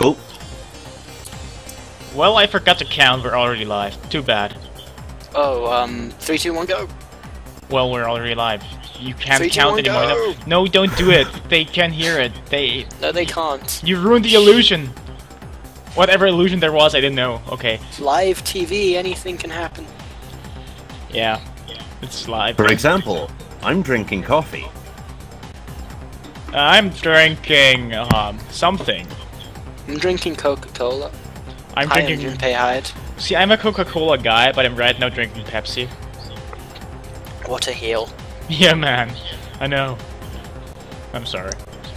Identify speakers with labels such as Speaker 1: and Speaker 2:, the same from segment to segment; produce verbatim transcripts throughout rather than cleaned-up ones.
Speaker 1: Cool.
Speaker 2: Well, I forgot to count. We're already live. Too bad.
Speaker 3: Oh, um, three, two, one, go.
Speaker 2: Well, we're already live. You can't
Speaker 3: Three, two,
Speaker 2: count
Speaker 3: one,
Speaker 2: anymore.
Speaker 3: go.
Speaker 2: No, don't do it. They can't hear it. They.
Speaker 3: No, they can't.
Speaker 2: You ruined the illusion. Whatever illusion there was, I didn't know. Okay.
Speaker 3: Live T V, anything can happen.
Speaker 2: Yeah. It's live.
Speaker 1: For example, I'm drinking coffee.
Speaker 2: Uh, I'm drinking um something.
Speaker 3: I'm drinking Coca-Cola.
Speaker 2: I'm
Speaker 3: Hi,
Speaker 2: drinking.
Speaker 3: I'm Junpei Hyde.
Speaker 2: See, I'm a Coca-Cola guy, but I'm right now drinking Pepsi.
Speaker 3: What a heel.
Speaker 2: Yeah, man. I know. I'm sorry.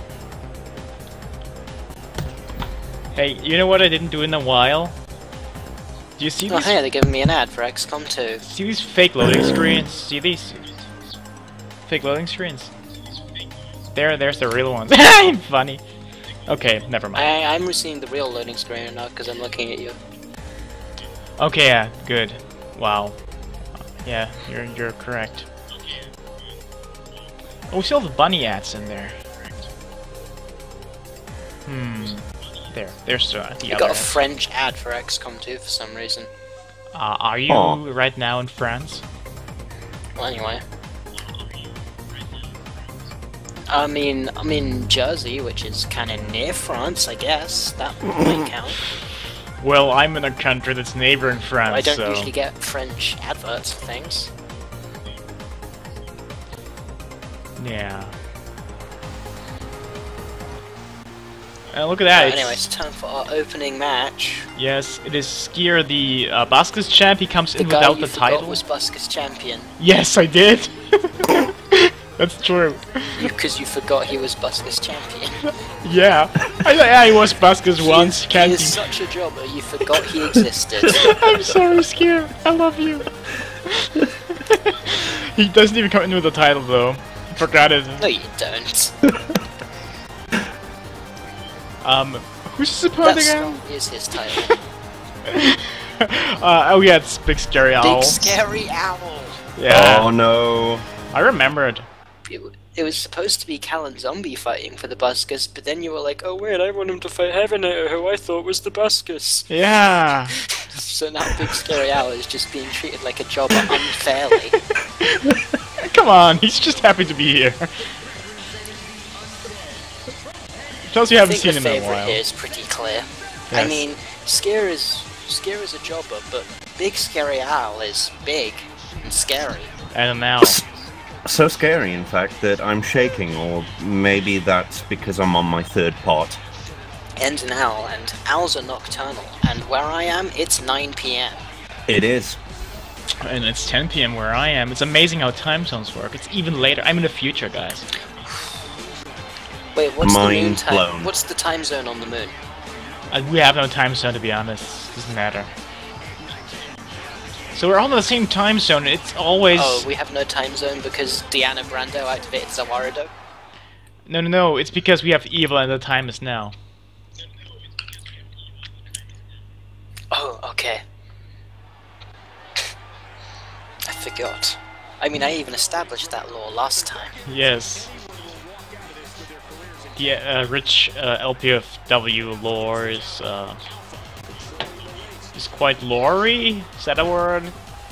Speaker 2: Hey, you know what I didn't do in a while? Do you see
Speaker 3: Oh,
Speaker 2: these?
Speaker 3: hey, they're giving me an ad for X COM two.
Speaker 2: See these fake loading screens? See these? Fake loading screens? There, there's the real ones. Funny. Okay, never mind.
Speaker 3: I, I'm seeing the real loading screen now because I'm looking at you.
Speaker 2: Okay, yeah, good. Wow. Yeah, you're you're correct. Oh, we still have bunny ads in there. Hmm. There, there's uh, the
Speaker 3: You
Speaker 2: other.
Speaker 3: got a
Speaker 2: ad.
Speaker 3: French ad for X COM two for some reason.
Speaker 2: Uh, are you
Speaker 1: Aw.
Speaker 2: right now in France?
Speaker 3: Well, anyway. I mean, I'm in Jersey, which is kind of near France, I guess. That might count.
Speaker 2: Well, I'm in a country that's neighboring France,
Speaker 3: I don't
Speaker 2: so...
Speaker 3: usually get French adverts for things.
Speaker 2: Yeah. Uh, look at that.
Speaker 3: Uh,
Speaker 2: it's-
Speaker 3: anyway, it's time for our opening match.
Speaker 2: Yes, it is Skier, the uh, Baskus champ. He comes
Speaker 3: The
Speaker 2: in
Speaker 3: guy
Speaker 2: without
Speaker 3: you
Speaker 2: the
Speaker 3: forgot
Speaker 2: title.
Speaker 3: was Buskus champion.
Speaker 2: Yes, I did. That's true.
Speaker 3: Because you forgot he was Buskus champion.
Speaker 2: Yeah. I thought I was Baskus
Speaker 3: He
Speaker 2: once.
Speaker 3: is,
Speaker 2: Can't
Speaker 3: he is
Speaker 2: be-
Speaker 3: such a jobber, you forgot he existed.
Speaker 2: I'm sorry, Skier. I love you. He doesn't even come in with the title, though. Forgot it.
Speaker 3: No, you don't.
Speaker 2: Um, who's supporting
Speaker 3: That
Speaker 2: him?
Speaker 3: song is his title.
Speaker 2: uh, oh yeah, it's Big Scary Owl.
Speaker 3: Big Scary Owl.
Speaker 2: Yeah.
Speaker 1: Oh no.
Speaker 2: I remembered.
Speaker 3: It, it was supposed to be Callan Zombie fighting for the Buskus, but then you were like, oh wait, I want him to fight Heavenator, who I thought was the Buskus.
Speaker 2: Yeah.
Speaker 3: So now Big Scary Owl is just being treated like a jobber unfairly.
Speaker 2: Come on, he's just happy to be here. Plus, you
Speaker 3: I
Speaker 2: haven't
Speaker 3: think
Speaker 2: seen
Speaker 3: the
Speaker 2: him in a
Speaker 3: favourite
Speaker 2: while.
Speaker 3: here is pretty clear. I
Speaker 2: Yes.
Speaker 3: mean, Scare is Scare is a jobber, but Big Scary Owl is big and scary.
Speaker 2: And now,
Speaker 1: So scary, in fact, that I'm shaking, or maybe that's because I'm on my third pot.
Speaker 3: And an owl, and owls are nocturnal, and where I am, it's nine P M
Speaker 1: It is.
Speaker 2: and it's ten P M where I am. It's amazing how time zones work. It's even later. I'm in the future, guys.
Speaker 3: Wait, what's the moon
Speaker 1: Mind
Speaker 3: time?
Speaker 1: blown.
Speaker 3: What's the time zone on the moon?
Speaker 2: Uh, we have no time zone, to be honest. Doesn't matter. So we're all in the same time zone. It's always...
Speaker 3: Oh, we have no time zone because Diana Brando activated Zawarudo?
Speaker 2: No, no, no. It's because we have evil and the time is now.
Speaker 3: Oh, okay. I forgot. I mean, I even established that law last time.
Speaker 2: Yes. The uh, rich uh, L P F W lore is uh, is quite lore-y? Is that a word?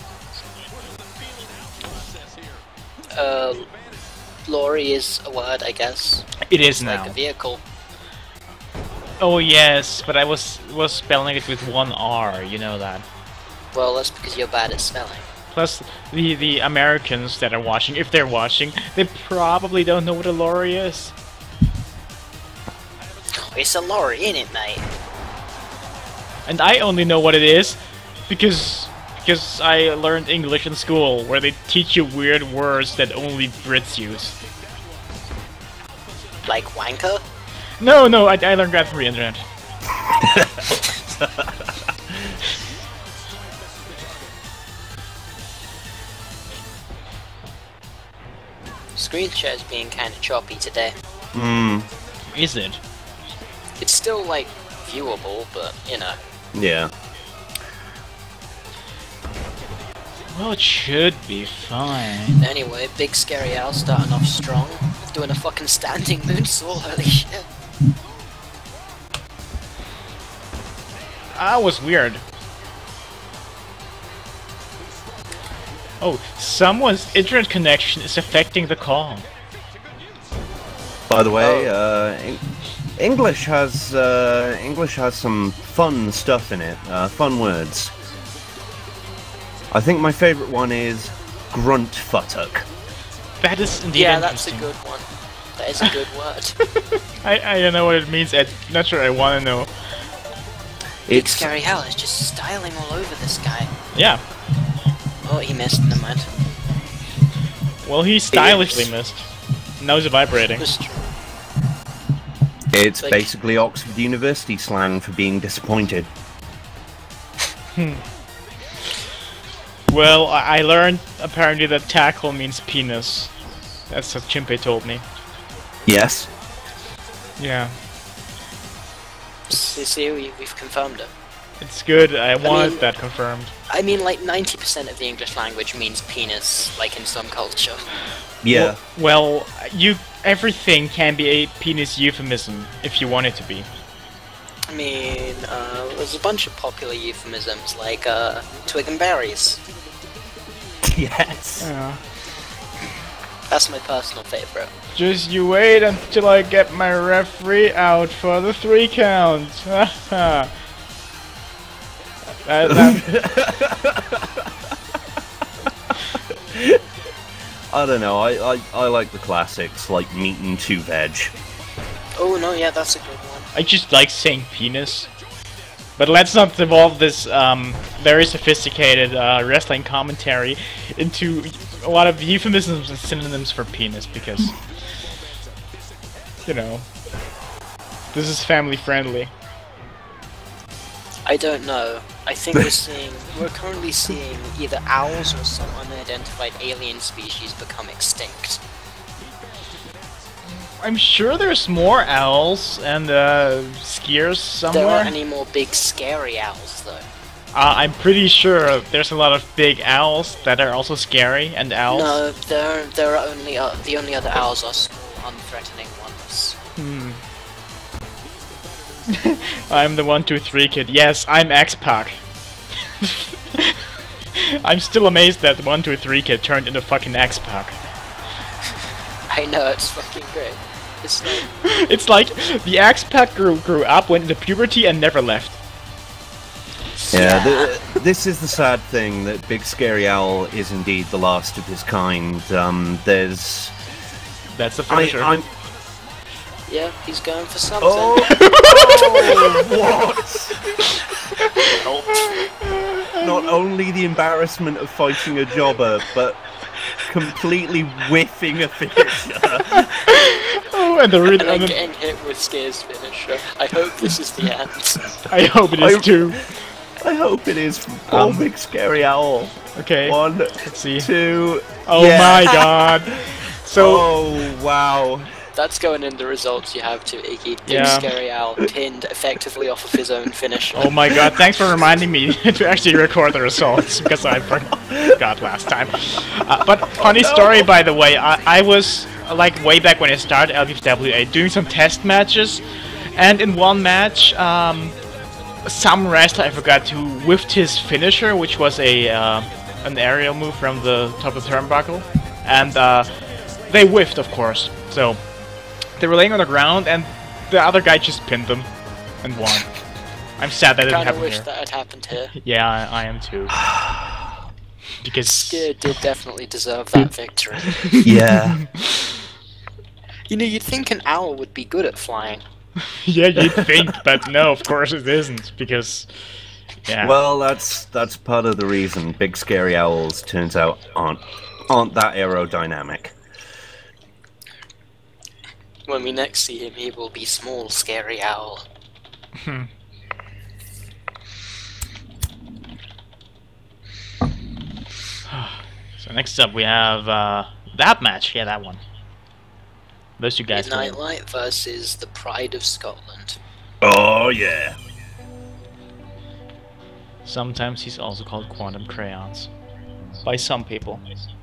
Speaker 3: Uh, lorry is a word, I guess.
Speaker 2: It is
Speaker 3: It's
Speaker 2: now.
Speaker 3: like a vehicle.
Speaker 2: Oh yes, but I was was spelling it with one R. You know that.
Speaker 3: Well, that's because you're bad at spelling.
Speaker 2: Plus, the the Americans that are watching, if they're watching, they probably don't know what a lorry is.
Speaker 3: It's a lorry, ain't it, mate?
Speaker 2: And I only know what it is because because I learned English in school, where they teach you weird words that only Brits use.
Speaker 3: Like wanker?
Speaker 2: No, no, I, I learned that from the internet.
Speaker 3: Screen share's being kind of choppy today.
Speaker 1: Hmm.
Speaker 2: Is it?
Speaker 3: It's still, like, viewable, but, you know.
Speaker 1: Yeah.
Speaker 2: Well, it should be fine.
Speaker 3: Anyway, Big Scary Owl starting off strong, doing a fucking standing moonsault, holy shit.
Speaker 2: That was weird. Oh, someone's internet connection is affecting the call.
Speaker 1: By the way, uh, Eng- English has uh, English has some fun stuff in it. Uh, fun words. I think my favourite one is grunt futtock.
Speaker 2: That is indeed
Speaker 3: Yeah, that's a
Speaker 2: interesting.
Speaker 3: good one. That is a good word.
Speaker 2: I, I don't know what it means. I'm not sure I want to know.
Speaker 3: Big
Speaker 1: It's
Speaker 3: Scary Hal is just styling all over this guy.
Speaker 2: Yeah.
Speaker 3: Oh, he missed in the mud.
Speaker 2: Well, he stylishly missed. Now he's vibrating.
Speaker 3: That's true.
Speaker 1: it's
Speaker 3: like-
Speaker 1: basically Oxford University slang for being disappointed.
Speaker 2: Well, I, I learned apparently that tackle means penis. That's what Chimpei told me.
Speaker 1: Yes.
Speaker 2: Yeah.
Speaker 3: See, see we, we've confirmed it.
Speaker 2: It's good. I wanted
Speaker 3: mean-
Speaker 2: that confirmed.
Speaker 3: I mean, like, ninety percent of the English language means penis, like in some culture.
Speaker 1: Yeah.
Speaker 2: Well, well, you everything can be a penis euphemism if you want it to be.
Speaker 3: I mean, uh, there's a bunch of popular euphemisms, like, uh, twig and berries.
Speaker 1: Yes.
Speaker 2: Yeah.
Speaker 3: That's my personal favorite.
Speaker 2: Just you wait until I get my referee out for the three count. that, that,
Speaker 1: I don't know. I, I I like the classics, like meat and two veg.
Speaker 3: Oh, no, yeah, that's a good one.
Speaker 2: I just like saying penis. But let's not devolve this um, very sophisticated uh, wrestling commentary into a lot of euphemisms and synonyms for penis because, you know, this is family friendly.
Speaker 3: I don't know. I think we're seeing, we're currently seeing either owls or some unidentified alien species become extinct.
Speaker 2: I'm sure there's more owls and uh, skiers somewhere.
Speaker 3: There aren't any more big scary owls, though.
Speaker 2: Uh, I'm pretty sure there's a lot of big owls that are also scary and owls.
Speaker 3: No, there, there are only, uh, the only other owls are small, unthreatening ones.
Speaker 2: Hmm. I'm the one two three kid. Yes, I'm X-Pac. I'm still amazed that the one two three kid turned into fucking X-Pac.
Speaker 3: I know, it's fucking great. It's like,
Speaker 2: It's like the X-Pac grew, grew up, went into puberty, and never left.
Speaker 1: Yeah. The, this is the sad thing that Big Scary Owl is indeed the last of his kind. Um, there's.
Speaker 2: That's the
Speaker 1: I,
Speaker 2: finisher.
Speaker 1: I'm.
Speaker 3: yeah, he's going for something.
Speaker 1: Oh, oh what? Not only the embarrassment of fighting a jobber, but completely whiffing a finisher.
Speaker 2: Oh, and the re-
Speaker 3: And then
Speaker 2: and the-
Speaker 3: getting hit with Scare's finisher. I hope this is the end.
Speaker 2: I hope it is
Speaker 1: I-
Speaker 2: too.
Speaker 1: I hope it is from poor
Speaker 2: Um,
Speaker 1: Big Scary Owl.
Speaker 2: Okay.
Speaker 1: One,
Speaker 2: Let's see.
Speaker 1: two.
Speaker 2: Oh
Speaker 1: yeah.
Speaker 2: my god. So
Speaker 1: Oh wow.
Speaker 3: That's going in the results you have to Iggy. Big
Speaker 2: Yeah.
Speaker 3: Scary Owl pinned effectively off of his own finisher.
Speaker 2: Oh my god, thanks for reminding me to actually record the results, because I forgot last time. Uh, but funny
Speaker 1: Oh, no.
Speaker 2: story, by the way, I, I was, uh, like, way back when I started L B W A, doing some test matches, and in one match, um, some wrestler, I forgot, who whiffed his finisher, which was a uh, an aerial move from the top of the turnbuckle, and uh, they whiffed, of course, so they were laying on the ground, and the other guy just pinned them, and won. I'm sad that didn't
Speaker 3: Kinda
Speaker 2: happen
Speaker 3: wish
Speaker 2: here.
Speaker 3: that had happened here.
Speaker 2: Yeah, I, I am too. Because
Speaker 3: Scare did definitely deserve that victory.
Speaker 1: Yeah.
Speaker 3: You know, you'd think an owl would be good at flying.
Speaker 2: yeah, you'd think, but no, of course it isn't. Because yeah,
Speaker 1: Well, that's that's part of the reason Big Scary Owls turns out aren't aren't that aerodynamic.
Speaker 3: When we next see him, he will be small, scary owl.
Speaker 2: Hmm. So next up we have uh, that match. Yeah, that one. Those two guys.
Speaker 3: Midnight
Speaker 2: win.
Speaker 3: Light versus the Pride of Scotland.
Speaker 1: Oh yeah.
Speaker 2: Sometimes he's also called Quantum Crayons by some people.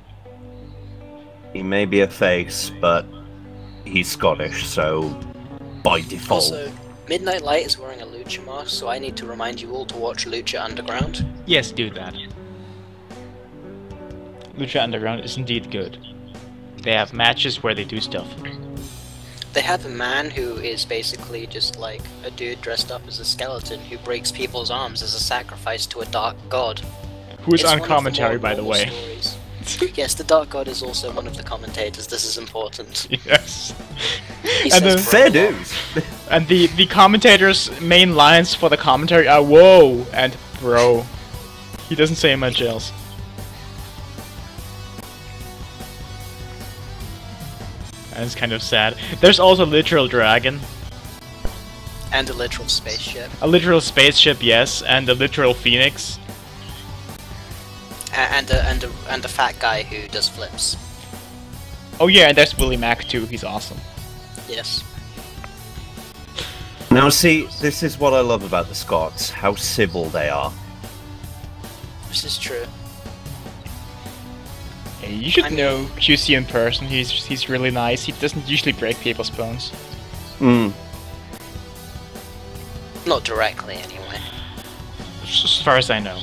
Speaker 1: He may be a face, but he's Scottish, so by default.
Speaker 3: Also, Midnight Light is wearing a Lucha mask, so I need to remind you all to watch Lucha Underground.
Speaker 2: Yes, do that. Lucha Underground is indeed good. They have matches where they do stuff.
Speaker 3: They have a man who is basically just like a dude dressed up as a skeleton who breaks people's arms as a sacrifice to a dark god.
Speaker 2: Who is
Speaker 3: It's
Speaker 2: on
Speaker 3: one of the
Speaker 2: commentary,
Speaker 3: more
Speaker 2: by the
Speaker 3: normal
Speaker 2: way.
Speaker 3: stories. Yes, the dark god is also one of the commentators. This is important.
Speaker 2: Yes.
Speaker 3: He
Speaker 2: And
Speaker 3: says
Speaker 2: the-
Speaker 1: Fair
Speaker 3: bro a lot.
Speaker 1: dues.
Speaker 2: And the, the commentator's main lines for the commentary are whoa and bro. He doesn't say much else. And it's kind of sad. There's also a literal dragon.
Speaker 3: And a literal spaceship.
Speaker 2: A literal spaceship, yes, and a literal phoenix.
Speaker 3: A- And a, and a, and a fat guy who does flips.
Speaker 2: Oh yeah, and there's Willie Mack too, he's awesome.
Speaker 3: Yes.
Speaker 1: Now see, this is what I love about the Scots, how civil they are.
Speaker 3: This is true.
Speaker 2: Yeah, you should
Speaker 3: I mean-
Speaker 2: know Q C in person, he's he's really nice, he doesn't usually break people's bones.
Speaker 1: Mm.
Speaker 3: Not directly, anyway.
Speaker 2: As far as I know.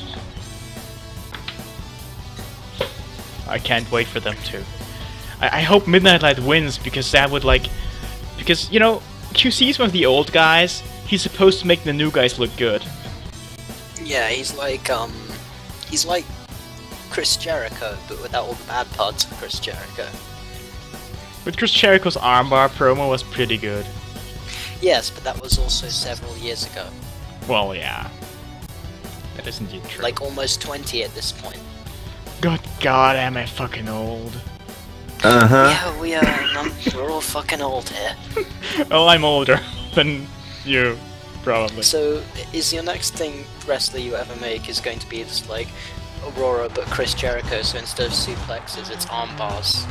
Speaker 2: I can't wait for them to. I, I hope Midnight Light wins, because that would like... Because, you know, Q C is one of the old guys, he's supposed to make the new guys look good.
Speaker 3: Yeah, he's like, um... He's like Chris Jericho, but without all the bad parts of Chris Jericho.
Speaker 2: But Chris Jericho's armbar promo was pretty good.
Speaker 3: Yes, but that was also several years ago.
Speaker 2: Well, yeah. That is indeed true.
Speaker 3: Like almost twenty at this point.
Speaker 2: God, God, am I fucking old.
Speaker 1: Uh-huh.
Speaker 3: Yeah, we are. Um, we're all fucking old here.
Speaker 2: Well, I'm older than you, probably.
Speaker 3: So, is your next thing wrestler you ever make is going to be just like Aurora, but Chris Jericho? So instead of suplexes, it's arm bars.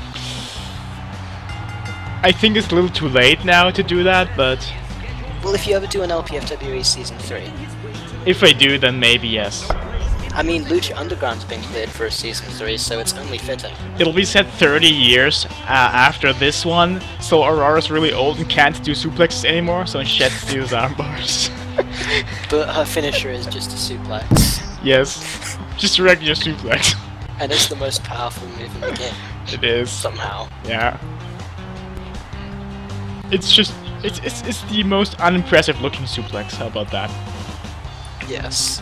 Speaker 2: I think it's a little too late now to do that, but
Speaker 3: Well, if you ever do an L P F W E season three,
Speaker 2: if I do, then maybe yes.
Speaker 3: I mean, Lucha Underground's been cleared for a season three, so it's only fitting.
Speaker 2: It'll be set thirty years uh, after this one, so Aurora's really old and can't do suplexes anymore, so she has to do arm bars.
Speaker 3: But her finisher is just a suplex,
Speaker 2: Yes, just a regular suplex.
Speaker 3: and it's the most powerful move in the game
Speaker 2: It is.
Speaker 3: somehow.
Speaker 2: Yeah. It's just, it's, it's, it's the most unimpressive looking suplex, how about that?
Speaker 3: Yes.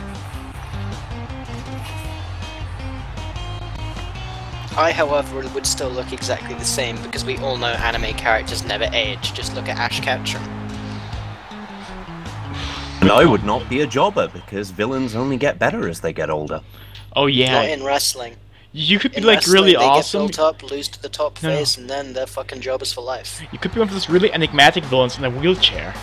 Speaker 3: I, however, would still look exactly the same because we all know anime characters never age. Just look at Ash Ketchum.
Speaker 1: And I would not be a jobber, because villains only get better as they get older.
Speaker 2: Oh
Speaker 3: Not
Speaker 2: yeah,
Speaker 3: in wrestling.
Speaker 2: you could be
Speaker 3: In
Speaker 2: like
Speaker 3: wrestling,
Speaker 2: really
Speaker 3: they
Speaker 2: awesome.
Speaker 3: get built up, lose to the top
Speaker 2: No, no.
Speaker 3: face, and then they're fucking jobbers for life.
Speaker 2: You could be one of those really enigmatic villains in a wheelchair.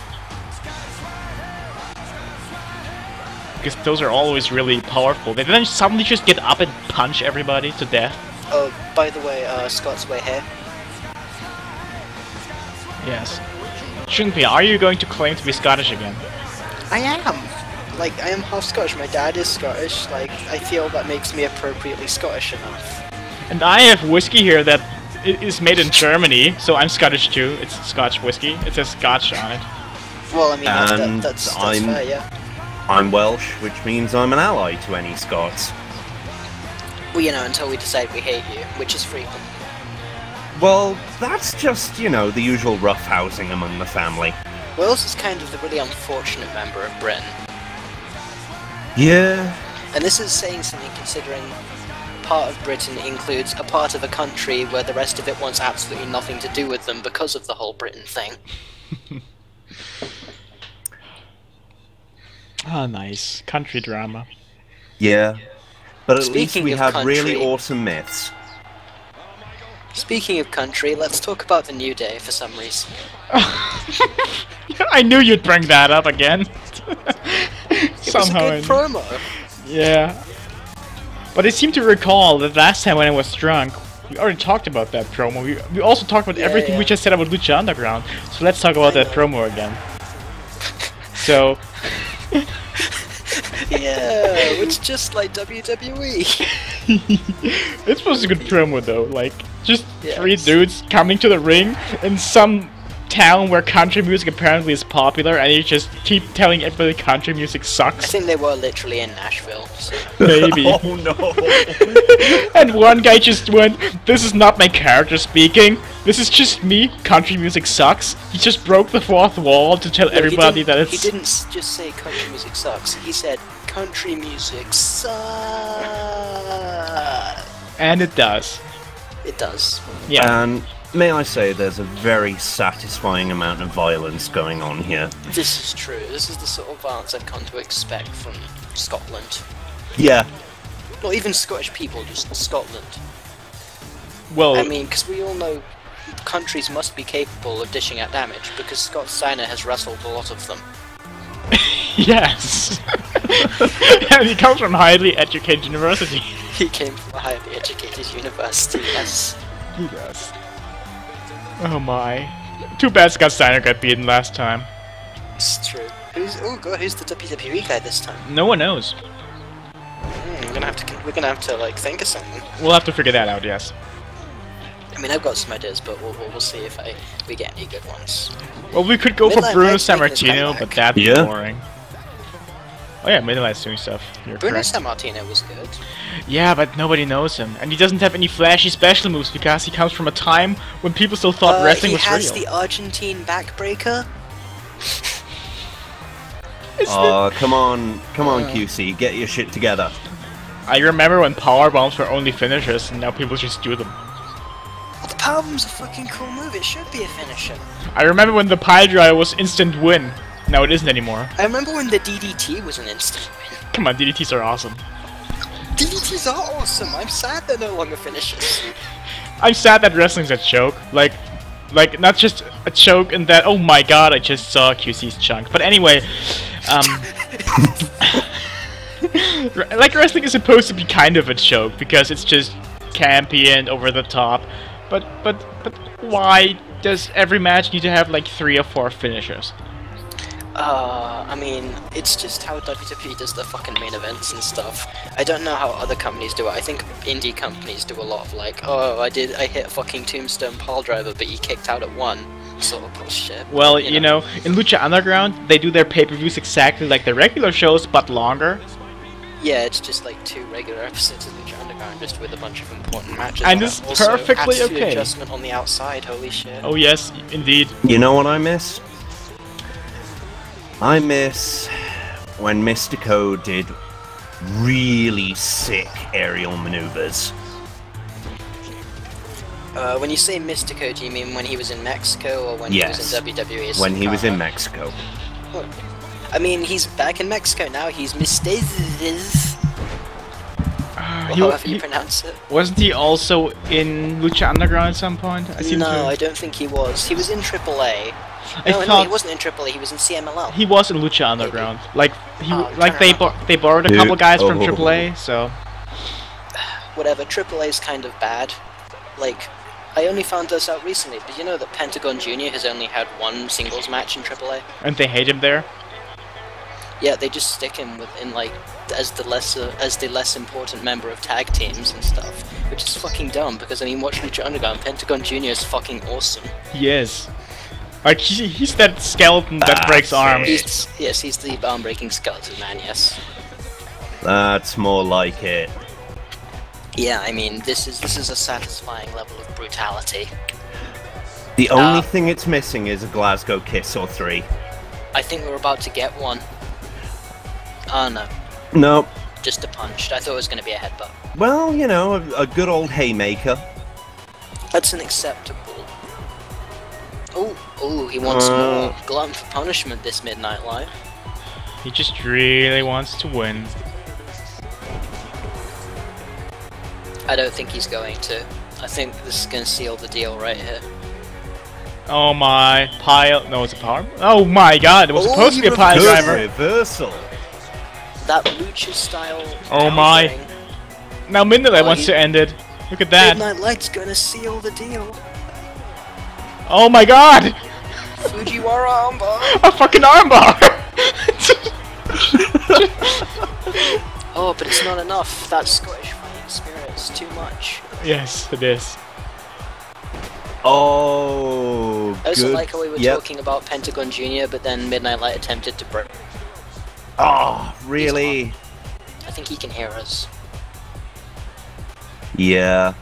Speaker 2: Because those are always really powerful. They then suddenly just get up and punch everybody to death.
Speaker 3: Oh, by the way, uh, Scott's way here.
Speaker 2: Yes. Shouldn't be. Are you going to claim to be Scottish again?
Speaker 3: I am! Like, I am half Scottish. My dad is Scottish. Like, I feel that makes me appropriately Scottish enough.
Speaker 2: And I have whiskey here that i- is made in Germany, so I'm Scottish too. It's Scotch whiskey. It says Scotch on it.
Speaker 3: Well, I mean, that, that,
Speaker 1: And
Speaker 3: that's, that's
Speaker 1: I'm-
Speaker 3: fair, yeah.
Speaker 1: I'm Welsh, which means I'm an ally to any Scots.
Speaker 3: Well, you know, until we decide we hate you, which is frequent.
Speaker 1: Well, that's just, you know, the usual roughhousing among the family.
Speaker 3: Wales is kind of the really unfortunate member of Britain.
Speaker 1: Yeah.
Speaker 3: And this is saying something considering part of Britain includes a part of a country where the rest of it wants absolutely nothing to do with them because of the whole Britain thing.
Speaker 2: Ah, nice. Country drama.
Speaker 1: Yeah. But at least
Speaker 3: Speaking
Speaker 1: we
Speaker 3: of
Speaker 1: have
Speaker 3: country-
Speaker 1: really awesome myths.
Speaker 3: Speaking of country, let's talk about the New Day for some reason.
Speaker 2: I knew you'd bring that up again.
Speaker 3: It
Speaker 2: Somehow.
Speaker 3: was a good
Speaker 2: I-
Speaker 3: promo.
Speaker 2: Yeah. But I seem to recall that last time when I was drunk, we already talked about that promo. We, we also talked about
Speaker 3: Yeah,
Speaker 2: everything we
Speaker 3: yeah.
Speaker 2: just said about Lucha Underground. So let's talk about
Speaker 3: I
Speaker 2: that
Speaker 3: know.
Speaker 2: promo again. So,
Speaker 3: Yeah, it's just like W W E.
Speaker 2: this was a good promo though. Like, just three
Speaker 3: Yes.
Speaker 2: dudes coming to the ring and some town where country music apparently is popular, and you just keep telling everybody country music
Speaker 3: I
Speaker 2: sucks?
Speaker 3: think they were literally in Nashville. So.
Speaker 2: Maybe.
Speaker 1: Oh no!
Speaker 2: And one guy just went, "This is not my character speaking. This is just me. Country music sucks." He just broke the fourth wall to tell
Speaker 3: No,
Speaker 2: everybody
Speaker 3: he
Speaker 2: that
Speaker 3: didn't,
Speaker 2: it's.
Speaker 3: He didn't s- just say country music sucks. He said country music sucks.
Speaker 2: And it does.
Speaker 3: It does.
Speaker 2: Yeah.
Speaker 1: And may I say, there's a very satisfying amount of violence going on here.
Speaker 3: This is true. This is the sort of violence I've come to expect from Scotland.
Speaker 1: Yeah.
Speaker 3: Not even Scottish people, just Scotland.
Speaker 2: well,
Speaker 3: I mean, because we all know countries must be capable of dishing out damage, because Scott Steiner has wrestled a lot of them.
Speaker 2: yes. And he comes from highly educated university.
Speaker 3: He came from a highly educated university, yes.
Speaker 2: He does. Oh my. Too bad Scott Steiner got beaten last time.
Speaker 3: It's true. Who's oh god? Who's the W W E guy this time?
Speaker 2: No one knows.
Speaker 3: Hmm, we're gonna have to. We're gonna have to like think of something.
Speaker 2: We'll have to figure that out. Yes.
Speaker 3: I mean, I've got some ideas, but we'll we'll, we'll see if I we get any good ones.
Speaker 2: Well, we could go for
Speaker 3: Midnight
Speaker 2: Bruno
Speaker 3: Lights making his
Speaker 2: Sammartino,
Speaker 3: comeback.
Speaker 2: but that'd be
Speaker 1: Yeah.
Speaker 2: boring. Oh yeah, Midnight Lights doing stuff. You're
Speaker 3: Bruno
Speaker 2: correct.
Speaker 3: Sammartino was good.
Speaker 2: Yeah, but nobody knows him, and he doesn't have any flashy special moves because he comes from a time when people still thought
Speaker 3: Uh,
Speaker 2: wrestling
Speaker 3: he
Speaker 2: was
Speaker 3: has
Speaker 2: real.
Speaker 3: the Argentine backbreaker.
Speaker 1: Oh, come on, come on, Q C, get your shit together.
Speaker 2: I remember when power bombs were only finishers, and now people just do them.
Speaker 3: Well, the powerbomb's a fucking cool move. It should be a finisher.
Speaker 2: I remember when the pile driver was instant win. Now it isn't anymore.
Speaker 3: I remember when the D D T was an instant win.
Speaker 2: Come on, D D Ts are awesome.
Speaker 3: D D Ts are awesome. I'm sad they're no longer finishers.
Speaker 2: I'm sad that wrestling's a joke. Like, like not just a joke in that, oh my god, I just saw Q C's chunk. But anyway, um, like wrestling is supposed to be kind of a joke because it's just campy and over the top. But, but, but why does every match need to have like three or four finishers?
Speaker 3: Uh, I mean, it's just how W W E does the fucking main events and stuff. I don't know how other companies do it. I think indie companies do a lot of like, oh, I did, I hit a fucking tombstone pile driver, but he kicked out at one, sort of bullshit.
Speaker 2: Well, you know, in Lucha Underground, they do their pay-per-views exactly like the regular shows, but longer.
Speaker 3: Yeah, it's just like two regular episodes of Lucha Underground, just with a bunch of important matches.
Speaker 2: And
Speaker 3: on
Speaker 2: it's
Speaker 3: it. Also,
Speaker 2: perfectly
Speaker 3: attitude
Speaker 2: okay.
Speaker 3: Adjustment on the outside, holy shit.
Speaker 2: Oh yes, indeed.
Speaker 1: You know what I miss? I miss when Mystico did really sick aerial maneuvers.
Speaker 3: Uh, when you say Mystico, do you mean when he was in Mexico or when
Speaker 1: Yes.
Speaker 3: he was in W W E? as
Speaker 1: When he was in
Speaker 3: Sakara?
Speaker 1: Mexico.
Speaker 3: I mean, he's back in Mexico now. He's Mistazes,
Speaker 2: Uh,
Speaker 3: or
Speaker 2: he-
Speaker 3: however you
Speaker 2: he-
Speaker 3: pronounce it.
Speaker 2: wasn't he also in Lucha Underground at some point? I seem
Speaker 3: No,
Speaker 2: to...
Speaker 3: I don't think he was. He was in triple A.
Speaker 2: I
Speaker 3: No, no,
Speaker 2: thought
Speaker 3: he wasn't in triple A. He was in C M L L.
Speaker 2: he was in Lucha Underground. Like he,
Speaker 3: Oh,
Speaker 2: like
Speaker 3: turn
Speaker 2: they
Speaker 3: around.
Speaker 2: bo they borrowed a
Speaker 1: Dude,
Speaker 2: couple guys from
Speaker 1: oh.
Speaker 2: triple A, so
Speaker 3: Whatever. triple A is kind of bad. Like, I only found this out recently. Did you know that Pentagon Junior has only had one singles match in triple A?
Speaker 2: and they hate him there.
Speaker 3: Yeah, they just stick him within like as the lesser as the less important member of tag teams and stuff, which is fucking dumb. Because I mean, watch Lucha Underground. Pentagon Junior is fucking awesome.
Speaker 2: He is. Like he, he's that skeleton that
Speaker 1: That's
Speaker 2: breaks arms.
Speaker 1: it.
Speaker 3: He's yes, he's the arm-breaking skeleton man. Yes.
Speaker 1: That's more like it.
Speaker 3: Yeah, I mean, this is this is a satisfying level of brutality.
Speaker 1: The only
Speaker 3: Uh,
Speaker 1: thing it's missing is a Glasgow kiss or three.
Speaker 3: I think we're about to get one. Oh no,
Speaker 1: No.
Speaker 3: just a punch. I thought it was going to be a headbutt.
Speaker 1: Well, you know, a, a good old haymaker.
Speaker 3: That's an acceptable. Oh, oh, he wants
Speaker 1: Uh.
Speaker 3: more glutton for punishment. This Midnight Light.
Speaker 2: He just really wants to win.
Speaker 3: I don't think he's going to. I think this is going to seal the deal right here.
Speaker 2: Oh my pile! No, it's a power. Oh my god! It was
Speaker 3: Oh,
Speaker 2: supposed to be
Speaker 3: you
Speaker 2: a pile
Speaker 3: reversed
Speaker 1: Good
Speaker 2: driver.
Speaker 1: reversal.
Speaker 3: That lucha style.
Speaker 2: Oh my.
Speaker 3: countering.
Speaker 2: Now Midnight
Speaker 3: Oh,
Speaker 2: wants
Speaker 3: he-
Speaker 2: to end it. Look at that!
Speaker 3: Midnight Light's going to seal the deal.
Speaker 2: Oh my god!
Speaker 3: Fujiwara armbar.
Speaker 2: A fucking armbar!
Speaker 3: Oh, but it's not enough. That Scottish fighting spirit's too much.
Speaker 2: Yes, it is.
Speaker 1: Oh,
Speaker 3: I also
Speaker 1: good.
Speaker 3: like how we were
Speaker 1: Yep.
Speaker 3: talking about Pentagon Junior, but then Midnight Light attempted to break.
Speaker 1: Oh, really?
Speaker 3: I think he can hear us.
Speaker 1: Yeah.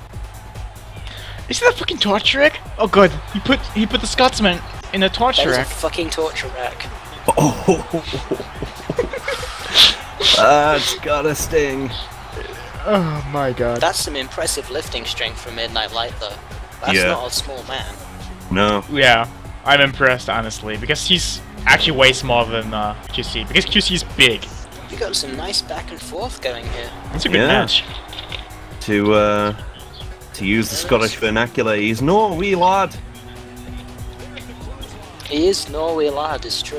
Speaker 2: Is that a fucking torture rack? Oh good, he put he put the Scotsman in a torture
Speaker 3: That is a
Speaker 2: rack.
Speaker 3: fucking torture rack.
Speaker 1: Oh. That's gotta sting.
Speaker 2: Oh my god.
Speaker 3: That's some impressive lifting strength for Midnight Light, though. That's
Speaker 1: Yeah.
Speaker 3: not a small man.
Speaker 1: No.
Speaker 2: Yeah, I'm impressed honestly because he's actually way smaller than uh, Q C. Because Q C is big.
Speaker 3: We got some nice back and forth going here.
Speaker 2: It's a good
Speaker 1: Yeah.
Speaker 2: match.
Speaker 1: To uh, to use the Scottish vernacular, he's no wee lad.
Speaker 3: He is Norway lad, it's true.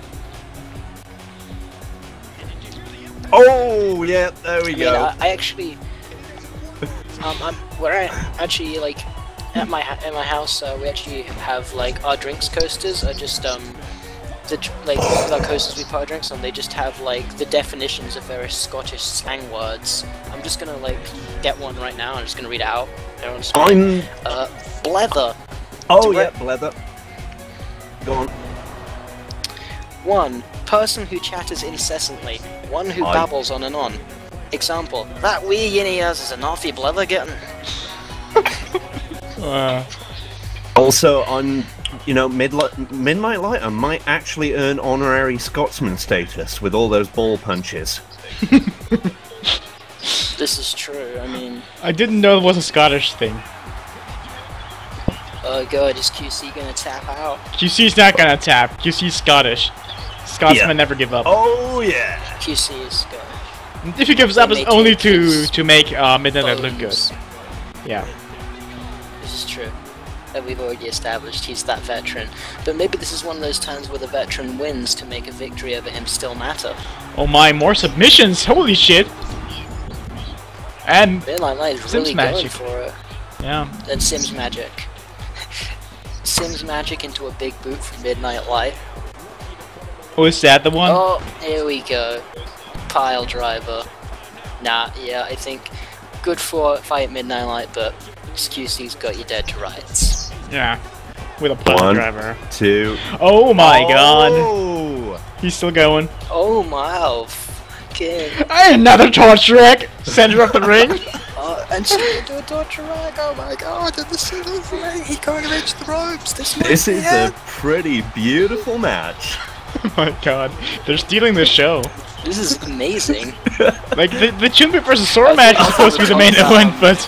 Speaker 1: Oh, yeah, there we
Speaker 3: I mean,
Speaker 1: go.
Speaker 3: I, I actually, um, I'm where I actually like at my ha- at my house. Uh, we actually have like our drinks coasters are just um the dr- like our coasters we put our drinks on. They just have like the definitions of various Scottish slang words. I'm just gonna like get one right now. I'm just gonna read it out. There on screen.
Speaker 1: I'm.
Speaker 3: Uh, blether.
Speaker 1: Oh,
Speaker 3: to
Speaker 1: yeah,
Speaker 3: re-
Speaker 1: blether. Go on.
Speaker 3: One, person who chatters incessantly. One who
Speaker 1: Aye.
Speaker 3: babbles on and on. Example, that wee yin he has is an awfully blether getting.
Speaker 2: Uh,
Speaker 1: Also, on, you know, Midli- Midnight Lighter might actually earn honorary Scotsman status with all those ball punches.
Speaker 3: This is true, I mean,
Speaker 2: I didn't know it was a Scottish thing.
Speaker 3: oh god, is Q C gonna tap out?
Speaker 2: Q C's not gonna tap. Q C's Scottish. Scotsmen
Speaker 1: Yeah.
Speaker 2: never give up.
Speaker 1: Oh, yeah.
Speaker 3: Q C is good.
Speaker 2: If he gives up,
Speaker 3: They
Speaker 2: it's
Speaker 3: make
Speaker 2: only
Speaker 3: it
Speaker 2: to
Speaker 3: his
Speaker 2: to make uh, Midnight Light look good.
Speaker 3: Bones.
Speaker 2: Yeah.
Speaker 3: This is true. That we've already established he's that veteran. But maybe this is one of those times where the veteran wins to make a victory over him still matter.
Speaker 2: Oh my, more submissions! Holy shit! And
Speaker 3: Midnight Light is
Speaker 2: Sims
Speaker 3: really going
Speaker 2: magic.
Speaker 3: for it.
Speaker 2: yeah,
Speaker 3: And Sims Magic. Sims Magic into a big boot from Midnight Light.
Speaker 2: oh, is that the one?
Speaker 3: Oh, here we go. Pile driver. Nah, yeah, I think good for fight Midnight Light, but Q C's got you dead to rights.
Speaker 2: Yeah, with a pile
Speaker 1: One.
Speaker 2: driver.
Speaker 1: Two.
Speaker 2: Oh my god,
Speaker 1: Oh!
Speaker 2: he's still going.
Speaker 3: Oh my fucking.
Speaker 2: Another torch rack, center of the ring.
Speaker 3: Uh, and straight into a torture rack. Oh my god, and the single ring. He can't reach the ropes. This, might
Speaker 1: This
Speaker 3: be
Speaker 1: is
Speaker 3: it.
Speaker 1: a pretty beautiful match.
Speaker 2: Oh my god, they're stealing the show.
Speaker 3: This is amazing.
Speaker 2: Like the the Chunpei versus Sora match is supposed to be the main event, but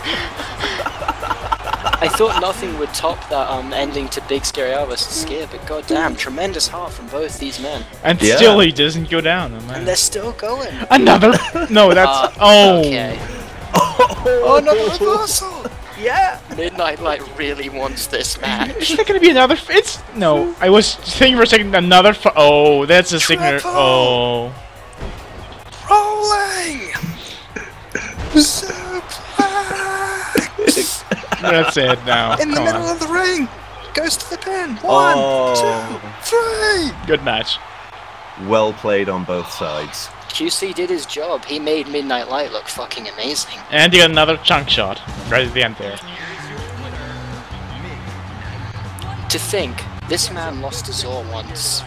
Speaker 3: I thought nothing would top that um ending to Big Scary Al versus Skier, but goddamn, tremendous heart from both these men.
Speaker 2: and
Speaker 1: Yeah.
Speaker 2: still he doesn't go down. Oh,
Speaker 3: And
Speaker 2: man.
Speaker 3: they're still going.
Speaker 2: Another? No, that's
Speaker 3: Uh,
Speaker 2: oh.
Speaker 3: Okay.
Speaker 1: Oh,
Speaker 3: another reversal!
Speaker 1: Yeah!
Speaker 3: Midnight Light really wants this match.
Speaker 2: Is that gonna be another? F it's no. I was thinking for a second another. F oh, that's a signature.
Speaker 3: Triple.
Speaker 2: Oh,
Speaker 3: Rolling! Suplex!
Speaker 2: that's it now.
Speaker 3: In the
Speaker 2: Come
Speaker 3: middle
Speaker 2: on.
Speaker 3: of the ring! Goes to the pin! One,
Speaker 1: Oh.
Speaker 3: two, three!
Speaker 2: Good match.
Speaker 1: Well played on both sides.
Speaker 3: Q C did his job. He made Midnight Light look fucking amazing.
Speaker 2: And he got another chunk shot right at the end there.
Speaker 3: To think, this man lost to Zor once.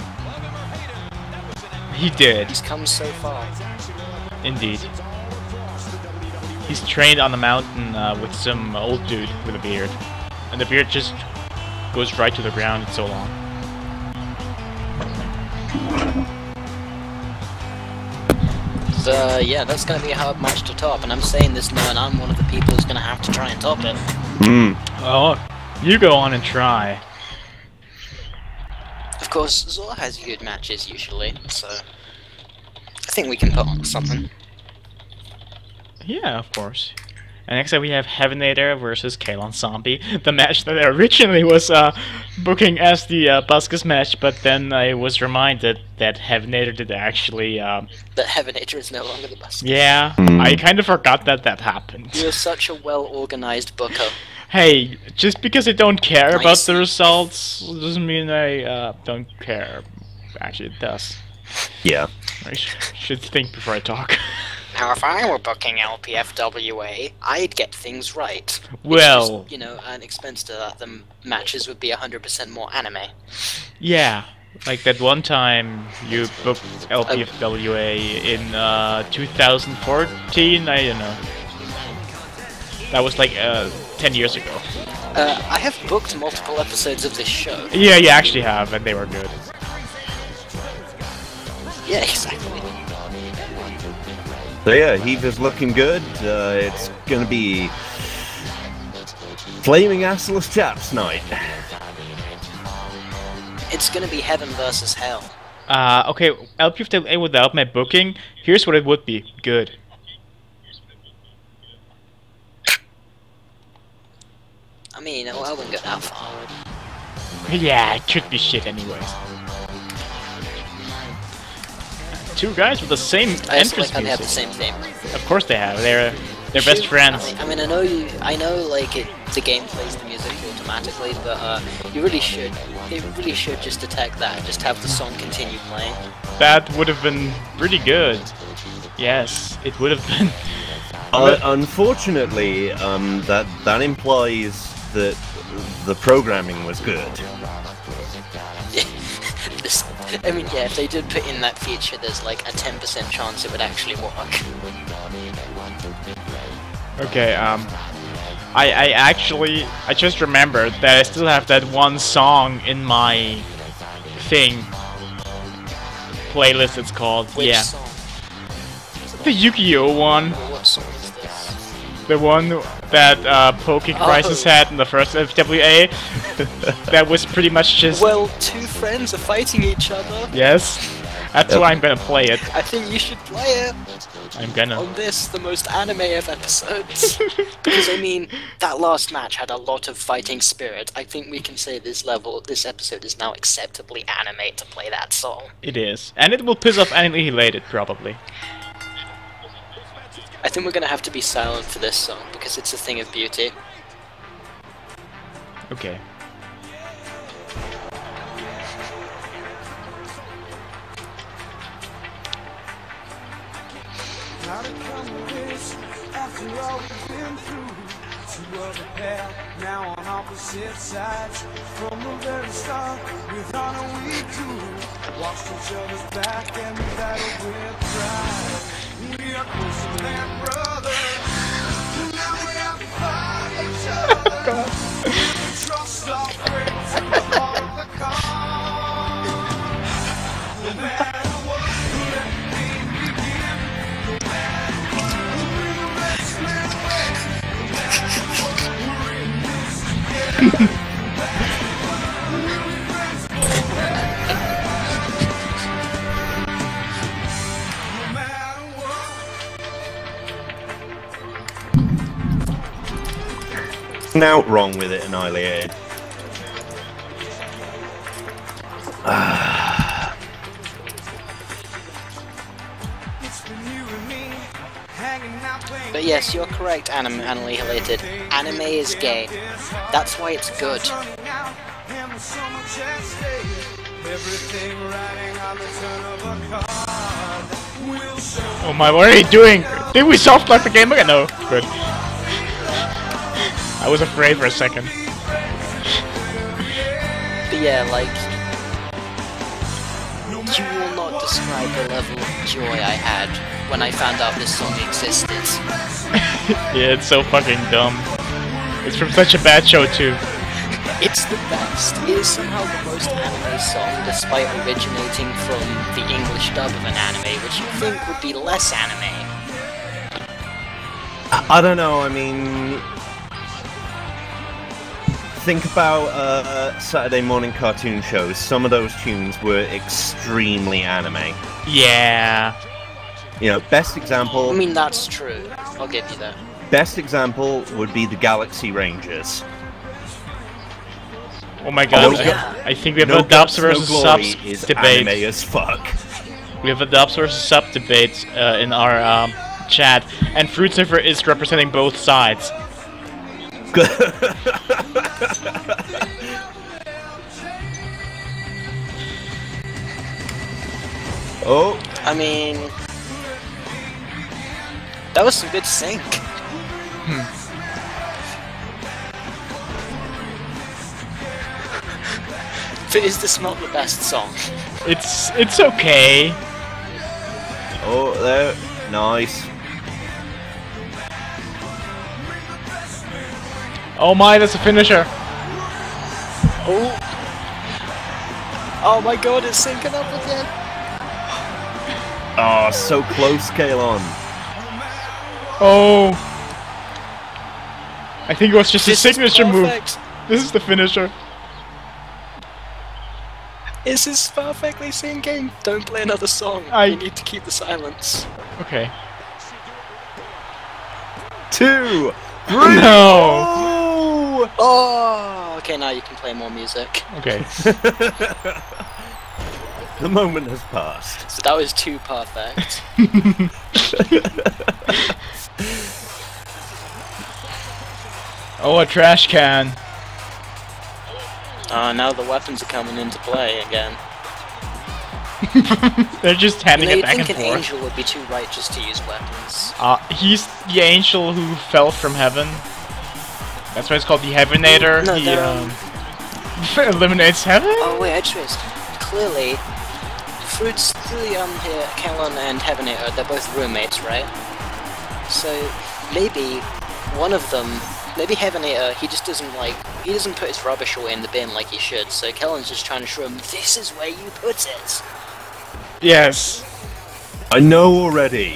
Speaker 2: He did,
Speaker 3: He's come so far.
Speaker 2: indeed. He's trained on the mountain uh, with some old dude with a beard, and the beard just goes right to the ground. It's so long.
Speaker 3: So, yeah, that's gonna be a hard match to top, and I'm saying this knowing I'm one of the people who's gonna have to try and top it.
Speaker 1: Hmm.
Speaker 2: Oh, you go on and try.
Speaker 3: Of course, Zor has good matches usually, so I think we can put on something.
Speaker 2: Yeah, of course. And next up we have Heavenator versus Kalon Zombie, the match that originally was uh, booking as the uh, Buskus match, but then I was reminded that Heavenator did actually, uh,
Speaker 3: That Heavenator is no longer the best.
Speaker 2: yeah,
Speaker 1: Hmm.
Speaker 2: I kind of forgot that that happened.
Speaker 3: You're such a well-organized booker.
Speaker 2: Hey, just because I don't care about
Speaker 3: Nice.
Speaker 2: the results doesn't mean I uh, don't care. Actually, it does.
Speaker 1: Yeah.
Speaker 2: I sh should think before I talk.
Speaker 3: Now, if I were booking L P F W A, I'd get things right.
Speaker 2: Well,
Speaker 3: it's just, you know, an expense to that. The m- matches would be one hundred percent more anime.
Speaker 2: yeah. Like that one time you booked L P F W A in uh, two thousand fourteen, I don't know. That was like uh, ten years ago.
Speaker 3: Uh, I have booked multiple episodes of this show.
Speaker 2: Yeah, you actually have, and they were good.
Speaker 3: Yeah, exactly.
Speaker 1: So yeah, Heave is looking good. Uh, it's gonna be flaming assless chaps night.
Speaker 3: It's gonna be heaven versus hell.
Speaker 2: Uh, okay, L P F W A without my booking, here's what it would be. Good.
Speaker 3: I mean, I wouldn't go that far.
Speaker 2: Yeah, it could be shit anyways. Two guys with the same
Speaker 3: I just
Speaker 2: entrance
Speaker 3: like how they have the
Speaker 2: music.
Speaker 3: same theme.
Speaker 2: Of course they have. They're they're best
Speaker 3: Should-
Speaker 2: friends.
Speaker 3: I mean, I mean, I know you. I know, like it, the game plays the music automatically, but uh, you really should. It really should just attack that. Just have the song continue playing.
Speaker 2: That would have been pretty good. Yes, it would have been.
Speaker 1: Uh, unfortunately, um, that that implies that the programming was good.
Speaker 3: This, I mean, yeah, if they did put in that feature, there's like a ten percent chance it would actually work.
Speaker 2: Okay, um, I I actually I just remembered that I still have that one song in my thing playlist. It's called
Speaker 3: Which
Speaker 2: yeah,
Speaker 3: song?
Speaker 2: the Yu-Gi-Oh one,
Speaker 3: Or what song is this?
Speaker 2: the one that uh, Poking
Speaker 3: Oh.
Speaker 2: Crisis had in the first F W A. That was pretty much just
Speaker 3: Well, two friends are fighting each other.
Speaker 2: yes. That's
Speaker 1: Yep.
Speaker 2: why I'm gonna play it.
Speaker 3: I think you should play it
Speaker 2: I'm gonna.
Speaker 3: on this, the most anime of episodes. Because I mean, that last match had a lot of fighting spirit. I think we can say this level, this episode is now acceptably anime to play that song.
Speaker 2: It is, and it will piss off Annihilated probably.
Speaker 3: I think we're gonna have to be silent for this song because it's a thing of beauty.
Speaker 2: Okay.
Speaker 4: How to come this after all we've been through? Two of a pair, now on opposite sides. From the very start, with honor we do. Watched each other's back and battled with pride. We are closer than brothers. Now we have to fight each other. We trust our friends in the heart of the car. No matter what, let the game begin. No matter what, we're the wrestling ways. No matter what, we're in this together. No matter what, we'll be friends forever. No matter what.
Speaker 1: Now wrong with it, Annihilated.
Speaker 4: It's been you and me hanging out playing.
Speaker 3: But yes, you're correct, Anim Annihilated. Anime is gay. That's why it's good.
Speaker 4: Running out, and with so much at stake. Everything riding on the turn of a card. We'll show
Speaker 2: Oh my, what are you doing? Did we soft lock the game again? No. Good. I was afraid for a second.
Speaker 3: But yeah, like, you will not describe the level of joy I had when I found out this song existed.
Speaker 2: Yeah, it's so fucking dumb. It's from such a bad show too.
Speaker 3: It's the best. It is somehow the most anime song, despite originating from the English dub of an anime, which you think would be less anime.
Speaker 1: I, I don't know, I mean... Think about uh, Saturday morning cartoon shows. Some of those tunes were extremely anime.
Speaker 2: Yeah.
Speaker 1: You know, best example...
Speaker 3: I mean, that's true. I'll give you that.
Speaker 1: Best example would be the Galaxy Rangers.
Speaker 2: Oh my god.
Speaker 1: Oh,
Speaker 2: I,
Speaker 3: yeah.
Speaker 2: I think we have
Speaker 1: No
Speaker 2: a dubs
Speaker 1: Guts, No
Speaker 2: versus
Speaker 1: Glory
Speaker 2: subs
Speaker 1: is
Speaker 2: debate.
Speaker 1: anime as fuck.
Speaker 2: We have a dubs versus sub debate uh, in our um, chat, and Fruit Sniffer is representing both sides.
Speaker 1: Oh,
Speaker 3: I mean, That was some good sync. But is this not the best song?
Speaker 2: It's it's okay.
Speaker 1: Oh, there. Nice.
Speaker 2: Oh my, that's a finisher.
Speaker 3: Oh. Oh my god, it's syncing up again.
Speaker 1: Oh, so close, Kalon.
Speaker 2: Oh. I think it was just a
Speaker 3: This is
Speaker 2: signature move.
Speaker 3: perfect.
Speaker 2: This is the finisher.
Speaker 3: This is perfectly syncing. Don't play another song.
Speaker 2: I-
Speaker 3: You need to keep the silence.
Speaker 2: Okay.
Speaker 1: Two.
Speaker 2: No.
Speaker 1: Oh!
Speaker 3: Oh, okay, now you can play more music.
Speaker 2: Okay.
Speaker 1: The moment has passed.
Speaker 3: So that was too perfect.
Speaker 2: Oh, a trash can.
Speaker 3: Uh, now the weapons are coming into play again.
Speaker 2: They're just handing
Speaker 3: You know,
Speaker 2: it
Speaker 3: you'd
Speaker 2: back
Speaker 3: think
Speaker 2: and
Speaker 3: an
Speaker 2: forth.
Speaker 3: angel would be too righteous to use weapons.
Speaker 2: Uh, he's the angel who fell from heaven. That's why it's called the Heavenator.
Speaker 3: No,
Speaker 2: he
Speaker 3: they're,
Speaker 2: um, eliminates heaven?
Speaker 3: Oh wait, I just realized. Clearly, Fruits, clearly um here, Kalon and Heavenator, they're both roommates, right? So maybe one of them, maybe Heavenator, he just doesn't like, he doesn't put his rubbish away in the bin like he should. So Kalon's just trying to show him, this is where you put it.
Speaker 2: Yes.
Speaker 1: I know already.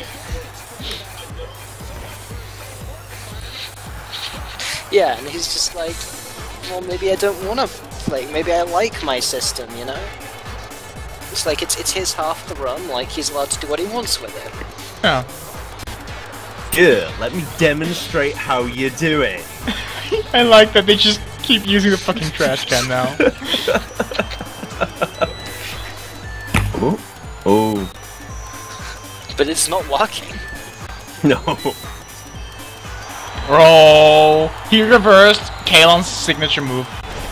Speaker 3: Yeah, and he's just like, well, maybe I don't want to, like, maybe I like my system, you know? It's like, it's it's his half the run, like, he's allowed to do what he wants with it.
Speaker 2: Oh.
Speaker 1: Good. Let me demonstrate how you do it.
Speaker 2: I like that they just keep using the fucking trash can now.
Speaker 1: Oh. Oh.
Speaker 3: But it's not working.
Speaker 1: No.
Speaker 2: Roll. He reversed Kalon's signature move.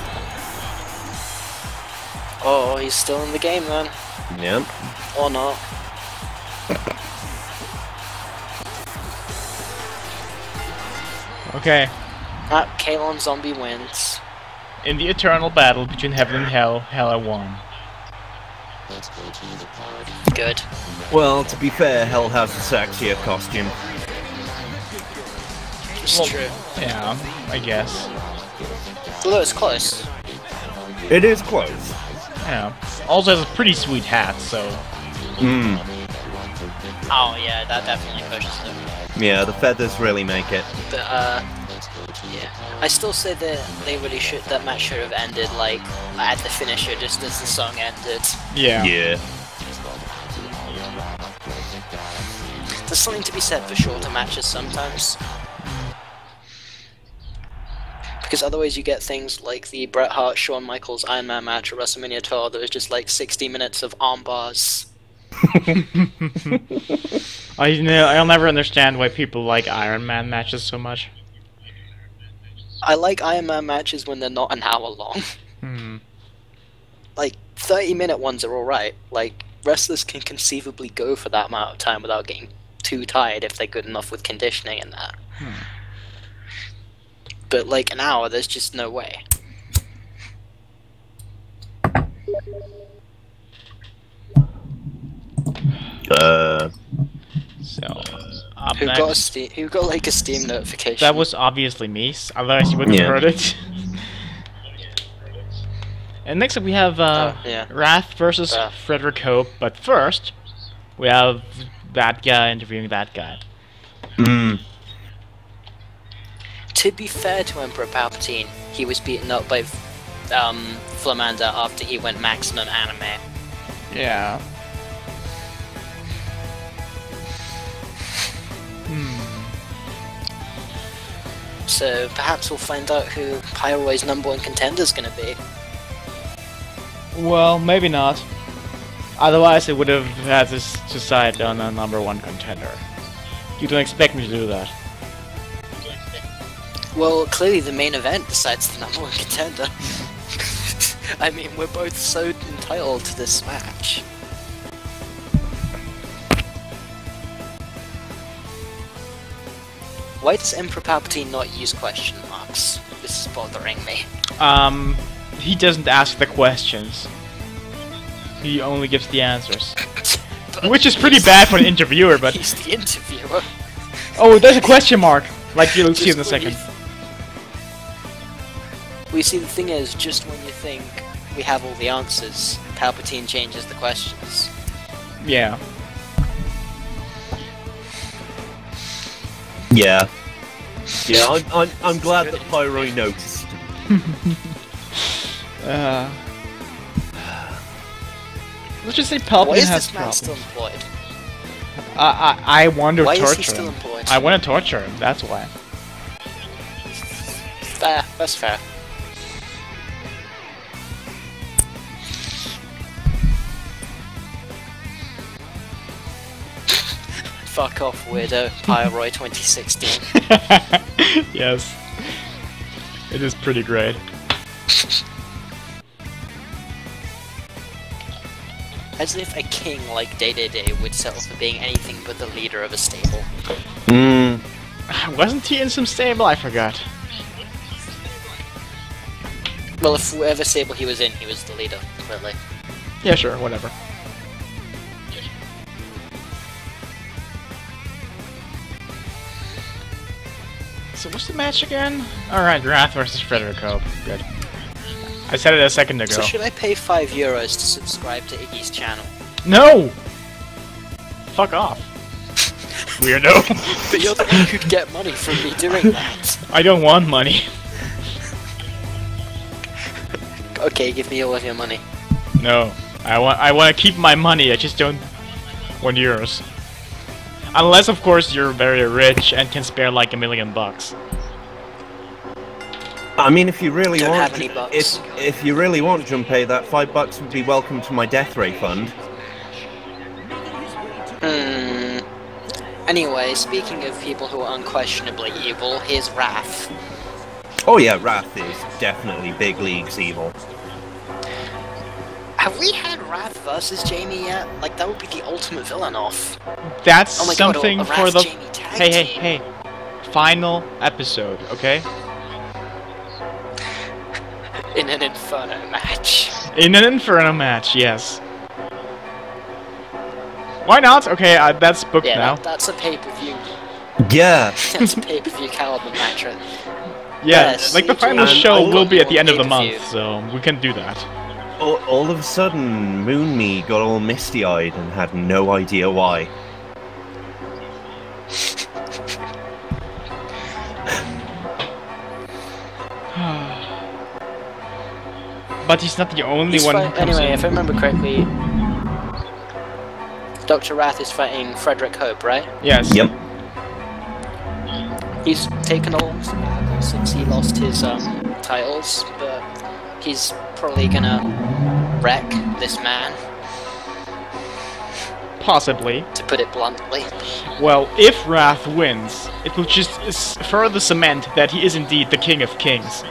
Speaker 3: Oh, he's still in the game then.
Speaker 1: Yep.
Speaker 3: Or not.
Speaker 2: Okay.
Speaker 3: Ah, Kalon Zombie wins.
Speaker 2: In the eternal battle between heaven and hell, Hela won.
Speaker 3: Good.
Speaker 1: Well, to be fair, Hell has a sexier costume.
Speaker 3: It's
Speaker 2: Well-
Speaker 3: true.
Speaker 2: Yeah, I guess.
Speaker 3: Although it's close.
Speaker 1: It is close.
Speaker 2: Yeah. Also has a pretty sweet hat, so...
Speaker 1: Hmm.
Speaker 3: Oh yeah, that definitely pushes it.
Speaker 1: Yeah, the feathers really make it.
Speaker 3: But uh, yeah, I still say that they really should. That match should have ended like at the finisher, just as the song ended.
Speaker 2: Yeah.
Speaker 1: Yeah.
Speaker 3: There's something to be said for shorter matches sometimes. Because otherwise you get things like the Bret Hart Shawn Michaels Iron Man match at WrestleMania twelve that was just like sixty minutes of arm bars.
Speaker 2: I you know I'll never understand why people like Iron Man matches so much.
Speaker 3: I like Iron Man matches when they're not an hour long.
Speaker 2: Hmm.
Speaker 3: Like thirty minute ones are alright. Like wrestlers can conceivably go for that amount of time without getting too tired if they're good enough with conditioning and that.
Speaker 2: Hmm.
Speaker 3: But like an hour, there's just no way.
Speaker 1: Uh.
Speaker 2: So, up
Speaker 3: Who
Speaker 2: next.
Speaker 3: got a Steam? Who got like a Steam notification?
Speaker 2: That was obviously me, s- otherwise you wouldn't
Speaker 1: Yeah.
Speaker 2: have heard it. And next up we have uh,
Speaker 3: Oh, yeah.
Speaker 2: Wrath versus
Speaker 3: Wrath.
Speaker 2: Frederick Hope, but first we have that guy interviewing that guy.
Speaker 1: Hmm.
Speaker 3: To be fair to Emperor Palpatine, he was beaten up by um, Flamanda after he went maximum anime.
Speaker 2: Yeah. Hmm.
Speaker 3: So perhaps we'll find out who Pyro's number one contender is going to be.
Speaker 2: Well, maybe not. Otherwise, it would have had to s- decide on a number one contender. You don't expect me to do that.
Speaker 3: Well, clearly the main event decides the number one contender. I mean, we're both so entitled to this match. Why does Emperor Palpatine not use question marks? This is bothering me.
Speaker 2: Um, he doesn't ask the questions. He only gives the answers. Which is pretty bad for an interviewer, but...
Speaker 3: He's the interviewer.
Speaker 2: Oh, there's a question mark! Like you'll see in a second.
Speaker 3: We see, the thing is, just when you think we have all the answers, Palpatine changes the questions.
Speaker 2: Yeah.
Speaker 1: Yeah. Yeah, I'm, I'm, I'm glad that Pyro noticed.
Speaker 2: uh, let's just say Palpatine
Speaker 3: Why is
Speaker 2: has
Speaker 3: this man
Speaker 2: problems.
Speaker 3: still employed?
Speaker 2: I, I, I want to
Speaker 3: Why
Speaker 2: torture
Speaker 3: is he still
Speaker 2: him.
Speaker 3: employed?
Speaker 2: I want to torture him, that's why.
Speaker 3: Fair, that's fair. Fuck off, weirdo. Pyroid twenty sixteen.
Speaker 2: Yes. It is pretty great.
Speaker 3: As if a king like Day Day Day would settle for being anything but the leader of a stable.
Speaker 1: Hmm.
Speaker 2: Wasn't he in some stable? I forgot.
Speaker 3: Well, if whatever stable he was in, he was the leader, clearly.
Speaker 2: Yeah, sure, whatever. So what's the match again? Alright, Wrath versus Frederick Hope. Good. I said it a second ago.
Speaker 3: So should I pay five euros to subscribe to Iggy's channel?
Speaker 2: No! Fuck off. Weirdo.
Speaker 3: But you're the one who'd get money from me doing that.
Speaker 2: I don't want money.
Speaker 3: Okay, give me all of your money.
Speaker 2: No. I want I want to keep my money, I just don't want yours. Unless, of course, you're very rich and can spare like a million bucks.
Speaker 1: I mean, if you really
Speaker 3: Don't
Speaker 1: want,
Speaker 3: have any bucks.
Speaker 1: if if you really want Junpei, that five bucks would be welcome to my death ray fund.
Speaker 3: Hmm. Anyway, speaking of people who are unquestionably evil, here's Wrath.
Speaker 1: Oh yeah, Wrath is definitely big leagues evil.
Speaker 3: Have we had Wrath versus Jamie yet? Like, that would be the ultimate villain off.
Speaker 2: That's
Speaker 3: Oh my God,
Speaker 2: something
Speaker 3: a- a
Speaker 2: for
Speaker 3: Wrath
Speaker 2: the
Speaker 3: Jamie tag
Speaker 2: hey hey
Speaker 3: team.
Speaker 2: hey final episode, okay?
Speaker 3: In an Inferno match.
Speaker 2: In an Inferno match, yes. Why not? Okay, uh, that's booked
Speaker 3: Yeah,
Speaker 2: now.
Speaker 3: that, that's a pay-per-view.
Speaker 1: Yeah.
Speaker 3: That's a pay-per-view caliber match. Right?
Speaker 2: Yeah,
Speaker 3: Yes,
Speaker 2: like the
Speaker 3: you
Speaker 2: final
Speaker 3: can-
Speaker 2: show
Speaker 3: I
Speaker 2: will
Speaker 3: want
Speaker 2: be
Speaker 3: you
Speaker 2: at the
Speaker 3: on
Speaker 2: end of the
Speaker 3: pay-per-view.
Speaker 2: month, so we can do that.
Speaker 1: all, all of a sudden, Moon Me got all misty-eyed and had no idea why.
Speaker 2: But he's not the only
Speaker 3: He's
Speaker 2: one
Speaker 3: fight-
Speaker 2: who comes
Speaker 3: anyway,
Speaker 2: in.
Speaker 3: if I remember correctly, Doctor Wrath is fighting Frederick Hope, right?
Speaker 2: Yes.
Speaker 1: Yep.
Speaker 3: He's taken a long sabbatical since he lost his um, titles, but he's probably gonna wreck this man,
Speaker 2: Possibly.
Speaker 3: to put it bluntly.
Speaker 2: Well, if Wrath wins, it will just s- further cement that he is indeed the King of Kings.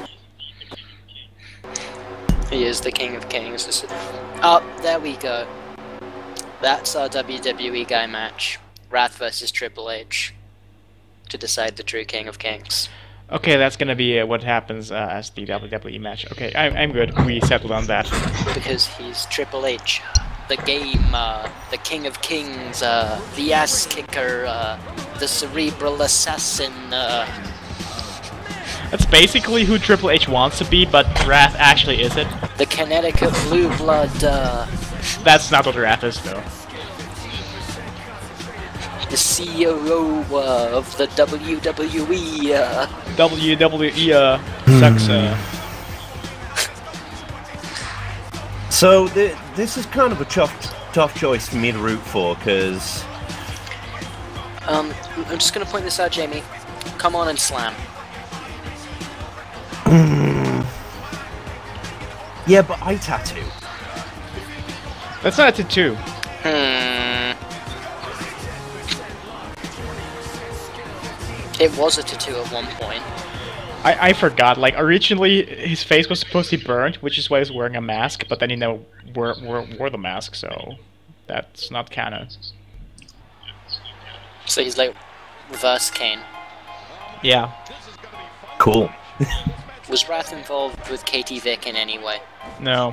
Speaker 3: He is the King of Kings. This is- Oh, there we go. That's our W W E guy match. Wrath versus Triple H. To decide the true King of Kings.
Speaker 2: Okay, that's gonna be uh, what happens uh, as the W W E match. Okay, I I'm good. We settled on that.
Speaker 3: Because he's Triple H. The game, uh, the King of Kings, uh, the ass kicker, uh, the cerebral assassin, uh,
Speaker 2: That's basically who Triple H wants to be, but Wrath actually isn't.
Speaker 3: the Connecticut Blue Blood, uh,
Speaker 2: That's not what Wrath is, though.
Speaker 3: the C O O uh, of the W W E, uh,
Speaker 2: W W E uh, sucks. Uh,
Speaker 1: So th this is kind of a tough, tough choice for me to root for, because
Speaker 3: um, I'm just gonna point this out, Jamie. Come on and slam.
Speaker 1: yeah, but I tattoo.
Speaker 2: that's not a tattoo.
Speaker 3: Hmm. It was a tattoo at one point.
Speaker 2: I, I forgot, like, originally his face was supposed to be burnt, which is why he's wearing a mask, but then he never wore, wore, wore the mask, so that's not canon.
Speaker 3: So he's like reverse Kane.
Speaker 2: Yeah.
Speaker 1: Cool.
Speaker 3: Was Wrath involved with Katie Vick in any way?
Speaker 2: No.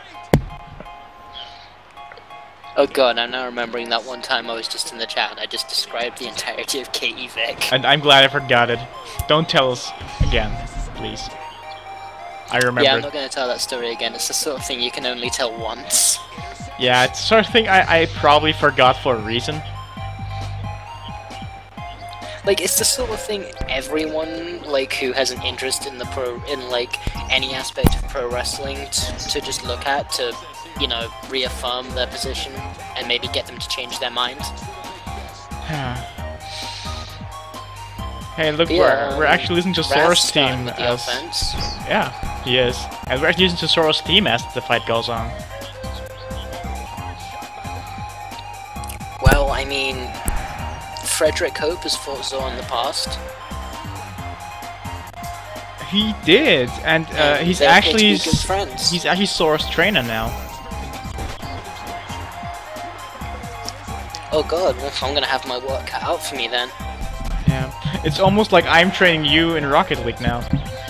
Speaker 3: Oh god, I'm now remembering that one time I was just in the chat and I just described the entirety of Katie Vick.
Speaker 2: And I'm glad I forgot it. Don't tell us again, please. I remember.
Speaker 3: Yeah, I'm
Speaker 2: it.
Speaker 3: not going to tell that story again. It's the sort of thing you can only tell once.
Speaker 2: Yeah, it's the sort of thing I, I probably forgot for a reason.
Speaker 3: Like, it's the sort of thing everyone, like, who has an interest in the pro, in, like, any aspect of pro wrestling t to just look at to, you know, reaffirm their position and maybe get them to change their mind.
Speaker 2: Hey, look,
Speaker 3: Yeah,
Speaker 2: we're, we're actually listening to
Speaker 3: Wrath's
Speaker 2: Sora's
Speaker 3: starting
Speaker 2: theme
Speaker 3: with the
Speaker 2: as...
Speaker 3: offense.
Speaker 2: Yeah, he is. And we're actually listening to Sora's theme as the fight goes on.
Speaker 3: Well, I mean, Frederick Hope has fought Zor in the past.
Speaker 2: He did, and uh,
Speaker 3: And
Speaker 2: he's
Speaker 3: they appear to
Speaker 2: actually
Speaker 3: be good friends.
Speaker 2: he's actually Sora's trainer now.
Speaker 3: Oh god, well, I'm gonna have my work cut out for me then.
Speaker 2: Yeah, it's almost like I'm training you in Rocket League now.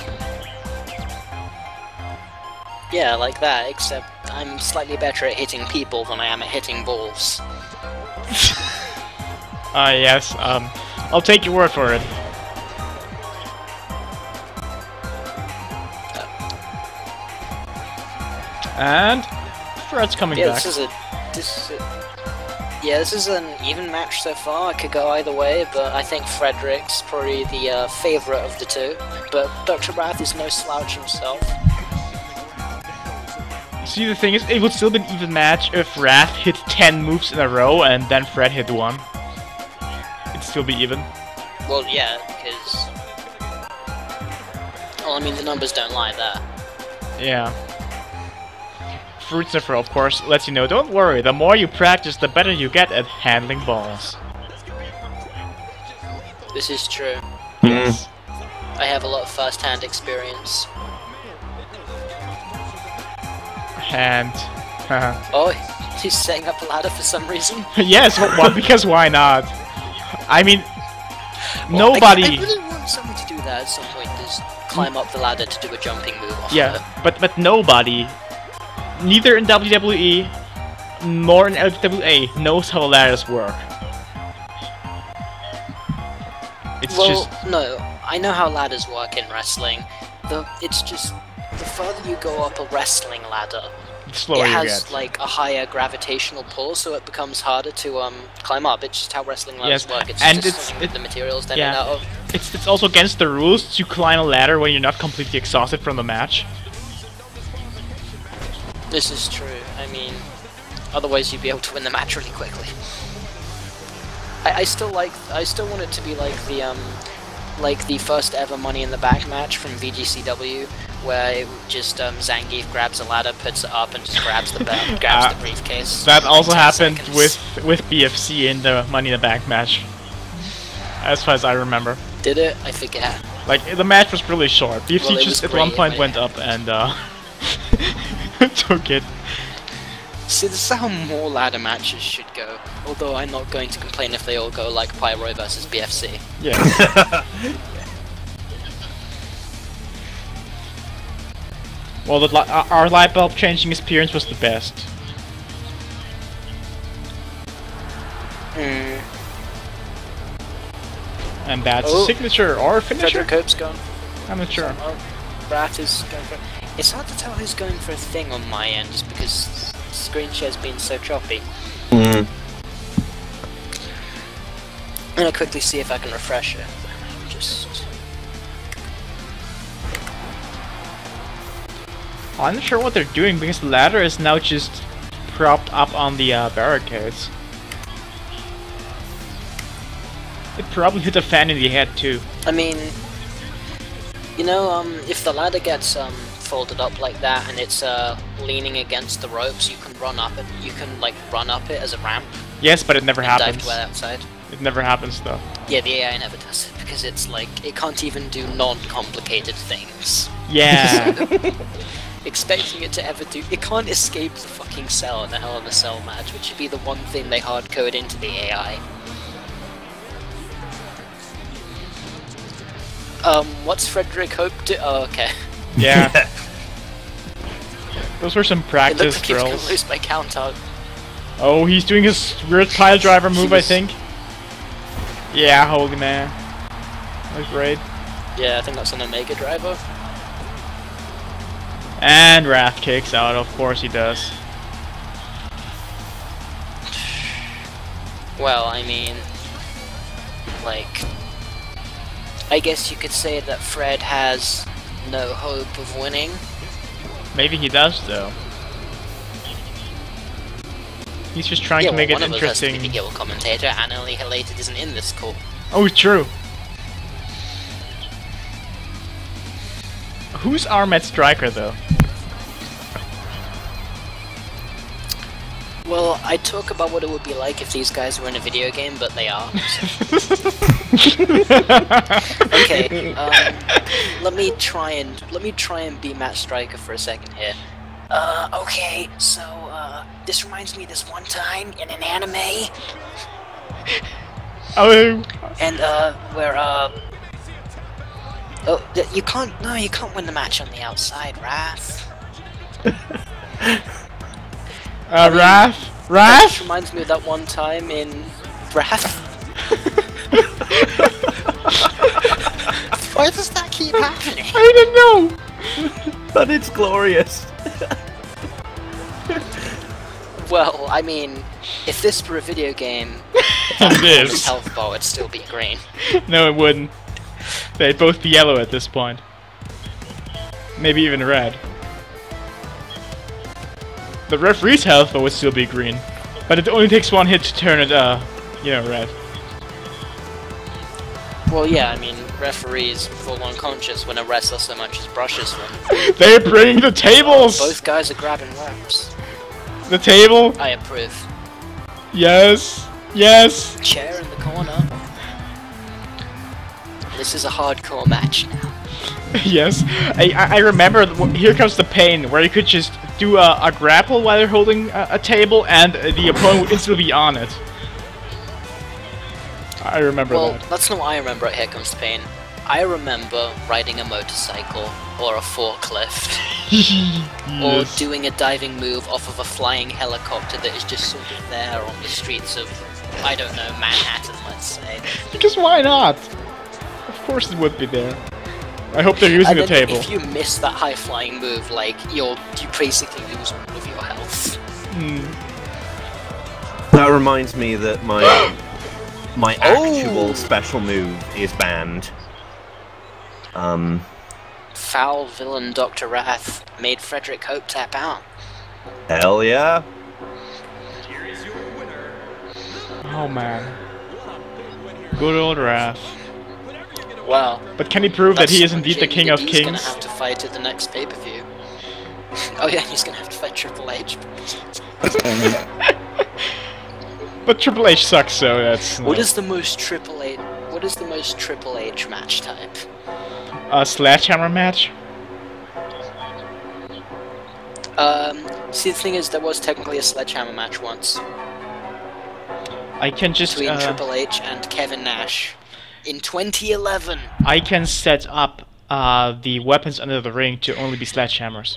Speaker 3: Yeah, like that, except I'm slightly better at hitting people than I am at hitting balls.
Speaker 2: Ah, uh, yes. Um, I'll take your word for it. And Fred's coming
Speaker 3: Yeah,
Speaker 2: back.
Speaker 3: this is a this is a, yeah, this is an even match so far. It could go either way, but I think Frederick's probably the uh, favorite of the two. But Doctor Wrath is no slouch himself.
Speaker 2: See, the thing is, it would still be an even match if Wrath hit ten moves in a row and then Fred hit one. It'd still be even.
Speaker 3: Well, yeah, because well, I mean the numbers don't lie there.
Speaker 2: Yeah. Fruit Sniffer, of course, lets you know, don't worry, the more you practice, the better you get at handling balls.
Speaker 3: This is true.
Speaker 2: Yes.
Speaker 3: I have a lot of first-hand experience.
Speaker 2: And...
Speaker 3: Oh, he's setting up a ladder for some reason.
Speaker 2: yes, well, because why not? I mean,
Speaker 3: Well,
Speaker 2: nobody...
Speaker 3: I, I really want someone to do that at some point, just climb up the ladder to do a jumping move off
Speaker 2: Yeah,
Speaker 3: of it.
Speaker 2: but but nobody, neither in W W E nor in L W A, knows how ladders work. It's
Speaker 3: Well,
Speaker 2: just
Speaker 3: no, I know how ladders work in wrestling. The It's just, the further you go up a wrestling ladder,
Speaker 2: the slower
Speaker 3: it
Speaker 2: you
Speaker 3: has
Speaker 2: get.
Speaker 3: like a higher gravitational pull, so it becomes harder to um climb up. It's just how wrestling ladders
Speaker 2: Yes,
Speaker 3: work. It's
Speaker 2: and
Speaker 3: just
Speaker 2: it's-
Speaker 3: something with
Speaker 2: it-
Speaker 3: the materials they're
Speaker 2: yeah.
Speaker 3: made out of.
Speaker 2: It's it's also against the rules to climb a ladder when you're not completely exhausted from the match.
Speaker 3: This is true. I mean, otherwise you'd be able to win the match really quickly. I, I still like. I still want it to be like the um, like the first ever Money in the Bank match from V G C W, where it just um, Zangief grabs a ladder, puts it up, and just grabs the belt, grabs
Speaker 2: Uh,
Speaker 3: the briefcase.
Speaker 2: That
Speaker 3: in, like,
Speaker 2: also
Speaker 3: ten
Speaker 2: happened
Speaker 3: seconds.
Speaker 2: with with B F C in the Money in the Bank match, as far as I remember.
Speaker 3: Did it? I forget.
Speaker 2: Like, the match was really short. B F C
Speaker 3: Well, it
Speaker 2: just
Speaker 3: was
Speaker 2: at one
Speaker 3: great
Speaker 2: point
Speaker 3: when
Speaker 2: went
Speaker 3: it
Speaker 2: up and uh, took it.
Speaker 3: See, this is how more ladder matches should go. Although I'm not going to complain if they all go like Pyro versus B F C.
Speaker 2: Yeah. Well, the li our our light bulb changing experience was the best.
Speaker 3: Hmm.
Speaker 2: And that's
Speaker 3: Oh.
Speaker 2: a signature or finisher?
Speaker 3: Frederick Hope's gone.
Speaker 2: I'm not sure.
Speaker 3: Oh, Rat is going for. It's hard to tell who's going for a thing on my end, just because screen share's been so choppy.
Speaker 1: Mm.
Speaker 3: I'm gonna quickly see if I can refresh it. Just.
Speaker 2: I'm not sure what they're doing because the ladder is now just propped up on the uh, barricades. It probably hit a fan in the head too.
Speaker 3: I mean, you know, um, if the ladder gets um folded up like that and it's uh leaning against the ropes, you can run up it. You can like run up it as a ramp
Speaker 2: Yes, but it never
Speaker 3: and dive
Speaker 2: happens.
Speaker 3: to the outside.
Speaker 2: It never happens though.
Speaker 3: Yeah, the A I never does it because it's like it can't even do non-complicated things.
Speaker 2: Yeah.
Speaker 3: Expecting it to ever do, it can't escape the fucking cell in a Hell in a Cell match, which would be the one thing they hard code into the A I. Um, what's Frederick Hope do? Oh, okay.
Speaker 2: Yeah. Those were some
Speaker 3: It
Speaker 2: practice
Speaker 3: looks like he's gonna
Speaker 2: drills.
Speaker 3: lose by count out.
Speaker 2: Oh, he's doing his weird pile driver move, I
Speaker 3: was-
Speaker 2: think. Yeah, holy man. That was great.
Speaker 3: Yeah, I think that's an Omega driver.
Speaker 2: And Wrath kicks out, of course he does.
Speaker 3: Well, I mean, like, I guess you could say that Fred has no hope of winning.
Speaker 2: Maybe he does, though. He's just trying
Speaker 3: yeah,
Speaker 2: to
Speaker 3: well,
Speaker 2: make it
Speaker 3: one of us has to be
Speaker 2: interesting.
Speaker 3: the Guild commentator, and only Helated isn't in this call.
Speaker 2: Oh, true. Who's our Met Striker, though?
Speaker 3: Well, I talk about what it would be like if these guys were in a video game, but they are. Okay, um, let me try and let me try and be Matt Striker for a second here. Uh, okay, so uh, this reminds me of this one time in an anime,
Speaker 2: Oh,
Speaker 3: and uh, where uh, oh, th- you can't, no, you can't win the match on the outside, Wrath.
Speaker 2: uh, Wrath?
Speaker 3: That
Speaker 2: Wrath?
Speaker 3: just reminds me of that one time in Wrath. Why does that keep happening?
Speaker 2: I don't know.
Speaker 1: But it's glorious.
Speaker 3: Well, I mean, if this were a video game,
Speaker 2: It
Speaker 3: this
Speaker 2: is.
Speaker 3: health bar would still be green.
Speaker 2: No, it wouldn't. They'd both be yellow at this point. Maybe even red. The referee's health bar would still be green. But it only takes one hit to turn it, uh, you know, red.
Speaker 3: Well, yeah, I mean, referees fall unconscious when a wrestler so much as brushes them.
Speaker 2: They're bringing the tables!
Speaker 3: Both guys are grabbing reps.
Speaker 2: The table?
Speaker 3: I approve.
Speaker 2: Yes! Yes!
Speaker 3: Chair in the corner. This is a hardcore match now.
Speaker 2: Yes. I, I I remember, th- Here Comes the Pain, where you could just do a, a grapple while you're holding a, a table, and uh, the opponent would instantly be on it. I remember
Speaker 3: Well,
Speaker 2: that.
Speaker 3: that's not what I remember at Here Comes the Pain. I remember riding a motorcycle, or a forklift, or
Speaker 2: Yes.
Speaker 3: doing a diving move off of a flying helicopter that is just sort of there on the streets of, I don't know, Manhattan, let's say.
Speaker 2: Because why not? Of course it would be there. I hope they're using
Speaker 3: And
Speaker 2: the
Speaker 3: then
Speaker 2: table.
Speaker 3: if you miss that high flying move, like, you're, you basically lose all of your health.
Speaker 2: Hmm.
Speaker 1: That reminds me that my my
Speaker 3: Oh.
Speaker 1: actual special move is banned. Um,
Speaker 3: Foul villain Doctor Wrath made Frederick Hope tap out.
Speaker 1: hell yeah.
Speaker 2: Oh man. Good old Wrath.
Speaker 3: Well,
Speaker 2: But can he prove that
Speaker 3: that's
Speaker 2: he is
Speaker 3: someone
Speaker 2: indeed the
Speaker 3: J
Speaker 2: king
Speaker 3: D
Speaker 2: of
Speaker 3: D's gonna
Speaker 2: kings?
Speaker 3: have to fight at the next pay-per-view. Oh yeah, he's gonna have to fight Triple H.
Speaker 2: But Triple H sucks, so that's...
Speaker 3: What
Speaker 2: no.
Speaker 3: is the most Triple H? What is the most Triple H match type?
Speaker 2: A sledgehammer match?
Speaker 3: Um, see, the thing is, there was technically a sledgehammer match once
Speaker 2: I can just...
Speaker 3: between
Speaker 2: uh,
Speaker 3: Triple H and Kevin Nash in twenty eleven.
Speaker 2: I can set up uh, the weapons under the ring to only be sledgehammers.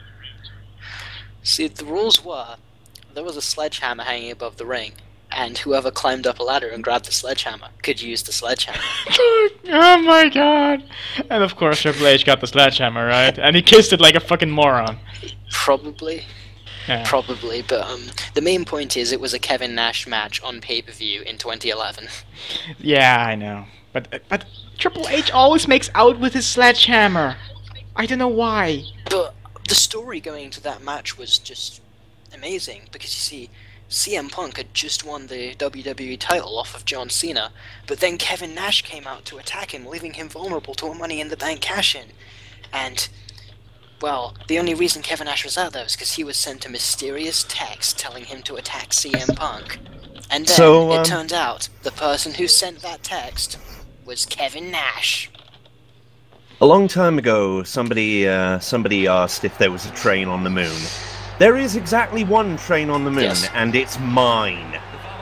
Speaker 3: See, the rules were there was a sledgehammer hanging above the ring, and whoever climbed up a ladder and grabbed the sledgehammer could use the sledgehammer.
Speaker 2: Oh my god! And of course Triple H got the sledgehammer, right? And he kissed it like a fucking moron.
Speaker 3: Probably.
Speaker 2: Yeah.
Speaker 3: Probably, but um, the main point is it was a Kevin Nash match on pay-per-view in twenty eleven.
Speaker 2: Yeah, I know. But but Triple H always makes out with his sledgehammer. I don't know why.
Speaker 3: But the story going into that match was just amazing, because you see, C M Punk had just won the W W E title off of John Cena, but then Kevin Nash came out to attack him, leaving him vulnerable to a Money in the Bank cash-in. And, well, the only reason Kevin Nash was out there was because he was sent a mysterious text telling him to attack C M Punk. And then,
Speaker 1: So, um,
Speaker 3: it turned out, the person who sent that text was Kevin Nash.
Speaker 1: A long time ago, somebody uh, somebody asked if there was a train on the moon. There is exactly one train on the moon,
Speaker 3: Yes.
Speaker 1: and it's mine.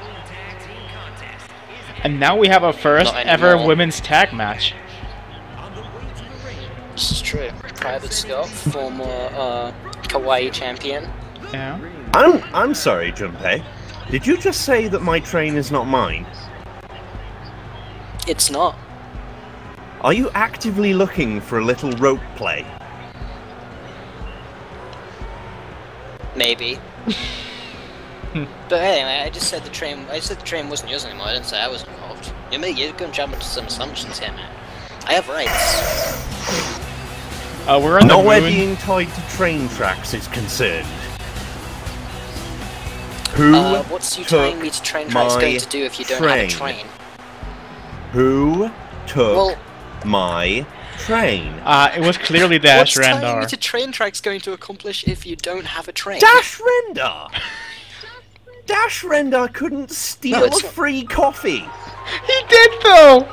Speaker 2: And now we have our first
Speaker 3: Not
Speaker 2: ever
Speaker 3: anymore.
Speaker 2: women's tag match.
Speaker 3: Private Scott, former uh, Kawaii champion.
Speaker 2: Yeah.
Speaker 1: I'm I'm sorry, Junpei. Did you just say that my train is not mine?
Speaker 3: It's not.
Speaker 1: Are you actively looking for a little rope play?
Speaker 3: Maybe. But anyway, I just said the train. I said the train wasn't yours anymore. I didn't say I was involved. You may you're going to jump into some assumptions here, man. I have rights.
Speaker 2: Uh, we're on
Speaker 1: Not
Speaker 2: the
Speaker 1: where
Speaker 2: moon.
Speaker 1: being tied to train tracks is concerned. Who
Speaker 3: Uh, what's you
Speaker 1: took
Speaker 3: tying me to train tracks
Speaker 1: my
Speaker 3: going to do if you don't
Speaker 1: train?
Speaker 3: have a train?
Speaker 1: Who took
Speaker 3: Well,
Speaker 1: my train?
Speaker 2: Uh, it was clearly Dash
Speaker 3: what's tying me
Speaker 2: Rendar.
Speaker 3: to train tracks going to accomplish if you don't have a train?
Speaker 1: Dash Rendar! Dash Rendar couldn't steal
Speaker 3: No, it's
Speaker 1: a
Speaker 3: not-
Speaker 1: free coffee!
Speaker 2: He did though.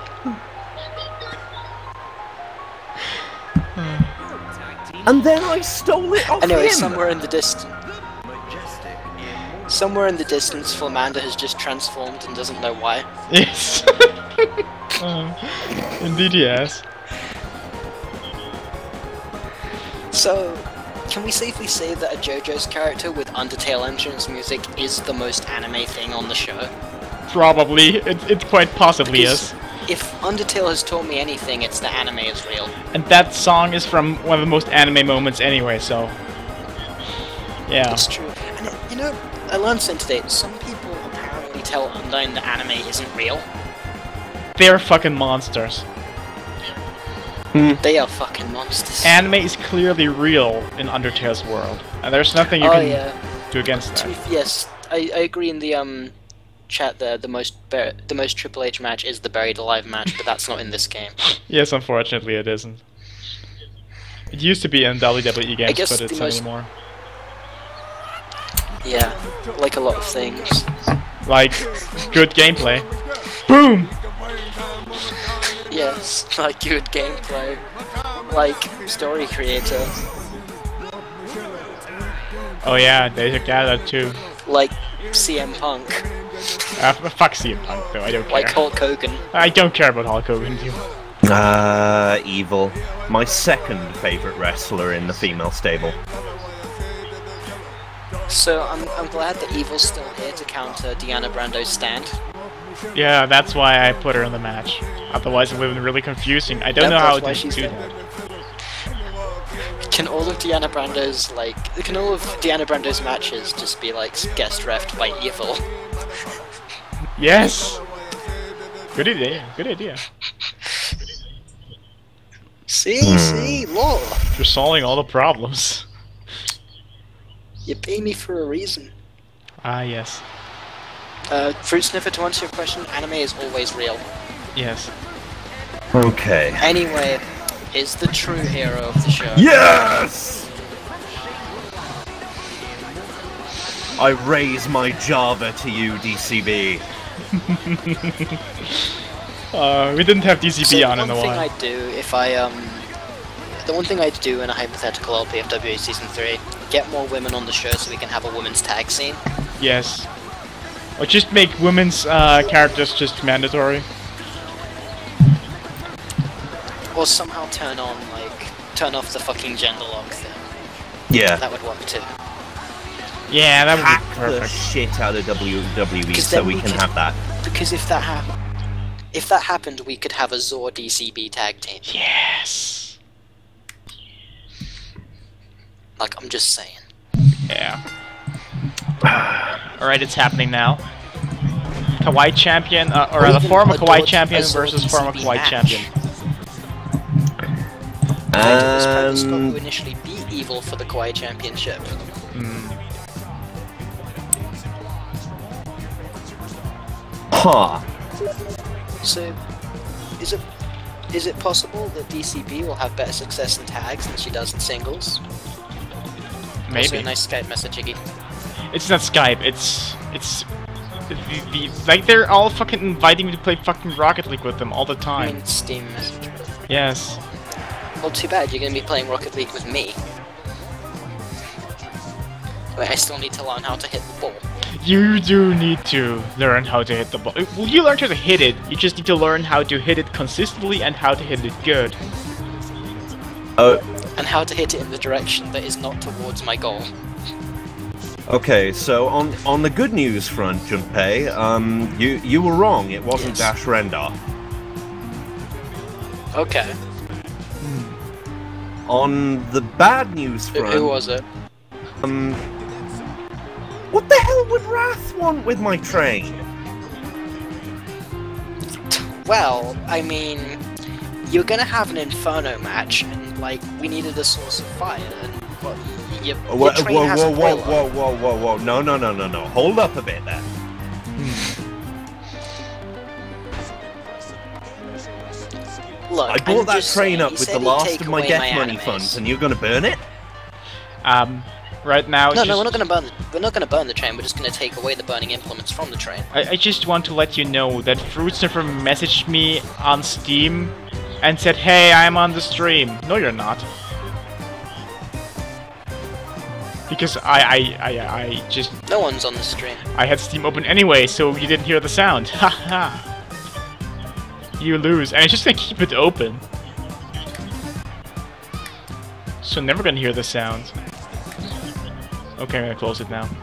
Speaker 1: And then I stole it off
Speaker 3: Anyway,
Speaker 1: him!
Speaker 3: somewhere in the distance, somewhere in the distance, Flamanda has just transformed and doesn't know why.
Speaker 2: Yes. um, indeed, yes.
Speaker 3: So, can we safely say that a JoJo's character with Undertale entrance music is the most anime thing on the show?
Speaker 2: Probably. It, it quite possibly
Speaker 3: Because
Speaker 2: is.
Speaker 3: if Undertale has taught me anything, it's that anime is real.
Speaker 2: And that song is from one of the most anime moments anyway, so... Yeah.
Speaker 3: It's true. And it, you know, I learned something today. Some people apparently tell Undyne that anime isn't real.
Speaker 2: They're fucking monsters.
Speaker 3: They are fucking monsters.
Speaker 2: Anime is clearly real in Undertale's world. And there's nothing you
Speaker 3: oh
Speaker 2: can
Speaker 3: yeah.
Speaker 2: do against
Speaker 3: To
Speaker 2: that.
Speaker 3: be- yes, I, I agree in the um chat there. The most bur the most Triple H match is the Buried Alive match, but that's not in this game.
Speaker 2: Yes, unfortunately it isn't. It used to be in W W E games,
Speaker 3: guess
Speaker 2: but
Speaker 3: the
Speaker 2: it's not
Speaker 3: most-
Speaker 2: anymore.
Speaker 3: Yeah, like a lot of things.
Speaker 2: Like, good gameplay. Boom!
Speaker 3: Yes, like good gameplay, like story creator,
Speaker 2: Oh yeah, they took that out too.
Speaker 3: like C M Punk,
Speaker 2: Uh, fuck C M Punk though, I don't care.
Speaker 3: like Hulk Hogan.
Speaker 2: I don't care about Hulk Hogan. You.
Speaker 1: Ah, Evil. My second favourite wrestler in the female stable.
Speaker 3: So I'm I'm glad that Evil's still here to counter Deanna Brando's stand.
Speaker 2: Yeah, that's why I put her in the match. Otherwise it would have been really confusing. I don't
Speaker 3: Yep,
Speaker 2: know how
Speaker 3: that's why
Speaker 2: to
Speaker 3: she's
Speaker 2: do
Speaker 3: there.
Speaker 2: that.
Speaker 3: Can all of Deanna Brando's like can all of Deanna Brando's matches just be like guest refed by Evil?
Speaker 2: Yes! Good idea, good idea.
Speaker 3: See,
Speaker 2: Hmm.
Speaker 3: see, law.
Speaker 2: You're solving all the problems.
Speaker 3: You pay me for a reason.
Speaker 2: Ah, yes.
Speaker 3: Uh, Fruit Sniffer, to answer your question, anime is always real.
Speaker 2: Yes.
Speaker 1: Okay.
Speaker 3: Anyway, is the true hero of the show.
Speaker 1: Yes! I raise my Java to you, D C B.
Speaker 2: Uh, we didn't have D C B
Speaker 3: So
Speaker 2: on
Speaker 3: the
Speaker 2: in a
Speaker 3: one thing
Speaker 2: while.
Speaker 3: I'd do if I, um... The one thing I'd do in a hypothetical L P F W A Season three, get more women on the show so we can have a women's tag scene.
Speaker 2: Yes. Or just make women's uh, characters just mandatory.
Speaker 3: Or somehow turn on, like, turn off the fucking gender lock thing.
Speaker 1: Yeah.
Speaker 3: That would work too.
Speaker 2: Yeah, that would
Speaker 1: Hack
Speaker 2: be
Speaker 1: the
Speaker 2: perfect.
Speaker 1: shit out of W W E
Speaker 3: 'Cause
Speaker 1: so
Speaker 3: then
Speaker 1: we
Speaker 3: we
Speaker 1: can
Speaker 3: could-
Speaker 1: have that.
Speaker 3: Because if that happened... If that happened, we could have a Zor D C B tag team.
Speaker 2: Yes.
Speaker 3: Like, I'm just saying.
Speaker 2: Yeah. Alright, it's happening now. Kawaii champion, uh, or
Speaker 3: Or
Speaker 2: the
Speaker 3: even
Speaker 2: former
Speaker 3: a
Speaker 2: Kawaii
Speaker 3: Dodge
Speaker 2: champion
Speaker 3: Azor
Speaker 2: versus
Speaker 3: D C B
Speaker 2: former Kawaii
Speaker 3: match.
Speaker 2: champion.
Speaker 3: Mind you, it was Private Scott
Speaker 1: Um,
Speaker 3: who initially beat Evil for the Kawaii Championship.
Speaker 1: Huh.
Speaker 3: So, is it is it possible that D C B will have better success in tags than she does in singles? Also,
Speaker 2: Maybe.
Speaker 3: a nice Skype message, Iggy.
Speaker 2: It's not Skype, it's... It's... The, the, like, they're all fucking inviting me to play fucking Rocket League with them all the
Speaker 3: I
Speaker 2: time.
Speaker 3: mean, Steam message.
Speaker 2: Yes.
Speaker 3: Well, too bad, you're gonna be playing Rocket League with me. Wait, I still need to learn how to hit the ball.
Speaker 2: You do need to learn how to hit the ball. Well, you learn how to hit it, you just need to learn how to hit it consistently and how to hit it good.
Speaker 1: Oh,
Speaker 3: and how to hit it in the direction that is not towards my goal.
Speaker 1: Okay, so on on the good news front, Junpei, um, you you were wrong. It wasn't
Speaker 3: Yes.
Speaker 1: dash render.
Speaker 3: Okay.
Speaker 1: On the bad news
Speaker 3: Who,
Speaker 1: front,
Speaker 3: who was it?
Speaker 1: um, what the hell would Wrath want with my train?
Speaker 3: Well, I mean, you're gonna have an Inferno match, and like we needed a source of fire, and well, your, your
Speaker 1: Whoa,
Speaker 3: train
Speaker 1: whoa,
Speaker 3: has
Speaker 1: whoa,
Speaker 3: a
Speaker 1: whoa,
Speaker 3: boiler.
Speaker 1: whoa, whoa, whoa, whoa! No, no, no, no, no! Hold up a bit there.
Speaker 3: Look,
Speaker 1: I
Speaker 3: I'm
Speaker 1: bought that
Speaker 3: just
Speaker 1: train
Speaker 3: saying,
Speaker 1: up
Speaker 3: he
Speaker 1: with
Speaker 3: said
Speaker 1: the
Speaker 3: he'd
Speaker 1: last
Speaker 3: take
Speaker 1: of my
Speaker 3: away
Speaker 1: death money
Speaker 3: animes.
Speaker 1: funds, and you're gonna burn it?
Speaker 2: Um, right now,
Speaker 3: No,
Speaker 2: just,
Speaker 3: no, we're not gonna burn. The, we're not gonna burn the train. We're just gonna take away the burning implements from the train.
Speaker 2: I, I just want to let you know that Fruit Sniffer messaged me on Steam and said, "Hey, I'm on the stream." No, you're not. Because I, I, I, I just,
Speaker 3: No one's on the stream.
Speaker 2: I had Steam open anyway, so you didn't hear the sound. Haha. You lose, and it's just gonna keep it open. So I'm never gonna hear the sound. Okay, I'm gonna close it now.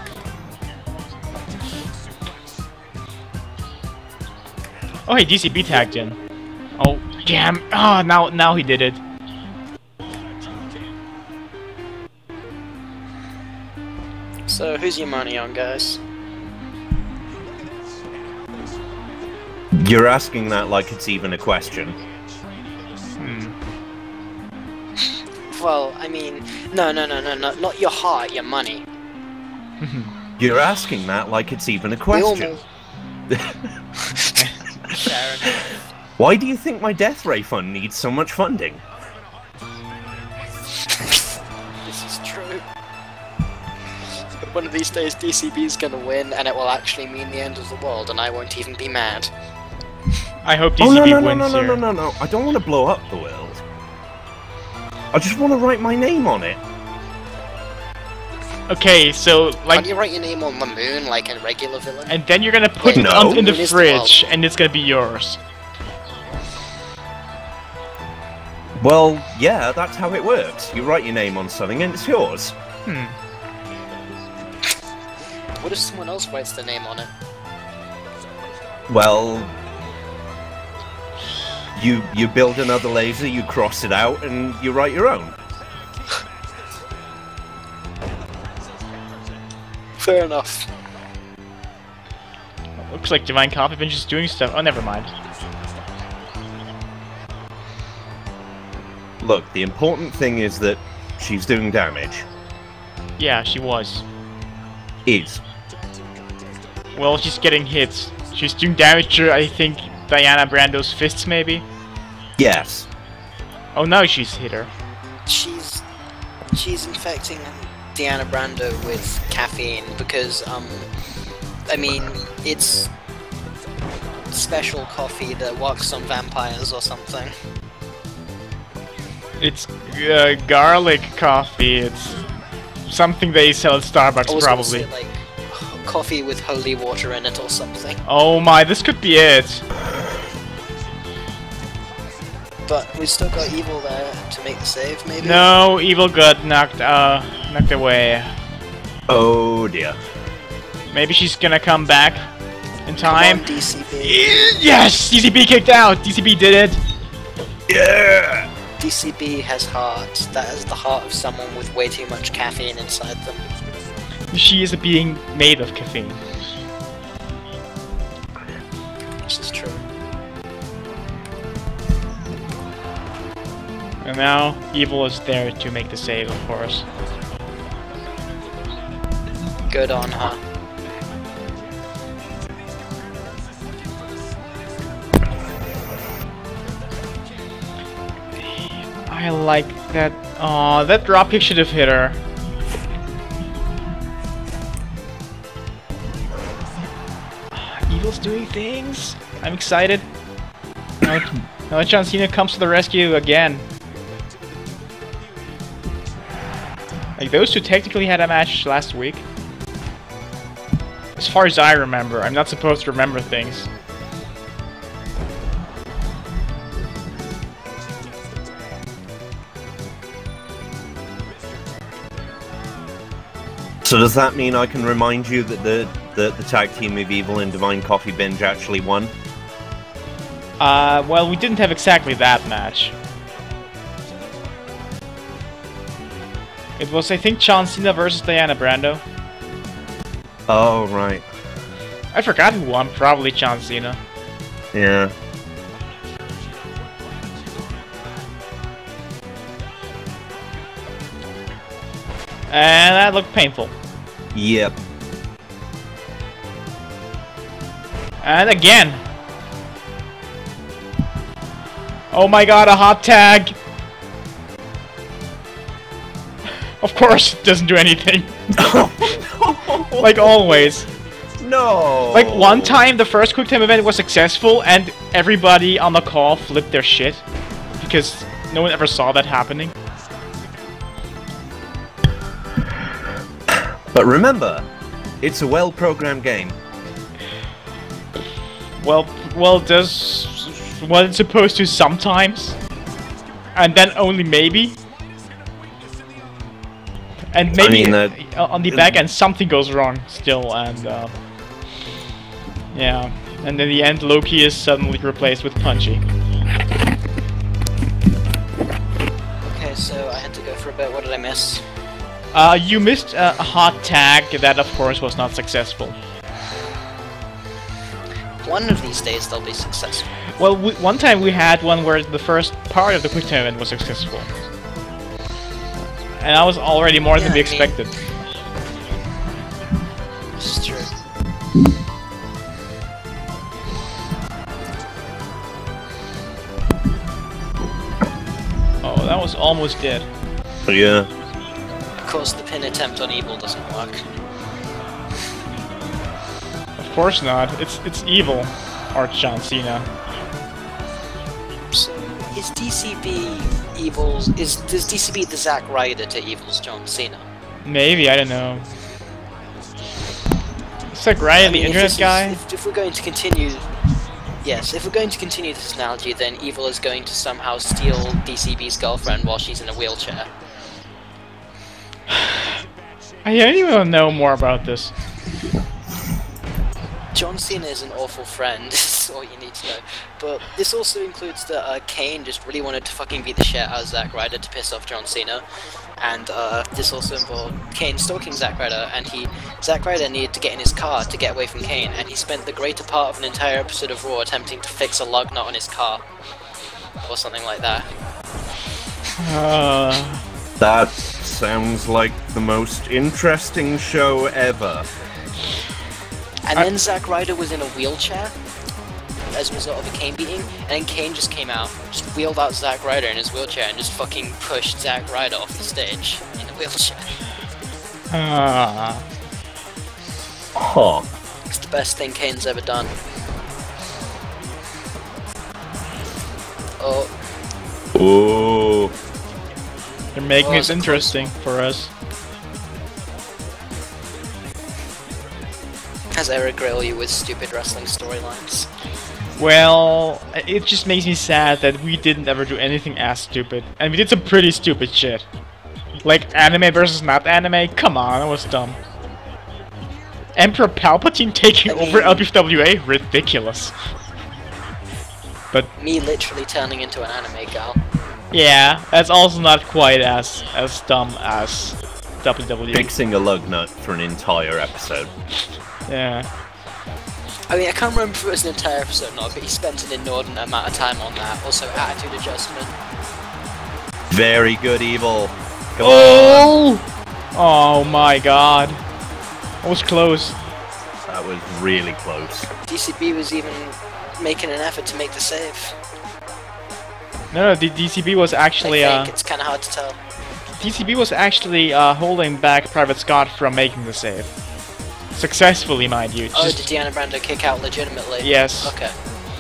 Speaker 2: Oh, hey, D C B tagged in. Oh, damn! Ah, oh, now, now he did it.
Speaker 3: So who's your money on, guys?
Speaker 1: You're asking that like it's even a question.
Speaker 2: Hmm.
Speaker 3: Well, I mean, no, no, no, no, no, not your heart, your money.
Speaker 1: You're asking that like it's even a
Speaker 3: We all
Speaker 1: question.
Speaker 3: know. Fair enough.
Speaker 1: Why do you think my death ray fund needs so much funding?
Speaker 3: This is true. One of these days, D C B's gonna win, and it will actually mean the end of the world, and I won't even be mad.
Speaker 2: I hope D
Speaker 1: Oh
Speaker 2: C B
Speaker 1: no no no
Speaker 2: wins
Speaker 1: no no
Speaker 2: here.
Speaker 1: no no no! I don't want to blow up the world. I just want to write my name on it.
Speaker 2: Okay, so
Speaker 3: Can't
Speaker 2: like,
Speaker 3: you write your name on the moon like a regular villain?
Speaker 2: and then you're gonna put
Speaker 3: Wait,
Speaker 2: it
Speaker 1: no.
Speaker 2: on, in the
Speaker 3: It is the
Speaker 2: fridge,
Speaker 3: world.
Speaker 2: and it's gonna be yours.
Speaker 1: Well, yeah, that's how it works. You write your name on something and it's yours.
Speaker 2: Hmm.
Speaker 3: What if someone else writes their name on it?
Speaker 1: Well, you you build another laser, you cross it out, and you write your own.
Speaker 3: Fair enough.
Speaker 2: Looks like Divine Copy been just doing stuff. Oh, never mind.
Speaker 1: Look, the important thing is that she's doing damage.
Speaker 2: Yeah, she was.
Speaker 1: Is.
Speaker 2: Well, she's getting hits. She's doing damage to, I think, Diana Brando's fists, maybe?
Speaker 1: Yes.
Speaker 2: Oh, now she's hit her.
Speaker 3: She's she's infecting Deanna Brando with caffeine because um I mean it's special coffee that works on vampires or something.
Speaker 2: It's uh, garlic coffee. It's something they sell at
Speaker 3: I
Speaker 2: Starbucks,
Speaker 3: was gonna
Speaker 2: probably.
Speaker 3: say, like coffee with holy water in it or something.
Speaker 2: Oh my, this could be it.
Speaker 3: But we've still got Evil there to make the save, maybe?
Speaker 2: No, Evil got knocked, uh, knocked away.
Speaker 1: Oh dear.
Speaker 2: Maybe she's gonna come back in
Speaker 3: Come
Speaker 2: time.
Speaker 3: on, D C B.
Speaker 2: Yes! D C B kicked out! D C B did it!
Speaker 1: Yeah.
Speaker 3: D C B has heart. That is the heart of someone with way too much caffeine inside them.
Speaker 2: She is a being made of caffeine.
Speaker 3: This is true.
Speaker 2: And now, Evil is there to make the save, of course.
Speaker 3: Good on her.
Speaker 2: I like that. Aw, that dropkick should have hit her. Evil's doing things. I'm excited. Now, now John Cena comes to the rescue again. Like, those two technically had a match last week. As far as I remember, I'm not supposed to remember things.
Speaker 1: So does that mean I can remind you that the, the, the tag team of Evil and Divine Coffee Binge actually won?
Speaker 2: Uh, well, we didn't have exactly that match. It was, I think, John Cena versus Diana Brando.
Speaker 1: Oh, right.
Speaker 2: I forgot who won, probably John Cena.
Speaker 1: Yeah.
Speaker 2: And that looked painful.
Speaker 1: Yep.
Speaker 2: And again. Oh my god, a hot tag! Of course, it doesn't do anything. Like always.
Speaker 1: No!
Speaker 2: Like one time, the first quick time event was successful, and everybody on the call flipped their shit. Because no one ever saw that happening.
Speaker 1: But remember, it's a well-programmed game.
Speaker 2: Well, well, it does what it's supposed to sometimes. And then only maybe. And maybe
Speaker 1: I mean, that,
Speaker 2: on the back end something goes wrong still, and uh, yeah, and in the end Loki is suddenly replaced with Punchy.
Speaker 3: Okay, so I had to go for a bit. What did I miss?
Speaker 2: Uh, you missed uh, a hot tag that, of course, was not successful.
Speaker 3: One of these days they'll be successful.
Speaker 2: Well, we, one time we had one where the first part of the quick time event was successful. And that was already more
Speaker 3: Yeah,
Speaker 2: than we
Speaker 3: I mean-
Speaker 2: expected.
Speaker 3: This is true.
Speaker 2: Oh, that was almost dead.
Speaker 1: yeah.
Speaker 3: Of course, the pin attempt on Evil doesn't work.
Speaker 2: Of course not. It's it's evil, Art John Cena.
Speaker 3: So, is D C B Evil's... Is, does D C B the Zack Ryder to Evil's John Cena?
Speaker 2: Maybe, I don't know. It's like Ryan, the
Speaker 3: if
Speaker 2: internet
Speaker 3: this is-
Speaker 2: guy.
Speaker 3: If, if we're going to continue... Yes, if we're going to continue this analogy, then Evil is going to somehow steal D C B's girlfriend while she's in a wheelchair.
Speaker 2: I don't even want to know more about this.
Speaker 3: John Cena is an awful friend, that's all you need to know. But this also includes that uh, Kane just really wanted to fucking beat the shit out of Zack Ryder to piss off John Cena. And uh, this also involved Kane stalking Zack Ryder, and he, Zack Ryder needed to get in his car to get away from Kane, and he spent the greater part of an entire episode of Raw attempting to fix a lug nut on his car. Or something like that.
Speaker 2: Uh,
Speaker 1: That sounds like the most interesting show ever.
Speaker 3: And
Speaker 2: I-
Speaker 3: then Zack Ryder was in a wheelchair as a result of a Kane beating, and then Kane just came out, just wheeled out Zack Ryder in his wheelchair and just fucking pushed Zack Ryder off the stage in a wheelchair.
Speaker 2: uh,
Speaker 1: Huh.
Speaker 3: It's the best thing Kane's ever done. Oh,
Speaker 1: Ooh.
Speaker 2: they're making
Speaker 3: Oh,
Speaker 2: it
Speaker 3: it's a close
Speaker 2: interesting for us.
Speaker 3: has Eric grill you with stupid wrestling storylines?
Speaker 2: Well, it just makes me sad that we didn't ever do anything as stupid. And we did some pretty stupid shit. Like anime versus not anime? Come on, that was dumb. Emperor Palpatine taking
Speaker 3: I mean-
Speaker 2: over L P W A? Ridiculous. But
Speaker 3: Me literally turning into an anime gal.
Speaker 2: yeah, that's also not quite as as dumb as W W E.
Speaker 1: Fixing a lug nut for an entire episode.
Speaker 2: Yeah.
Speaker 3: I mean, I can't remember if it was an entire episode or not, but he spent an inordinate amount of time on that. Also, attitude adjustment.
Speaker 1: Very good, Evil. Come on.
Speaker 2: Oh! Oh my god. That was close.
Speaker 1: That was really close.
Speaker 3: D C B was even making an effort to make the save.
Speaker 2: No, no, the D C B was actually
Speaker 3: I
Speaker 2: uh
Speaker 3: think it's kind of hard to tell.
Speaker 2: D C B was actually uh holding back Private Scott from making the save. Successfully, mind you.
Speaker 3: Oh,
Speaker 2: Just-
Speaker 3: did Deanna Brando kick out legitimately?
Speaker 2: Yes.
Speaker 3: Okay.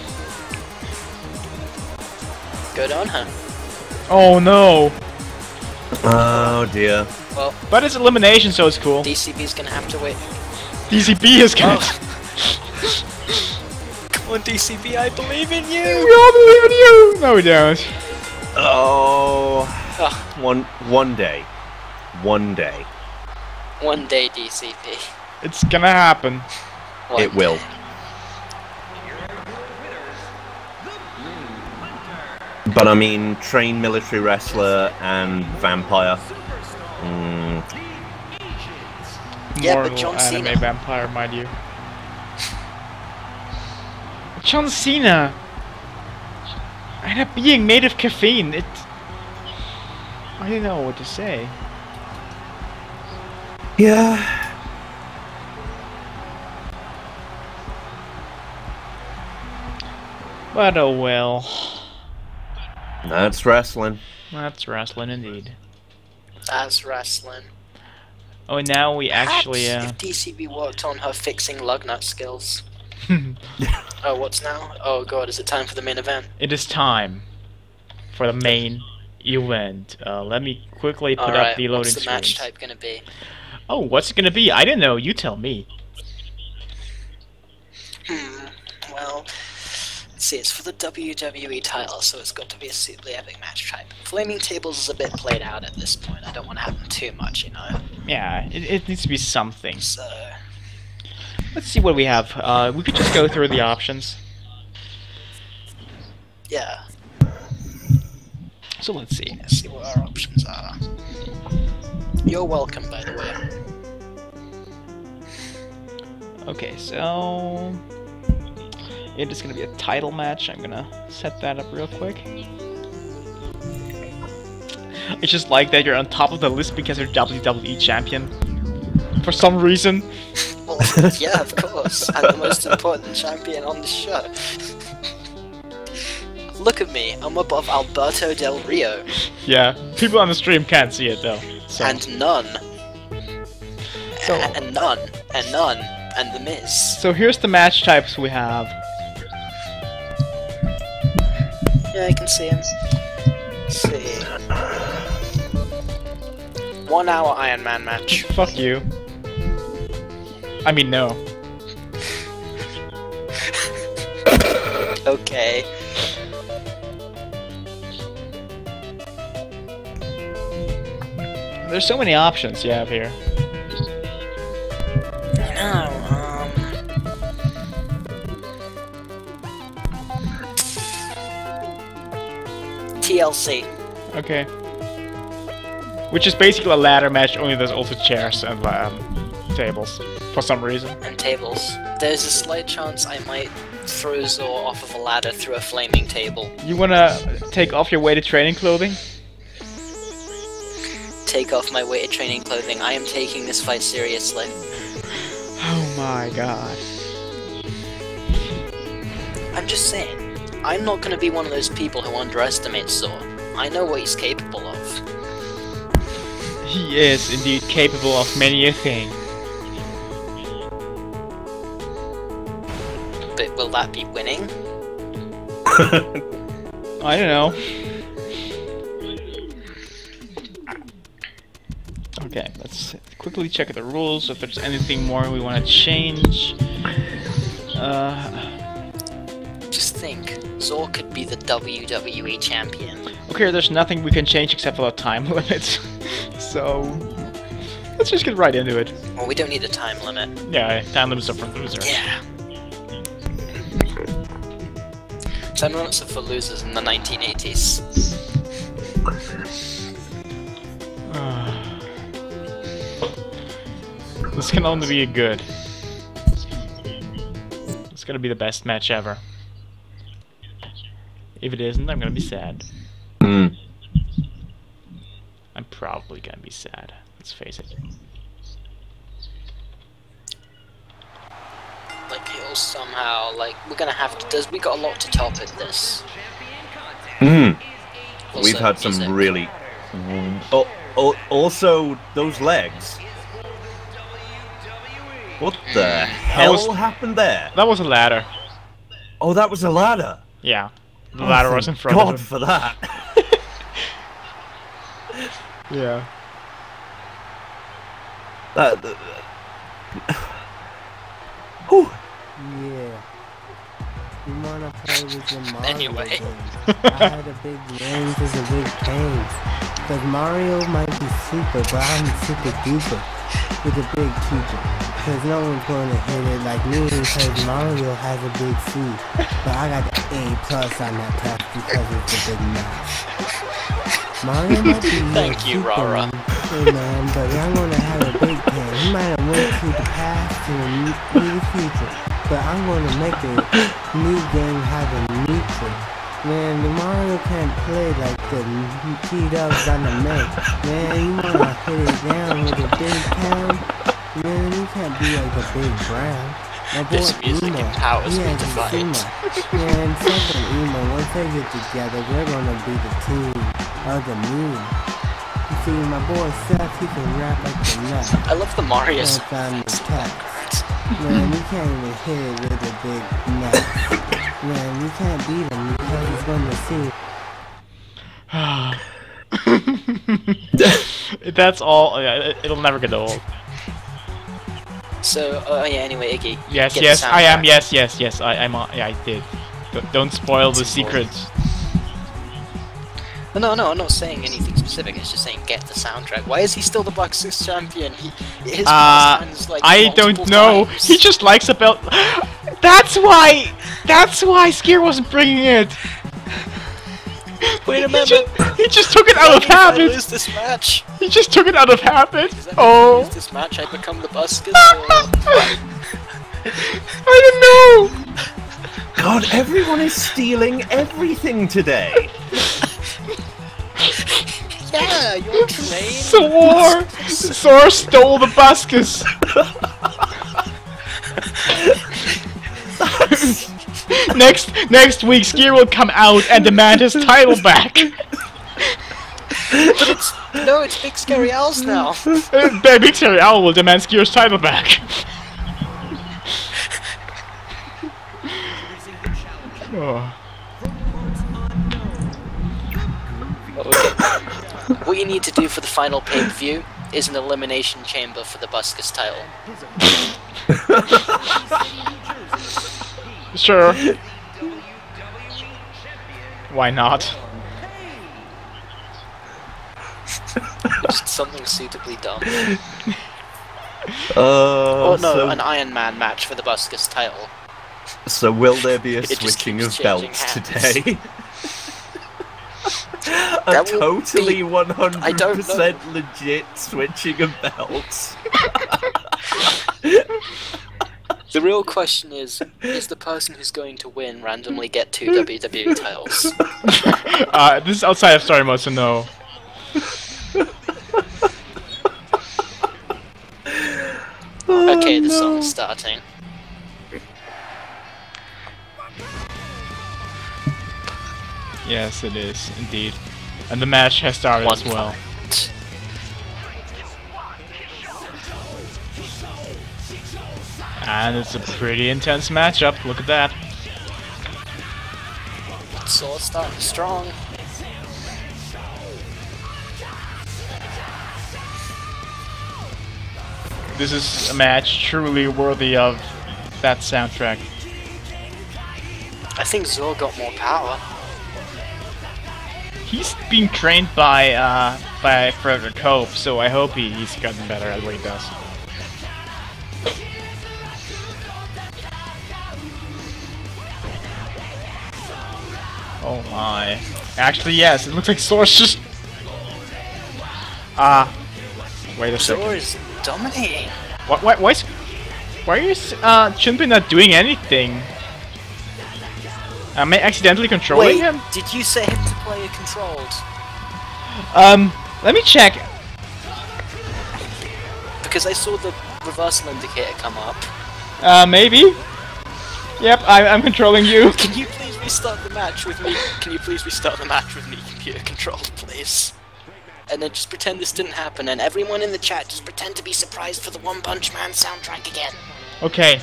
Speaker 3: Good on her.
Speaker 2: Oh no.
Speaker 1: Oh dear.
Speaker 3: Well,
Speaker 2: But it's elimination, so it's cool.
Speaker 3: D C B's gonna have to wait.
Speaker 2: D C B is gonna.
Speaker 3: Oh. Come on, D C B, I believe in
Speaker 2: We
Speaker 3: you!
Speaker 2: all believe in you! No, we don't.
Speaker 1: Oh.
Speaker 3: Oh,
Speaker 1: One one day. One day.
Speaker 3: One day, D C P.
Speaker 2: It's gonna happen.
Speaker 3: One
Speaker 1: It will.
Speaker 3: day.
Speaker 1: But I mean, trained military wrestler and vampire. Mm,
Speaker 3: Yeah, but
Speaker 2: Mortal
Speaker 3: John
Speaker 2: anime
Speaker 3: Cena.
Speaker 2: vampire, mind you. John Cena! And it being made of caffeine, it... I don't know what to say.
Speaker 1: yeah.
Speaker 2: But oh well.
Speaker 1: That's wrestling.
Speaker 2: That's wrestling indeed.
Speaker 3: That's wrestling.
Speaker 2: Oh, and now we actually,
Speaker 3: Perhaps
Speaker 2: uh...
Speaker 3: if D C B worked on her fixing lug nut skills. Oh, what's now? Oh god, is it time for the main event?
Speaker 2: it is time for the main event. Uh, let me quickly put
Speaker 3: Alright,
Speaker 2: up the loading
Speaker 3: what's the match
Speaker 2: screens.
Speaker 3: type gonna be?
Speaker 2: Oh, what's it gonna be? I didn't know. You tell me.
Speaker 3: Hmm, well, let's see, it's for the W W E title, so it's got to be a suitably epic match type. Flaming Tables is a bit played out at this point. I don't want to have them too much, you know?
Speaker 2: Yeah, it, it needs to be something.
Speaker 3: So,
Speaker 2: Let's see what we have. Uh, we could just go through the options.
Speaker 3: yeah,
Speaker 2: So let's see.
Speaker 3: let's see what our options are. You're welcome, by the way.
Speaker 2: Okay, so it is gonna be a title match. I'm gonna set that up real quick. I just like that you're on top of the list because you're W W E champion. For some reason.
Speaker 3: Well, yeah, of course. I'm the most important champion on the show. Look at me, I'm above Alberto Del Rio.
Speaker 2: Yeah, people on the stream can't see it though. So.
Speaker 3: And none.
Speaker 2: So-
Speaker 3: A- and none. And none. And The Miz.
Speaker 2: So here's the match types we have.
Speaker 3: Yeah, I can see him. Let's see. One hour Iron Man match.
Speaker 2: Fuck you. I mean, no.
Speaker 3: Okay.
Speaker 2: There's so many options you have here.
Speaker 3: Now, um... T L C.
Speaker 2: Okay. Which is basically a ladder match, only there's also chairs and um, tables, for some reason.
Speaker 3: And tables. There's a slight chance I might throw Zor off of a ladder through a flaming table.
Speaker 2: You wanna take off your weighted training clothing?
Speaker 3: Take off my weighted training clothing. I am taking this fight seriously.
Speaker 2: Oh my god.
Speaker 3: I'm just saying, I'm not gonna be one of those people who underestimates Zor. I know what he's capable of.
Speaker 2: He is indeed capable of many a thing.
Speaker 3: But will that be winning?
Speaker 2: I don't know. Okay, let's quickly check the rules, if there's anything more we want to change. Uh,
Speaker 3: Just think, Zor could be the W W E champion.
Speaker 2: okay, there's nothing we can change except for the time limit. So, let's just get right into it.
Speaker 3: Well, we don't need a time limit.
Speaker 2: Yeah, time limits are for losers.
Speaker 3: Yeah. Time limits are for losers in the nineteen eighties.
Speaker 2: This can only be good. It's gonna be the best match ever. If it isn't, I'm gonna be sad.
Speaker 1: Mm.
Speaker 2: I'm probably gonna be sad. Let's face it.
Speaker 3: Like, it'll somehow, like, we're gonna have to, there's, we got a lot to top at this.
Speaker 1: Mm.
Speaker 3: Also,
Speaker 1: We've had some
Speaker 3: music.
Speaker 1: really... Oh, oh, also, those legs. What the hell
Speaker 2: was-
Speaker 1: happened there?
Speaker 2: That was a ladder.
Speaker 1: Oh, that was a ladder.
Speaker 2: Yeah. The
Speaker 1: Oh,
Speaker 2: ladder
Speaker 1: thank
Speaker 2: was in front
Speaker 1: God
Speaker 2: of him.
Speaker 1: for that.
Speaker 2: Yeah.
Speaker 1: that, that, Whew.
Speaker 5: Yeah. You wanna play with your Mario
Speaker 3: Anyway.
Speaker 5: games. I had a big range as a big pain. Cause Mario might be super, but I'm super duper with a big keeper. Cause no one's gonna hit it like me, cause Mario has a big C. But I got the A plus on that test because it's a big math. Mario might be
Speaker 3: Thank you,
Speaker 5: super,
Speaker 3: Rara.
Speaker 5: hey man, but I'm gonna have a big pen. He might have went to the past to the new future. But I'm gonna make a new game have a neutral. Man, the Mario can't play like the T-Dubs on the Mac. Man, you wanna hit it down with a big pound? Man, you can't be like a big brown. My boy
Speaker 3: This music
Speaker 5: Emo,
Speaker 3: empowers
Speaker 5: he
Speaker 3: me
Speaker 5: has
Speaker 3: to
Speaker 5: a
Speaker 3: fight.
Speaker 5: sumo. Man, Seth and Emo, once they get together, we're gonna be the team of the meme. You see, my boy Seth, he can rap like the nut.
Speaker 3: I love the Mario
Speaker 5: That's
Speaker 3: song.
Speaker 5: on the text. Man, you can't even hit it with a big nut. Man, you can't beat him because he's gonna see.
Speaker 2: That's all. Yeah, it, it'll never get old.
Speaker 3: So, oh yeah, anyway, Iggy.
Speaker 2: Yes,
Speaker 3: get
Speaker 2: yes,
Speaker 3: the
Speaker 2: I am.
Speaker 3: soundtrack.
Speaker 2: Yes, yes, yes. I, I'm. on- Yeah, I did. Don't, don't spoil the secrets.
Speaker 3: No, no, I'm not saying anything specific. It's just saying get the soundtrack. Why is he still the Bucks champion? He, his
Speaker 2: Uh,
Speaker 3: fans, like,
Speaker 2: I
Speaker 3: multiple
Speaker 2: don't know.
Speaker 3: times.
Speaker 2: He just likes a belt. That's why. That's why Skier wasn't bringing it.
Speaker 3: Wait a
Speaker 2: He
Speaker 3: minute.
Speaker 2: just, he just took it out of
Speaker 3: If I
Speaker 2: habit.
Speaker 3: lose this match,
Speaker 2: He just took it out of habit.
Speaker 3: does that mean if I
Speaker 2: Oh.
Speaker 3: lose this match, I become the Buskers? Or...
Speaker 2: I don't know.
Speaker 1: God, everyone is stealing everything today.
Speaker 3: Yeah, you're trained.
Speaker 2: Sor! Sor stole the Buskus! next next week, Skier will come out and demand his title back.
Speaker 3: But it's no, it's Big Scary Owls now.
Speaker 2: Uh, Big Terry Owl will demand Skier's title back. Oh.
Speaker 3: Okay. What you need to do for the final pay-per-view is an elimination chamber for the Buskers title.
Speaker 2: Sure. Why not?
Speaker 3: Just something suitably dumb.
Speaker 1: Uh,
Speaker 3: Or no,
Speaker 1: so,
Speaker 3: an Iron Man match for the Buskers title.
Speaker 1: so will there be a
Speaker 3: It just
Speaker 1: switching
Speaker 3: keeps
Speaker 1: of
Speaker 3: changing
Speaker 1: belts
Speaker 3: hands.
Speaker 1: today? a
Speaker 3: That will
Speaker 1: totally
Speaker 3: be-
Speaker 1: one
Speaker 3: I
Speaker 1: hundred
Speaker 3: don't
Speaker 1: percent legit switching of belts.
Speaker 3: The real question is, is the person who's going to win randomly get two W W E titles?
Speaker 2: Uh, this is outside of story mode, so no.
Speaker 3: Okay, the
Speaker 1: no.
Speaker 3: song's starting.
Speaker 2: Yes, it is, indeed. And the match has started
Speaker 3: One
Speaker 2: as well.
Speaker 3: fight.
Speaker 2: And it's a pretty intense matchup, look at that.
Speaker 3: It's all starting strong.
Speaker 2: This is a match truly worthy of that soundtrack.
Speaker 3: I think Zor got more power.
Speaker 2: He's being trained by uh, by Frederick Hope, so I hope he, he's gotten better at what he does. Oh my. Actually, yes, it looks like Source just... Ah. wait a
Speaker 3: Zor
Speaker 2: second.
Speaker 3: is dominating.
Speaker 2: Why, why, why is... Why is uh, Chunpei not doing anything? Am I accidentally controlling
Speaker 3: Wait,
Speaker 2: him?
Speaker 3: did you set him to play a controlled?
Speaker 2: Um, let me check.
Speaker 3: Because I saw the reversal indicator come up.
Speaker 2: Uh, maybe? Yep, I, I'm controlling you.
Speaker 3: Can you please restart the match with me? Can you please restart the match with me computer controlled, please? And then just pretend this didn't happen, and everyone in the chat just pretend to be surprised for the One Punch Man soundtrack again.
Speaker 2: Okay.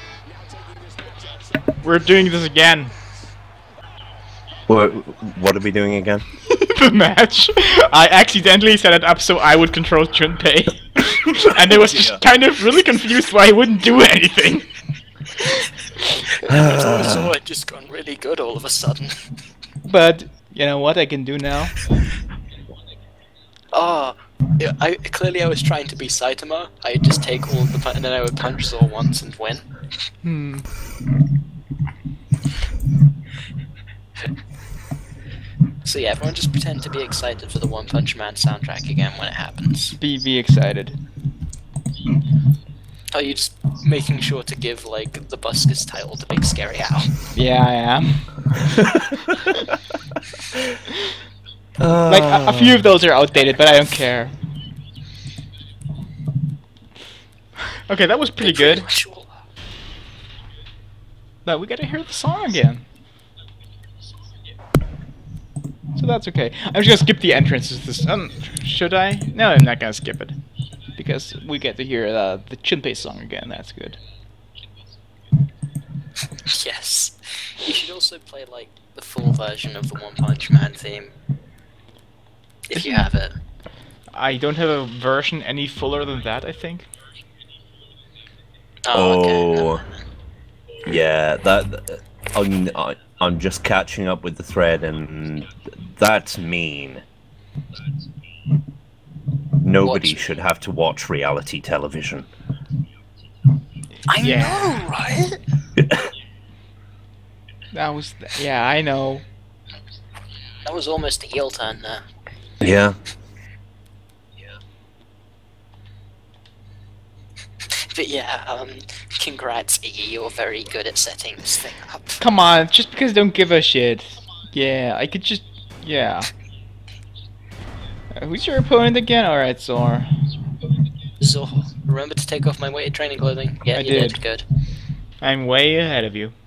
Speaker 2: We're doing this again.
Speaker 1: What, what are we doing again?
Speaker 2: The match. I accidentally set it up so I would control Chunpei. And I was just
Speaker 1: Yeah.
Speaker 2: kind of really confused why he wouldn't do anything.
Speaker 3: So it just gone really good all of a sudden.
Speaker 2: But you know what I can do now?
Speaker 3: Oh, yeah, I clearly I was trying to be Saitama. I'd just take all of the pu- and then I would punch Zor once and win.
Speaker 2: Hmm.
Speaker 3: So yeah, everyone just pretend to be excited for the One Punch Man soundtrack again when it happens.
Speaker 2: Be be excited.
Speaker 3: Are you just making sure to give like the Buskus title to Big Scary Owl?
Speaker 2: Yeah, I am. Like a, a few of those are outdated, but I don't care. Okay, that was pretty good. Now we gotta hear the song again. So that's okay. I'm just gonna skip the entrances. This um, should I? No, I'm not gonna skip it because we get to hear uh, the Chunpei song again. That's good.
Speaker 3: Yes. You should also play like the full version of the One Punch Man theme. If you have it.
Speaker 2: I don't have a version any fuller than that, I think.
Speaker 3: Oh, okay.
Speaker 1: Oh,
Speaker 3: never mind.
Speaker 1: yeah, that. I'm, I- I'm just catching up with the thread, and that's mean. Nobody
Speaker 3: Watch-
Speaker 1: should have to watch reality television.
Speaker 3: I
Speaker 2: Yeah.
Speaker 3: know, right?
Speaker 2: That was yeah, I know.
Speaker 3: That was almost a heel turn there.
Speaker 1: Yeah.
Speaker 3: But yeah, um, congrats, Iggy, you're very good at setting this thing up.
Speaker 2: Come on, just because I don't give a shit. Yeah, I could just yeah. Uh, who's your opponent again? Alright, Zor.
Speaker 3: So, remember to take off my weighted training clothing? Yeah,
Speaker 2: I
Speaker 3: you
Speaker 2: did.
Speaker 3: did. Good.
Speaker 2: I'm way ahead of you.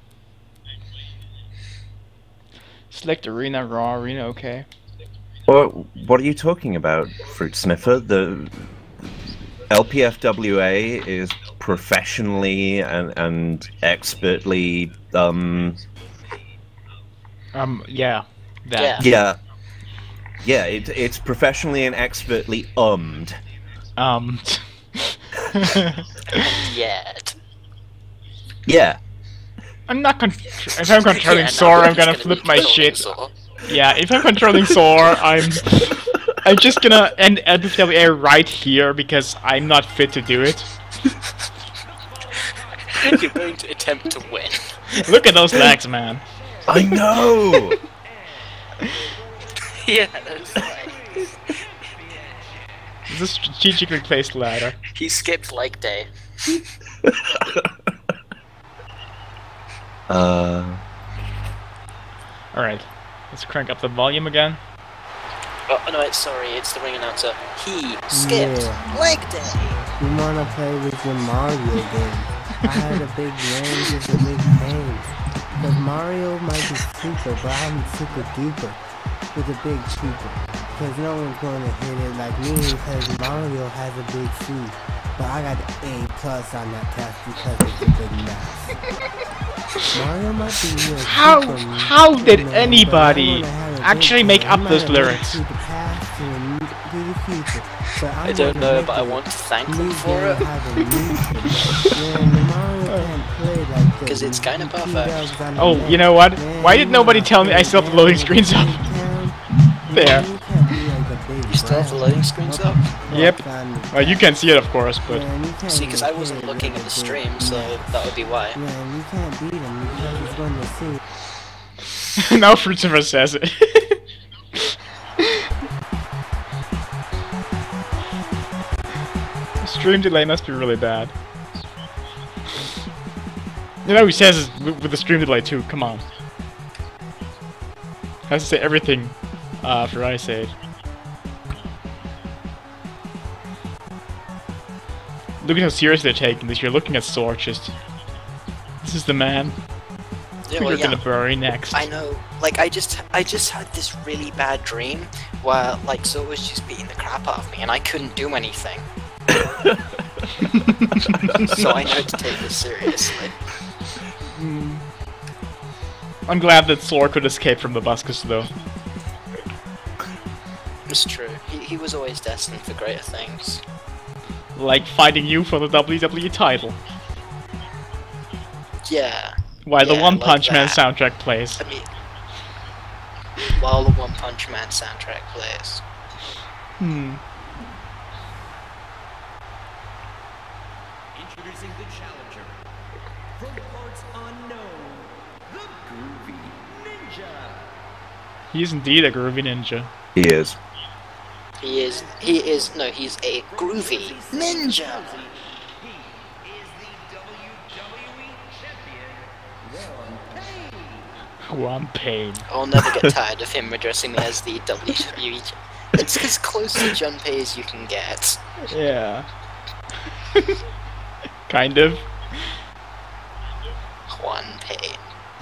Speaker 2: Select arena, raw arena, okay.
Speaker 1: What, what are you talking about, Fruit Sniffer? The L P F W A is professionally and, and expertly, um...
Speaker 2: Um, yeah. That.
Speaker 1: Yeah. Yeah, it, it's professionally and expertly ummed.
Speaker 2: Um.
Speaker 3: Yet.
Speaker 1: Yeah.
Speaker 2: I'm not con- if I'm controlling
Speaker 3: Yeah, no,
Speaker 2: Zor,
Speaker 3: we're
Speaker 2: I'm
Speaker 3: just
Speaker 2: gonna
Speaker 3: be
Speaker 2: flip my
Speaker 3: controlling
Speaker 2: shit.
Speaker 3: Zor.
Speaker 2: Yeah, if I'm controlling Zor, I'm I'm just gonna end L P F W A right here because I'm not fit to do it.
Speaker 3: You're going to attempt to win.
Speaker 2: Look at those legs, man.
Speaker 1: I know!
Speaker 3: Yeah, that's right.
Speaker 2: It's a strategically placed ladder.
Speaker 3: He skipped leg day.
Speaker 1: uh...
Speaker 2: Alright, let's crank up the volume again.
Speaker 3: Oh, no, it's sorry, it's the ring announcer. He skipped
Speaker 5: Yeah.
Speaker 3: leg day.
Speaker 5: You wanna play with your Mario game? I had a big range with a big pain. Cause Mario might be super, but I'm super duper with a big cheaper. Cause no one's gonna hit it like me because Mario has a big C. But I got the A plus on that test because it's a big math. Mario might be real
Speaker 2: How
Speaker 5: super,
Speaker 2: how did
Speaker 5: you know,
Speaker 2: anybody
Speaker 5: but I wanna have a
Speaker 2: actually
Speaker 5: big
Speaker 2: make
Speaker 5: game.
Speaker 2: up
Speaker 5: I
Speaker 2: those
Speaker 5: might have
Speaker 2: lyrics?
Speaker 5: went to the past and to the future. But
Speaker 3: I don't
Speaker 5: wanna
Speaker 3: know,
Speaker 5: make
Speaker 3: but I
Speaker 5: it
Speaker 3: want to thank
Speaker 5: new
Speaker 3: them for
Speaker 5: game
Speaker 3: it.
Speaker 5: have a new thing. Man, Mario can't play like this.
Speaker 3: 'Cause it's kinda perfect.
Speaker 2: Oh, you know what? Why did nobody tell me I still have the loading screens up? There.
Speaker 3: You still have the loading screens up?
Speaker 2: Yep. Well, you can see it, of course, but
Speaker 3: See, because I wasn't looking at the stream, so that would be why.
Speaker 5: Man, you can't beat him because he's going to see.
Speaker 2: now Fruitifer says it. Stream delay must be really bad. You know he says it with the stream delay too, come on. Has to say everything uh, after I say it. Look at how serious they're taking this. You're looking at Zor just... This is the man
Speaker 3: Yeah,
Speaker 2: who
Speaker 3: well,
Speaker 2: you're
Speaker 3: yeah.
Speaker 2: gonna bury next.
Speaker 3: I know. Like, I just, I just had this really bad dream where, like, Zor was just beating the crap out of me, and I couldn't do anything. So I know to take this seriously.
Speaker 2: I'm glad that Zor could escape from the Buskus though.
Speaker 3: It's true. He, he was always destined for greater things.
Speaker 2: Like fighting you for the W W E title.
Speaker 3: Yeah.
Speaker 2: While the
Speaker 3: Yeah,
Speaker 2: One
Speaker 3: like
Speaker 2: Punch Man
Speaker 3: that.
Speaker 2: soundtrack plays.
Speaker 3: I mean, while the One Punch Man soundtrack plays.
Speaker 2: Hmm.
Speaker 6: Introducing the challenger. From parts unknown, the Groovy Ninja.
Speaker 2: He is indeed a groovy ninja.
Speaker 1: He is.
Speaker 3: He is. He is. No, he's a groovy ninja.
Speaker 6: He is the W W E champion, Ron Pain.
Speaker 2: One pain.
Speaker 3: I'll never get tired of him addressing me as the W W E. cha- It's as close to Junpei as you can get.
Speaker 2: Yeah. Kind of.
Speaker 3: Juan Pain.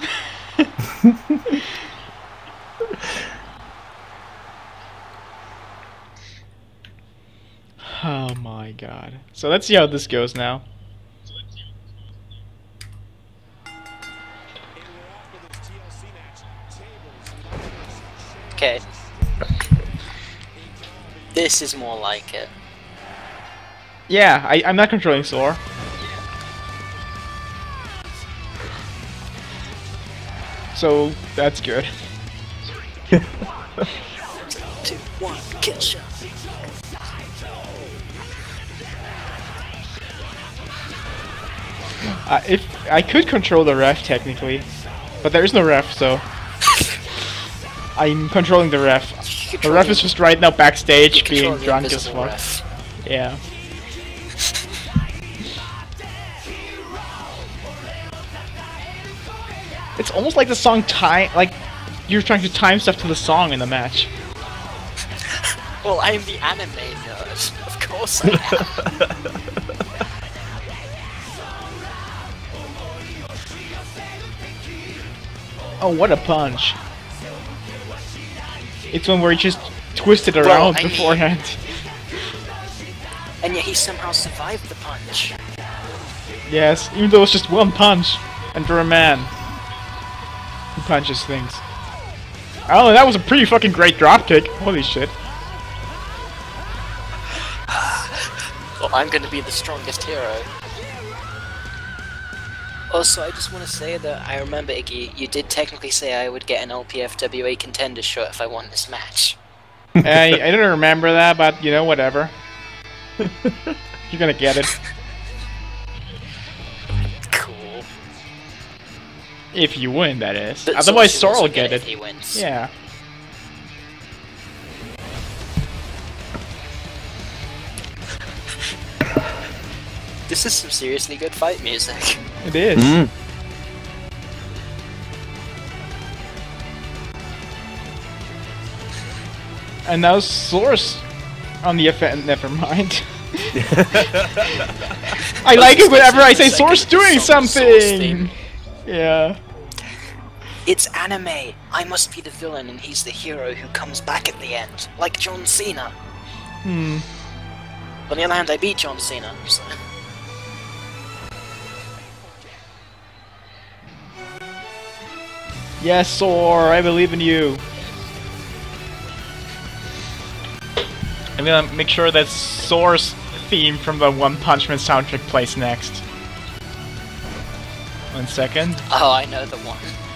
Speaker 2: Oh my god. So let's see how this goes now.
Speaker 3: Okay. This is more like it.
Speaker 2: Yeah, I, I'm not controlling Sora. So that's good.
Speaker 3: Two, one, kill shot.
Speaker 2: Uh, if I could control the ref technically, but there is no ref, so I'm controlling the ref. The ref is just right now backstage being drunk as fuck. Yeah. It's almost like the song time, like you're trying to time stuff to the song in the match.
Speaker 3: Well, I'm the anime nerd. Of course I am.
Speaker 2: Oh, what a punch! It's one where he just twisted
Speaker 3: Well,
Speaker 2: around
Speaker 3: I mean-
Speaker 2: beforehand.
Speaker 3: And yet he somehow survived the punch.
Speaker 2: Yes, even though it's just one punch, and for a man who punches things. Oh, that was a pretty fucking great dropkick. Holy shit.
Speaker 3: Well, I'm gonna be the strongest hero. Also, I just want to say that I remember, Iggy, you did technically say I would get an L P F W A contender shirt if I won this match.
Speaker 2: I, I don't remember that, but you know, whatever. You're gonna get it.
Speaker 3: Cool.
Speaker 2: If you win, that is.
Speaker 3: But
Speaker 2: Otherwise,
Speaker 3: Zorzi
Speaker 2: Sora
Speaker 3: also
Speaker 2: will get
Speaker 3: if
Speaker 2: it.
Speaker 3: he wins.
Speaker 2: Yeah.
Speaker 3: This is some seriously good fight music.
Speaker 2: It is.
Speaker 1: Mm.
Speaker 2: And now Source on the offense. Never mind. I like it whenever I say Source doing
Speaker 3: Source
Speaker 2: something.
Speaker 3: theme.
Speaker 2: Yeah.
Speaker 3: It's anime. I must be the villain and he's the hero who comes back at the end. Like John Cena.
Speaker 2: Hmm.
Speaker 3: On the other hand, I beat John Cena, so...
Speaker 2: Yes, Sor, I believe in you. I'm gonna make sure that Sor's theme from the One Punch Man soundtrack plays next. One second.
Speaker 3: Oh, I know the one.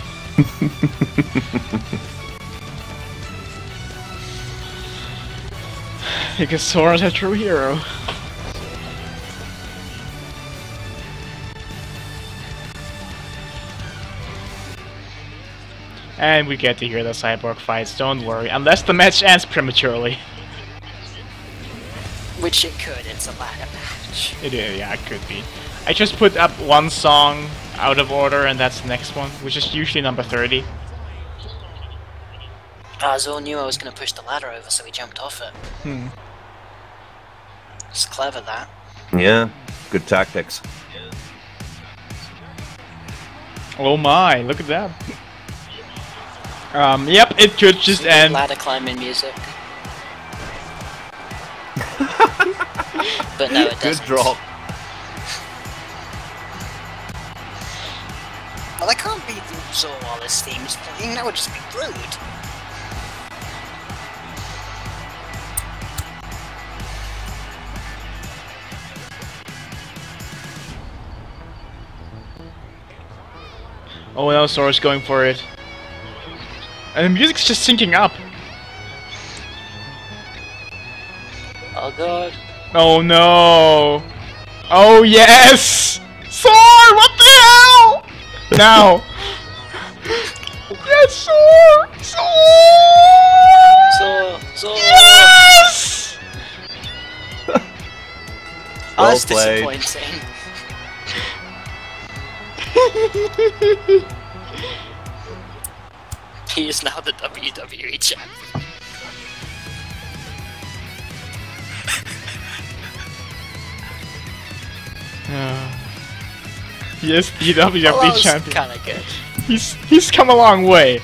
Speaker 2: Because Sora's a true hero. And we get to hear the cyborg fights, don't worry. Unless the match ends prematurely.
Speaker 3: Which it could, it's a ladder match.
Speaker 2: It is, yeah, it could be. I just put up one song out of order, and that's the next one, which is usually number thirty.
Speaker 3: Ah, Zor knew I was gonna push the ladder over, so he jumped off it.
Speaker 2: Hmm.
Speaker 3: It's clever, that.
Speaker 1: Yeah, good tactics.
Speaker 2: Oh my, look at that. Um, yep, it could just
Speaker 3: Some
Speaker 2: end.
Speaker 3: ladder climbing music. But no, it
Speaker 1: Good
Speaker 3: doesn't.
Speaker 1: drop.
Speaker 3: Well, I can't beat Zor while this theme's playing, that would just be rude.
Speaker 2: Oh no, Sora's going for it. And the music's just syncing up.
Speaker 3: Oh god.
Speaker 2: Oh no! Oh yes! Sor! What the hell? Now! Yes, Sor! Sor!
Speaker 3: So, so.
Speaker 2: Yes!
Speaker 3: Oh,
Speaker 1: Well
Speaker 3: that's
Speaker 1: played.
Speaker 3: disappointing. He is now the W W E champion.
Speaker 2: He is the W
Speaker 3: Well,
Speaker 2: W E
Speaker 3: that was
Speaker 2: champion.
Speaker 3: kinda good.
Speaker 2: He's he's come a long way.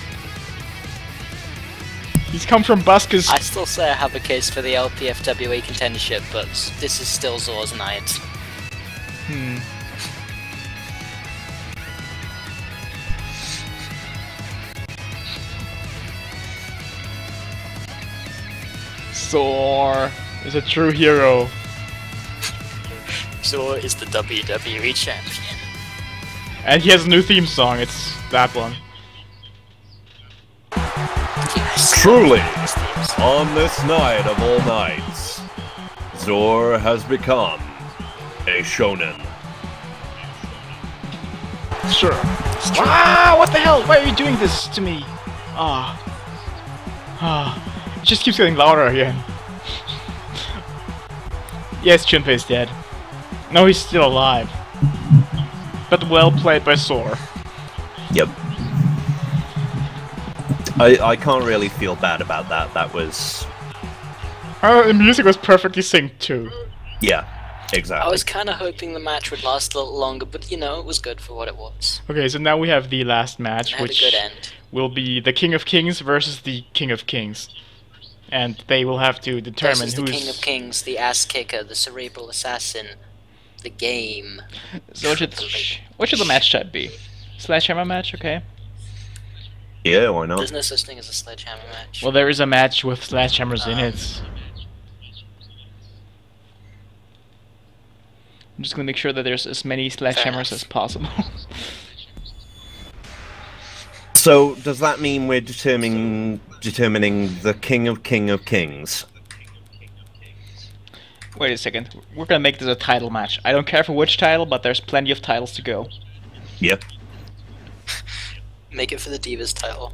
Speaker 2: He's come from buskers.
Speaker 3: I still say I have a case for the L P F W E contendership, but this is still Zor's night.
Speaker 2: Hmm. Zor is a true hero.
Speaker 3: Zor is the W W E champion.
Speaker 2: And he has a new theme song, it's that one.
Speaker 3: Yes.
Speaker 1: Truly,
Speaker 3: This theme song.
Speaker 1: on this night of all nights, Zor has become a shonen.
Speaker 2: Sure. Ah, what the hell? Why are you doing this to me? Ah. Ah. It just keeps getting louder again. Yes, Junpei's dead. No, he's still alive. But well played by Zor.
Speaker 1: Yep. I I can't really feel bad about that. That was
Speaker 2: Uh, the music was perfectly synced too.
Speaker 1: yeah,
Speaker 3: I
Speaker 1: exactly.
Speaker 3: was kind of hoping the match would last a little longer, but you know, it was good for what it was.
Speaker 2: Okay, so now we have the last match,
Speaker 3: It had
Speaker 2: which
Speaker 3: a good end.
Speaker 2: will be the King of Kings versus the King of Kings. And they will have to determine
Speaker 3: Versus the
Speaker 2: who's...
Speaker 3: King of Kings, the ass kicker, the cerebral assassin, the game.
Speaker 2: So what should, what should the match type be? Sledgehammer match, okay.
Speaker 1: Yeah, why not?
Speaker 3: There's no such thing as a sledgehammer match.
Speaker 2: Well, there is a match with sledgehammers in it. I'm just gonna make sure that there's as many sledgehammers
Speaker 3: enough.
Speaker 2: as possible.
Speaker 1: So does that mean we're determining determining the King of King of Kings?
Speaker 2: Wait a second, we're gonna make this a title match. I don't care for which title, but there's plenty of titles to go.
Speaker 1: Yep.
Speaker 3: Make it for the Divas title.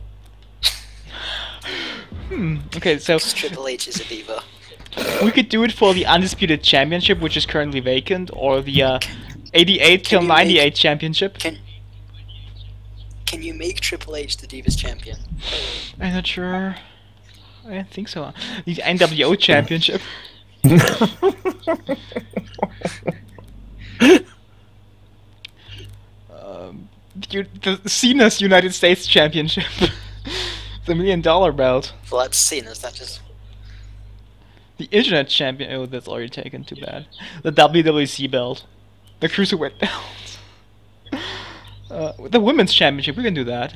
Speaker 2: Hmm, okay, so
Speaker 3: 'Cause Triple H is a diva.
Speaker 2: we could do it for the Undisputed Championship, which is currently vacant, or the uh, eighty-eight till
Speaker 3: you make-
Speaker 2: ninety-eight Championship.
Speaker 3: Can Can you make Triple H the Divas champion?
Speaker 2: I'm not sure. I don't think so. The N W O Championship. um, the, the Cena's United States Championship. The million dollar belt.
Speaker 3: Well, that's Cena's. That just
Speaker 2: The Internet Champion. Oh, that's already taken. Too bad. The W W C belt. The Cruiserweight belt. Uh, the Women's Championship. We can do that.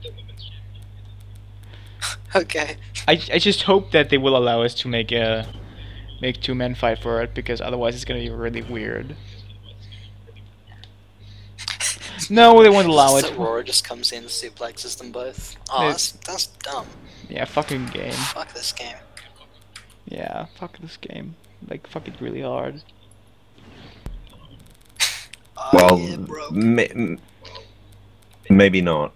Speaker 3: okay.
Speaker 2: I, I just hope that they will allow us to make a make two men fight for it, because otherwise it's gonna be really weird. No, they won't allow
Speaker 3: So
Speaker 2: it.
Speaker 3: Aurora just comes in, suplexes them both. Oh, that's, that's dumb.
Speaker 2: Yeah, fucking game.
Speaker 3: Fuck this game.
Speaker 2: Yeah, fuck this game. Like, fuck it really hard.
Speaker 3: Oh,
Speaker 1: Well,
Speaker 3: yeah, bro.
Speaker 1: ma- m- maybe not.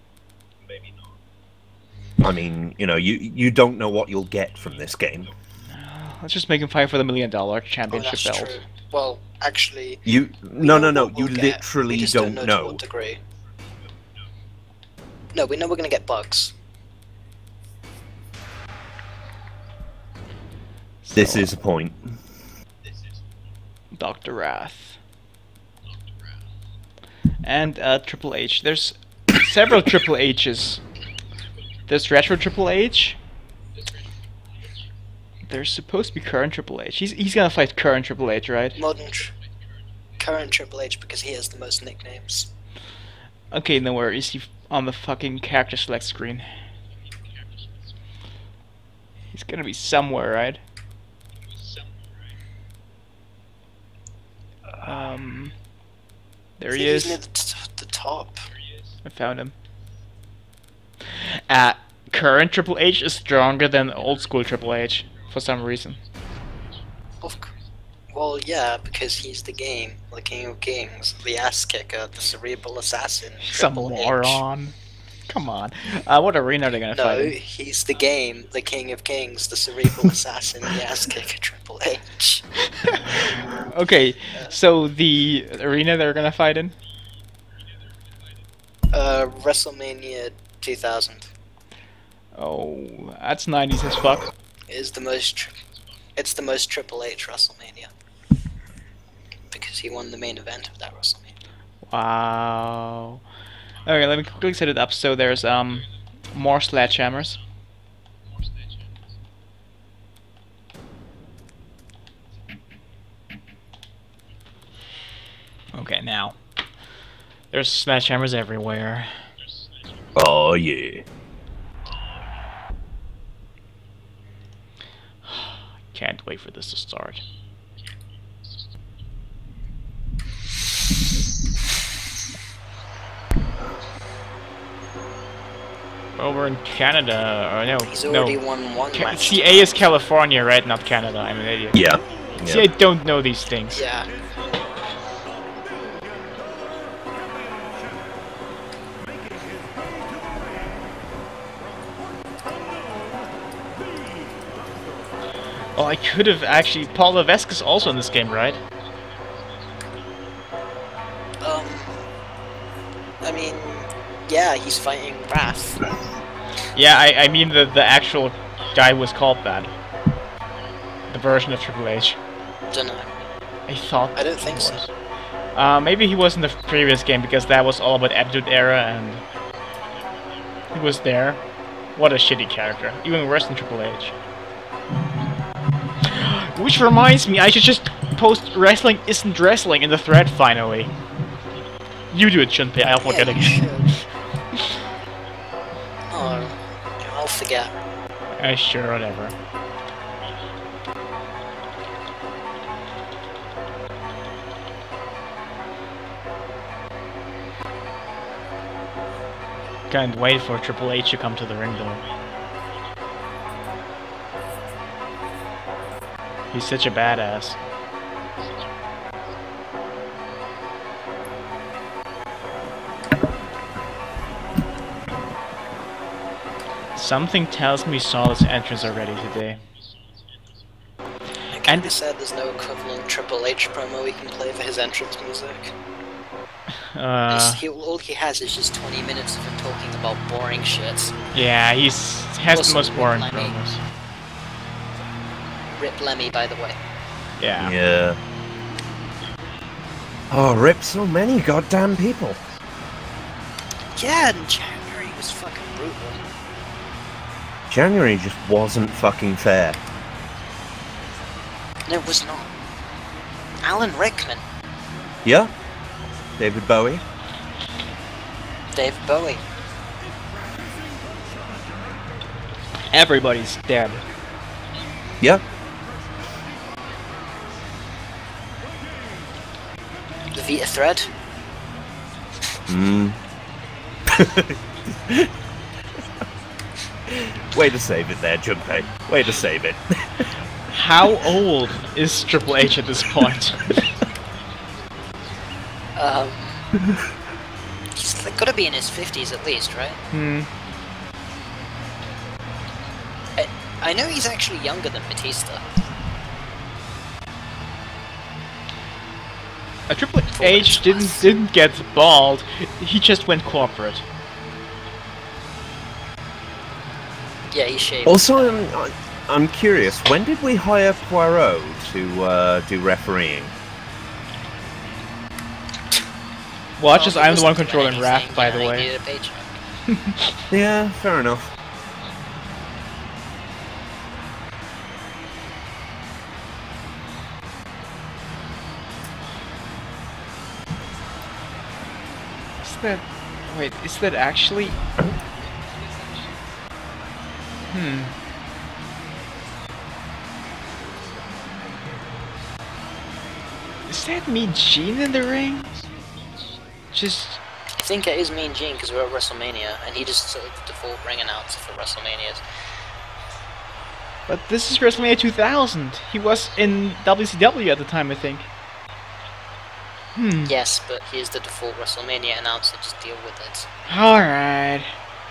Speaker 1: I mean, you know, you you don't know what you'll get from this game.
Speaker 2: Let's just make him fight for the million dollar
Speaker 3: Oh,
Speaker 2: championship
Speaker 3: that's
Speaker 2: belt.
Speaker 3: true. Well, actually,
Speaker 1: You
Speaker 3: we
Speaker 1: no
Speaker 3: know
Speaker 1: no no.
Speaker 3: what
Speaker 1: You
Speaker 3: we'll get.
Speaker 1: literally
Speaker 3: we just
Speaker 1: don't
Speaker 3: don't know,
Speaker 1: know.
Speaker 3: to what degree. No, we know we're gonna get bugs.
Speaker 1: This
Speaker 2: So,
Speaker 1: is a point.
Speaker 2: Doctor Wrath. And uh, Triple H. There's several Triple H's. There's Retro Triple H. There's supposed to be current Triple H. He's he's gonna fight current Triple H, right?
Speaker 3: Modern, tr current Triple H because he has the most nicknames.
Speaker 2: Okay, then where is he f- on the fucking character select screen? He's gonna be somewhere, right? Um, there
Speaker 3: I
Speaker 2: he
Speaker 3: think he's
Speaker 2: is.
Speaker 3: near the, t the top.
Speaker 2: I found him. Uh, current Triple H is stronger than old school Triple H for some reason.
Speaker 3: Of c- Well, yeah, because he's the game, the King of Kings, the ass kicker, the cerebral assassin.
Speaker 2: Some
Speaker 3: Triple H.
Speaker 2: moron. Come on. Uh, what arena are they gonna
Speaker 3: No,
Speaker 2: fight in?
Speaker 3: he's the game, the King of Kings, the cerebral assassin, the ass kicker, Triple H.
Speaker 2: Okay, so the arena they're gonna fight in?
Speaker 3: Uh, WrestleMania two thousand
Speaker 2: Oh, that's nineties as fuck.
Speaker 3: is the most. Tri- it's the most Triple H WrestleMania because he won the main event of that WrestleMania.
Speaker 2: Wow. Okay, let me quickly set it up. So there's um more sledgehammers. Okay, now there's sledgehammers everywhere.
Speaker 1: Oh yeah.
Speaker 2: Can't wait for this to start. Over in Canada, or no,
Speaker 3: He's already
Speaker 2: no.
Speaker 3: won one
Speaker 2: Ca
Speaker 3: match.
Speaker 2: C A is California, right? Not Canada. I'm an idiot.
Speaker 1: Yeah.
Speaker 2: See, I don't know these things.
Speaker 3: Yeah.
Speaker 2: Well, I could have actually. Paul Levesque is also in this game, right?
Speaker 3: Um. I mean, yeah, he's fighting Wrath.
Speaker 2: Yeah, I, I mean the the actual guy was called that. The version of Triple H.
Speaker 3: Don't know.
Speaker 2: I thought.
Speaker 3: I don't think so.
Speaker 2: was. Uh, maybe he was in the previous game because that was all about Attitude Era and he was there. What a shitty character. Even worse than Triple H. Which reminds me, I should just post wrestling isn't wrestling in the thread finally. You do it, Junpei, I'll forget
Speaker 3: Yeah, you
Speaker 2: again.
Speaker 3: should. Oh, I'll forget.
Speaker 2: Uh, sure, whatever. Can't wait for Triple H to come to the ring though. He's such a badass. Something tells me Solid's entrance already today.
Speaker 3: I'm
Speaker 2: And-
Speaker 3: kinda sad there's no equivalent Triple H promo we can play for his entrance music.
Speaker 2: Uh,
Speaker 3: It's- he, all he has is just twenty minutes of him talking about boring shit.
Speaker 2: yeah, he's has the
Speaker 3: Also,
Speaker 2: most boring
Speaker 3: Lemmy.
Speaker 2: promos.
Speaker 3: Rip Lemmy, by the way.
Speaker 2: Yeah.
Speaker 1: Yeah. Oh, rip so many goddamn people.
Speaker 3: Yeah, in January was fucking brutal.
Speaker 1: January just wasn't fucking fair.
Speaker 3: No, it was not. Alan Rickman,
Speaker 1: Yeah? David Bowie?
Speaker 3: David Bowie.
Speaker 2: Everybody's dead.
Speaker 1: Yeah.
Speaker 3: The Vita Thread.
Speaker 1: Mm. Way to save it there, Junpei. Way to save it.
Speaker 2: How old is Triple H at this point?
Speaker 3: Um, he's like, gotta be in his fifties at least, right?
Speaker 2: hmm.
Speaker 3: I, I know he's actually younger than Batista.
Speaker 2: A Triple H didn't didn't get bald. He just went corporate.
Speaker 3: Yeah, he shaved.
Speaker 1: Also, I'm, I'm curious, when did we hire Poirot to uh, do refereeing?
Speaker 2: Watch as
Speaker 3: Well, he
Speaker 2: I'm the one
Speaker 3: wasn't
Speaker 2: controlling
Speaker 3: doing
Speaker 2: Wrath,
Speaker 3: anything,
Speaker 2: by
Speaker 3: you
Speaker 2: the
Speaker 3: know, he
Speaker 2: way.
Speaker 3: needed a paycheck.
Speaker 1: Yeah, fair enough.
Speaker 2: Is that... Wait, is that actually... Hmm. Is that Mean Gene in the ring? Just...
Speaker 3: think it is Mean Gene because we're at WrestleMania, and he just sort of the default ring announcer for WrestleManias.
Speaker 2: But this is WrestleMania two thousand. He was in W C W at the time, I think. Hmm.
Speaker 3: Yes, but he is the default WrestleMania announcer. Just deal with it.
Speaker 2: All right.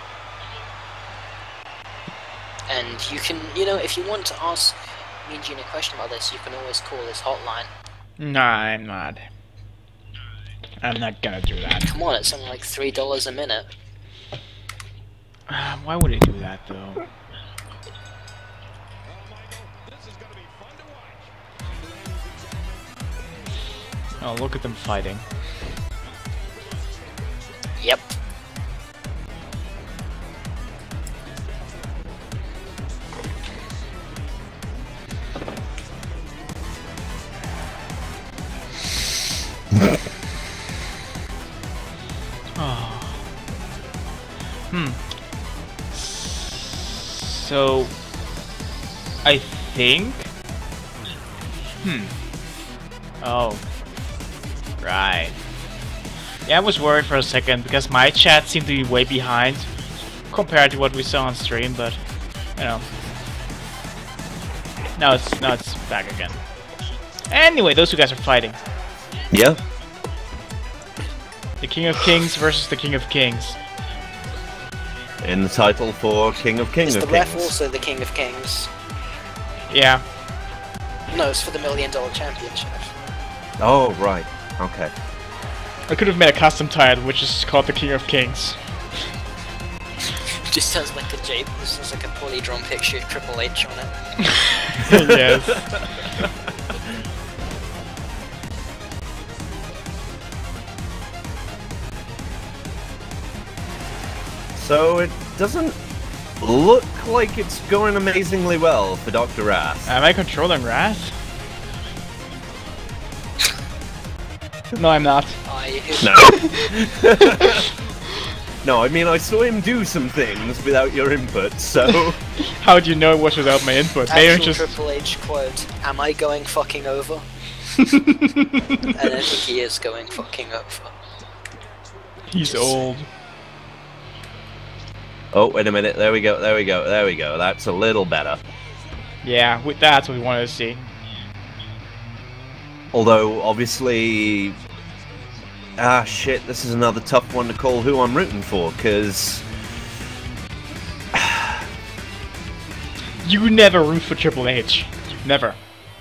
Speaker 3: And you can, you know, if you want to ask Mean Gene a question about this, you can always call his hotline.
Speaker 2: No, I'm not. I'm not gonna do that.
Speaker 3: Come on, it's only like three dollars a minute.
Speaker 2: Uh, why would he do that, though? Oh, look at them fighting.
Speaker 3: Yep.
Speaker 2: Oh. Hmm. So, I think. Hmm. Oh. Right. Yeah, I was worried for a second because my chat seemed to be way behind compared to what we saw on stream, but you know. Now it's now it's back again. Anyway, those two guys are fighting.
Speaker 1: Yeah.
Speaker 2: The King of Kings versus the King of Kings.
Speaker 1: In the title for King of King
Speaker 3: Is
Speaker 1: of
Speaker 3: the
Speaker 1: Kings.
Speaker 3: ref also the King of Kings?
Speaker 2: Yeah.
Speaker 3: No, it's for the Million Dollar Championship.
Speaker 1: Oh, right. Okay.
Speaker 2: I could have made a custom title which is called the King of Kings.
Speaker 3: Just sounds like a J. This sounds like a poorly drawn picture of Triple H on it.
Speaker 2: Yes.
Speaker 1: So it doesn't look like it's going amazingly well for Doctor Wrath.
Speaker 2: Am I controlling Wrath? No, I'm not.
Speaker 3: I
Speaker 1: No. No, I mean, I saw him do some things without your input, so...
Speaker 2: How do you know it was without my input? They are
Speaker 3: Actual
Speaker 2: just...
Speaker 3: Triple H quote, am I going fucking over? And I think he is going fucking over.
Speaker 2: He's
Speaker 3: Just
Speaker 2: old.
Speaker 1: Oh, wait a minute, there we go, there we go, there we go, that's a little better.
Speaker 2: Yeah, we, that's what we wanted to see.
Speaker 1: Although, obviously... Ah, shit, this is another tough one to call who I'm rooting for, because...
Speaker 2: You never root for Triple H. Never.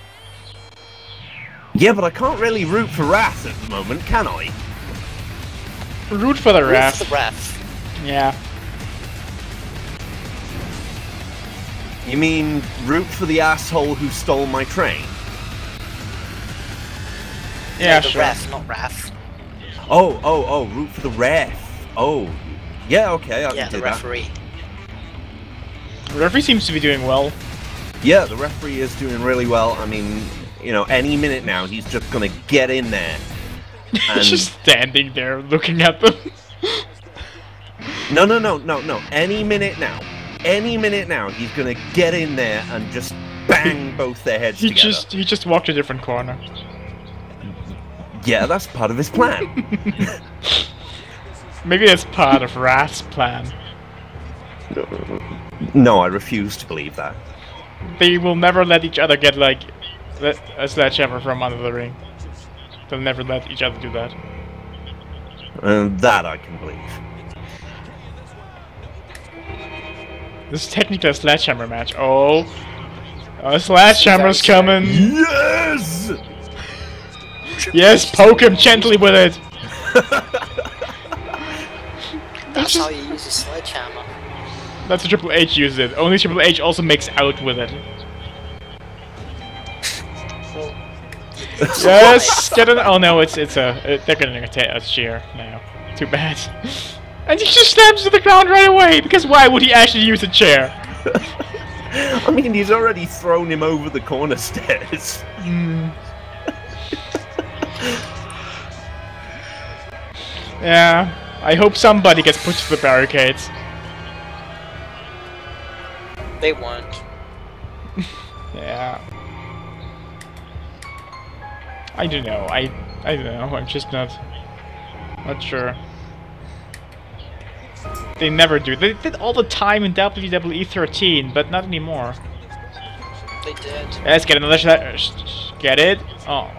Speaker 1: Yeah, but I can't really root for Wrath at the moment, can I?
Speaker 2: Root for the
Speaker 3: Root
Speaker 2: ref.
Speaker 3: for the ref.
Speaker 2: Yeah.
Speaker 1: You mean, root for the asshole who stole my train?
Speaker 2: Yeah,
Speaker 3: the
Speaker 2: sure.
Speaker 3: ref, not Wrath.
Speaker 1: Oh, oh, oh, root for the ref. Oh. Yeah, okay, I
Speaker 3: Yeah,
Speaker 1: can
Speaker 3: the
Speaker 1: do that.
Speaker 3: referee.
Speaker 2: The referee seems to be doing well.
Speaker 1: Yeah, the referee is doing really well. I mean, you know, any minute now, he's just gonna get in there. And...
Speaker 2: He's just standing there looking at them.
Speaker 1: No, no, no, no, no. Any minute now. Any minute now, he's gonna get in there and just bang both their heads
Speaker 2: He
Speaker 1: together.
Speaker 2: just he just walked a different corner.
Speaker 1: Yeah, that's part of his plan.
Speaker 2: Maybe that's part of Wrath's plan.
Speaker 1: No, I refuse to believe that.
Speaker 2: They will never let each other get like let a sledgehammer from under the ring. They'll never let each other do that.
Speaker 1: And that I can believe.
Speaker 2: This is technically a sledgehammer match. Oh, a sledgehammer's
Speaker 3: Very
Speaker 2: coming.
Speaker 1: Yes!
Speaker 2: Yes, poke him gently with it.
Speaker 3: That's how you use a sledgehammer.
Speaker 2: That's how Triple H uses it. Only Triple H also makes out with it.
Speaker 3: Well,
Speaker 2: Yes, get it. Oh no, it's it's a it, they're gonna get a chair now. Too bad. And he just slams to the ground right away because why would he actually use a chair?
Speaker 1: I mean, he's already thrown him over the corner stairs.
Speaker 2: Mm. Yeah, I hope somebody gets pushed to the barricades.
Speaker 3: they won't.
Speaker 2: Yeah. I don't know. I I don't know. I'm just not not sure. They never do. They did all the time in W W E thirteen, but not anymore.
Speaker 3: They did.
Speaker 2: Let's get another shot. Get it? Oh.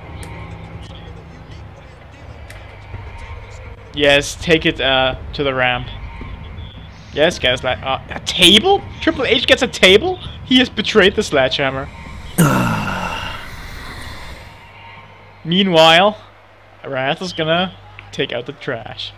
Speaker 2: Yes, take it uh, to the ramp. Yes, guys, like uh, a table? Triple H gets a table? He has betrayed the sledgehammer. Meanwhile, Wrath is gonna take out the trash.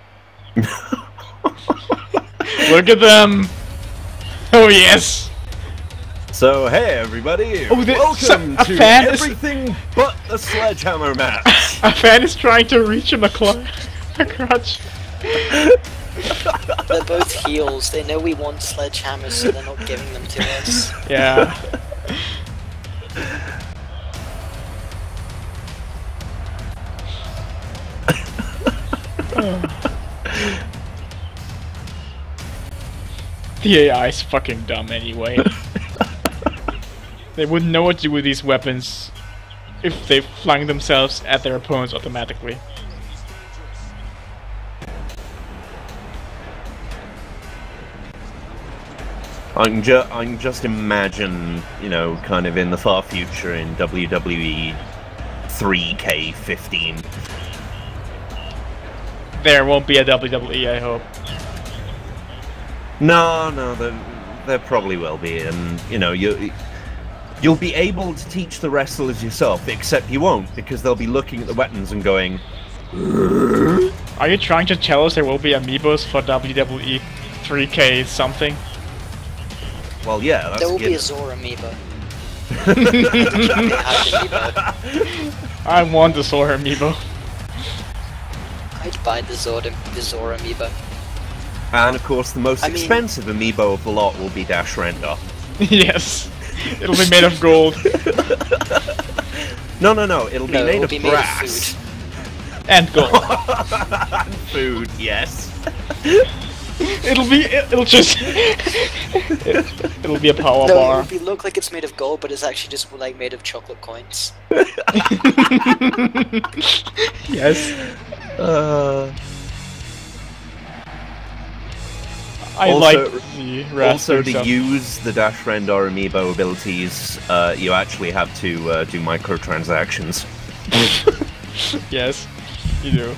Speaker 2: Look at them! Oh yes!
Speaker 1: So hey everybody,
Speaker 2: Oh, the-
Speaker 1: welcome
Speaker 2: so- a
Speaker 1: to
Speaker 2: fan is-
Speaker 1: everything but the sledgehammer match.
Speaker 2: A fan is trying to reach him a, cl a crutch.
Speaker 3: They're both heels. They know we want sledgehammers, so they're not giving them to us.
Speaker 2: Yeah. The A I is fucking dumb anyway. They wouldn't know what to do with these weapons if they flung themselves at their opponents automatically.
Speaker 1: I can, ju I can just imagine, you know, kind of in the far future in W W E three K fifteen.
Speaker 2: There won't be a W W E, I hope.
Speaker 1: No, no, there, there probably will be, and you know, you you'll be able to teach the wrestlers yourself, except you won't, because they'll be looking at the weapons and going.
Speaker 2: Are you trying to tell us there will be amiibos for W W E three K something?
Speaker 1: Well, yeah, that's
Speaker 3: There will
Speaker 1: good.
Speaker 3: be a Zora amiibo. amiibo.
Speaker 2: I want the Sora amiibo.
Speaker 3: I'd buy the Zora, the Zora amiibo.
Speaker 1: And of course, the most
Speaker 3: I mean-
Speaker 1: expensive amiibo of the lot will be Dash Rendar.
Speaker 2: Yes. It'll be made of gold.
Speaker 1: No, no, no, it'll be
Speaker 3: No,
Speaker 1: made
Speaker 3: it will
Speaker 1: of
Speaker 3: be made
Speaker 1: brass.
Speaker 3: of food.
Speaker 2: And gold.
Speaker 1: And food, yes.
Speaker 2: It'll be. It'll just. It'll be a power
Speaker 3: No,
Speaker 2: bar.
Speaker 3: it will be, look like it's made of gold, but it's actually just like made of chocolate coins.
Speaker 2: Yes.
Speaker 1: Uh,
Speaker 2: I
Speaker 1: also-
Speaker 2: like the
Speaker 1: also,
Speaker 2: raspberry
Speaker 1: to
Speaker 2: stuff.
Speaker 1: use the Dash Rendar amiibo abilities, uh, you actually have to uh, do microtransactions.
Speaker 2: Yes, you do.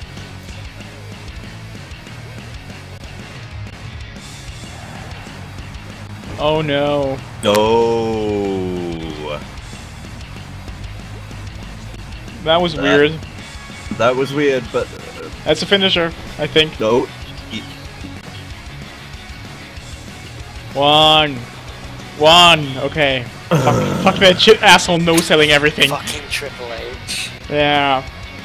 Speaker 2: Oh no.
Speaker 1: Oh,
Speaker 2: That was
Speaker 1: Uh,
Speaker 2: weird.
Speaker 1: that was weird, but uh,
Speaker 2: That's a finisher, I think.
Speaker 1: no. y-
Speaker 2: One. One. Okay. fuck, fuck that shit asshole no selling everything.
Speaker 3: Fucking Triple H.
Speaker 2: Yeah.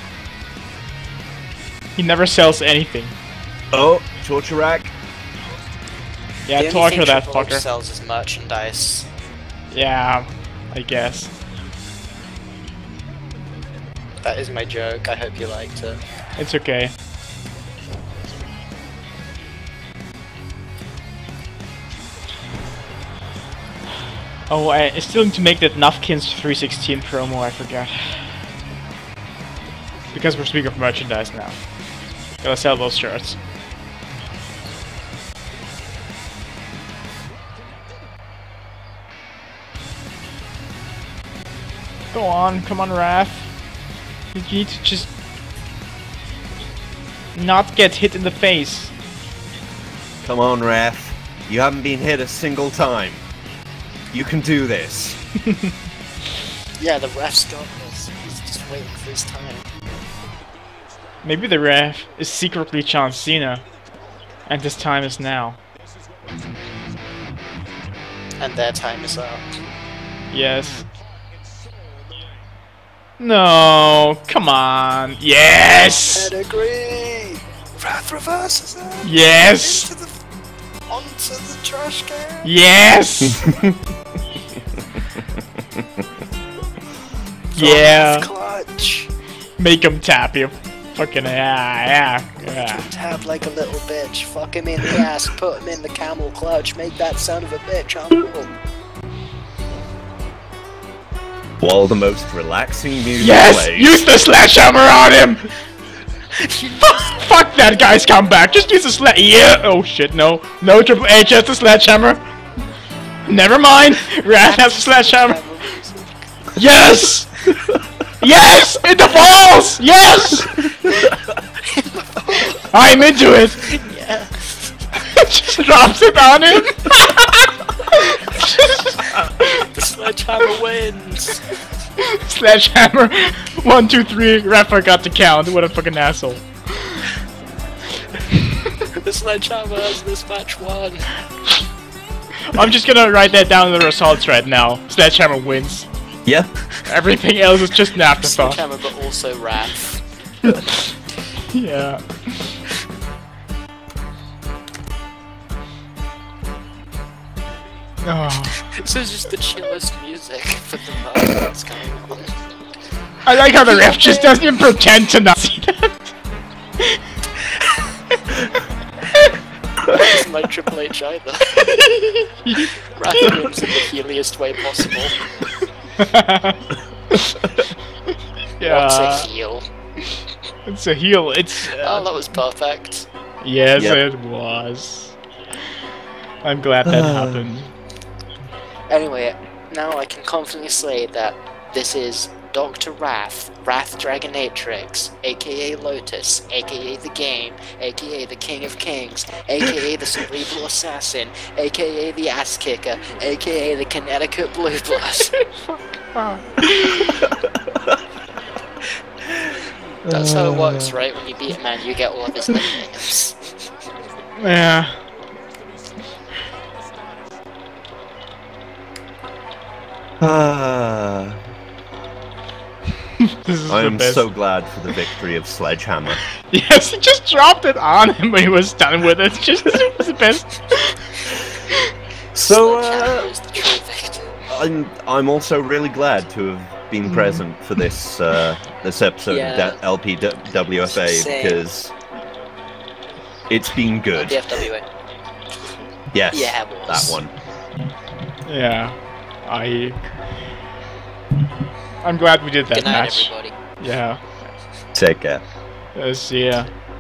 Speaker 2: He never sells anything.
Speaker 1: Oh, torture rack.
Speaker 2: Yeah,
Speaker 3: the only
Speaker 2: torture
Speaker 3: thing
Speaker 2: that
Speaker 3: Triple H
Speaker 2: fucker.
Speaker 3: sells is merchandise.
Speaker 2: Yeah, I guess.
Speaker 3: That is my joke. I hope you liked it.
Speaker 2: It's okay. Oh, I still need to make that Nufkins three sixteen promo, I forgot. Because we're speaking of merchandise now. Gotta sell those shirts. Go on, come on, Wrath. You need to just not get hit in the face.
Speaker 1: Come on, Raph. You haven't been hit a single time. You can do this.
Speaker 3: Yeah, the ref's got this. He's just waiting for his time.
Speaker 2: Maybe the ref is secretly John Cena, and his time is now.
Speaker 3: And their time is up.
Speaker 2: Yes. No, come on. Yes!
Speaker 3: Pedigree! Wrath reverses it!
Speaker 2: Yes!
Speaker 3: Into the, onto the trash can!
Speaker 2: Yes! Yeah.
Speaker 3: Clutch!
Speaker 2: Make him tap you. Fucking yeah, yeah, yeah.
Speaker 3: Tap like a little bitch. Fuck him in the ass. Put him in the camel clutch. Make that son of a bitch uncle.
Speaker 1: While the most relaxing music
Speaker 2: Yes!
Speaker 1: plays.
Speaker 2: Use the sledgehammer on him! Fuck that guy's comeback. Just use the sledge. Yeah. Oh shit. No. No. Triple H has the sledgehammer. Never mind. Wrath has the sledgehammer. Yes. Yes. In the balls. Yes. I'm into it.
Speaker 3: Yeah.
Speaker 2: Just drops it on him.
Speaker 3: The sledgehammer wins.
Speaker 2: Sledgehammer. One, two, three. Ref forgot to count. What a fucking asshole.
Speaker 3: The sledgehammer has this match won.
Speaker 2: I'm just gonna write that down in the results right now. Sledgehammer wins.
Speaker 1: Yeah.
Speaker 2: Everything else is just an afterthought.
Speaker 3: Sledgehammer, but also Wrath.
Speaker 2: Yeah. Oh.
Speaker 3: This is just the chillest music for the moment that's going on.
Speaker 2: I like how the ref just doesn't even pretend to not see that.
Speaker 3: It's like Triple H either. Wrath wins in the heeliest way possible.
Speaker 2: Yeah.
Speaker 3: What's a heel?
Speaker 2: It's a heel. It's. Uh,
Speaker 3: Oh, that was perfect.
Speaker 2: yes,
Speaker 1: Yep.
Speaker 2: it was. I'm glad that happened.
Speaker 3: Anyway, now I can confidently say that this is Doctor Wrath, Wrath Dragonatrix, aka Lotus, aka The Game, aka the King of Kings, aka the Cerebral Assassin, aka the Ass Kicker, aka the Connecticut Blue Blood. That's how it works, right? When you beat a man, you get all of his nicknames.
Speaker 2: Yeah.
Speaker 1: Ah,
Speaker 2: This is
Speaker 1: I
Speaker 2: the
Speaker 1: am
Speaker 2: best.
Speaker 1: so glad for the victory of Sledgehammer.
Speaker 2: Yes, he just dropped it on him when he was done with it. Just it was the best.
Speaker 1: So,
Speaker 3: Sledgehammer
Speaker 1: uh,
Speaker 3: is the true victor.
Speaker 1: I'm I'm also really glad to have been present for this uh, this episode
Speaker 3: Yeah.
Speaker 1: of da- L P W F A
Speaker 3: Same.
Speaker 1: because it's been good.
Speaker 3: D F W A.
Speaker 1: Yes,
Speaker 3: Yeah, it was.
Speaker 1: that one.
Speaker 2: Yeah, I. I'm glad we did that
Speaker 3: Good night,
Speaker 2: match.
Speaker 3: everybody.
Speaker 2: Yeah.
Speaker 1: Take care.
Speaker 2: Yes, yeah.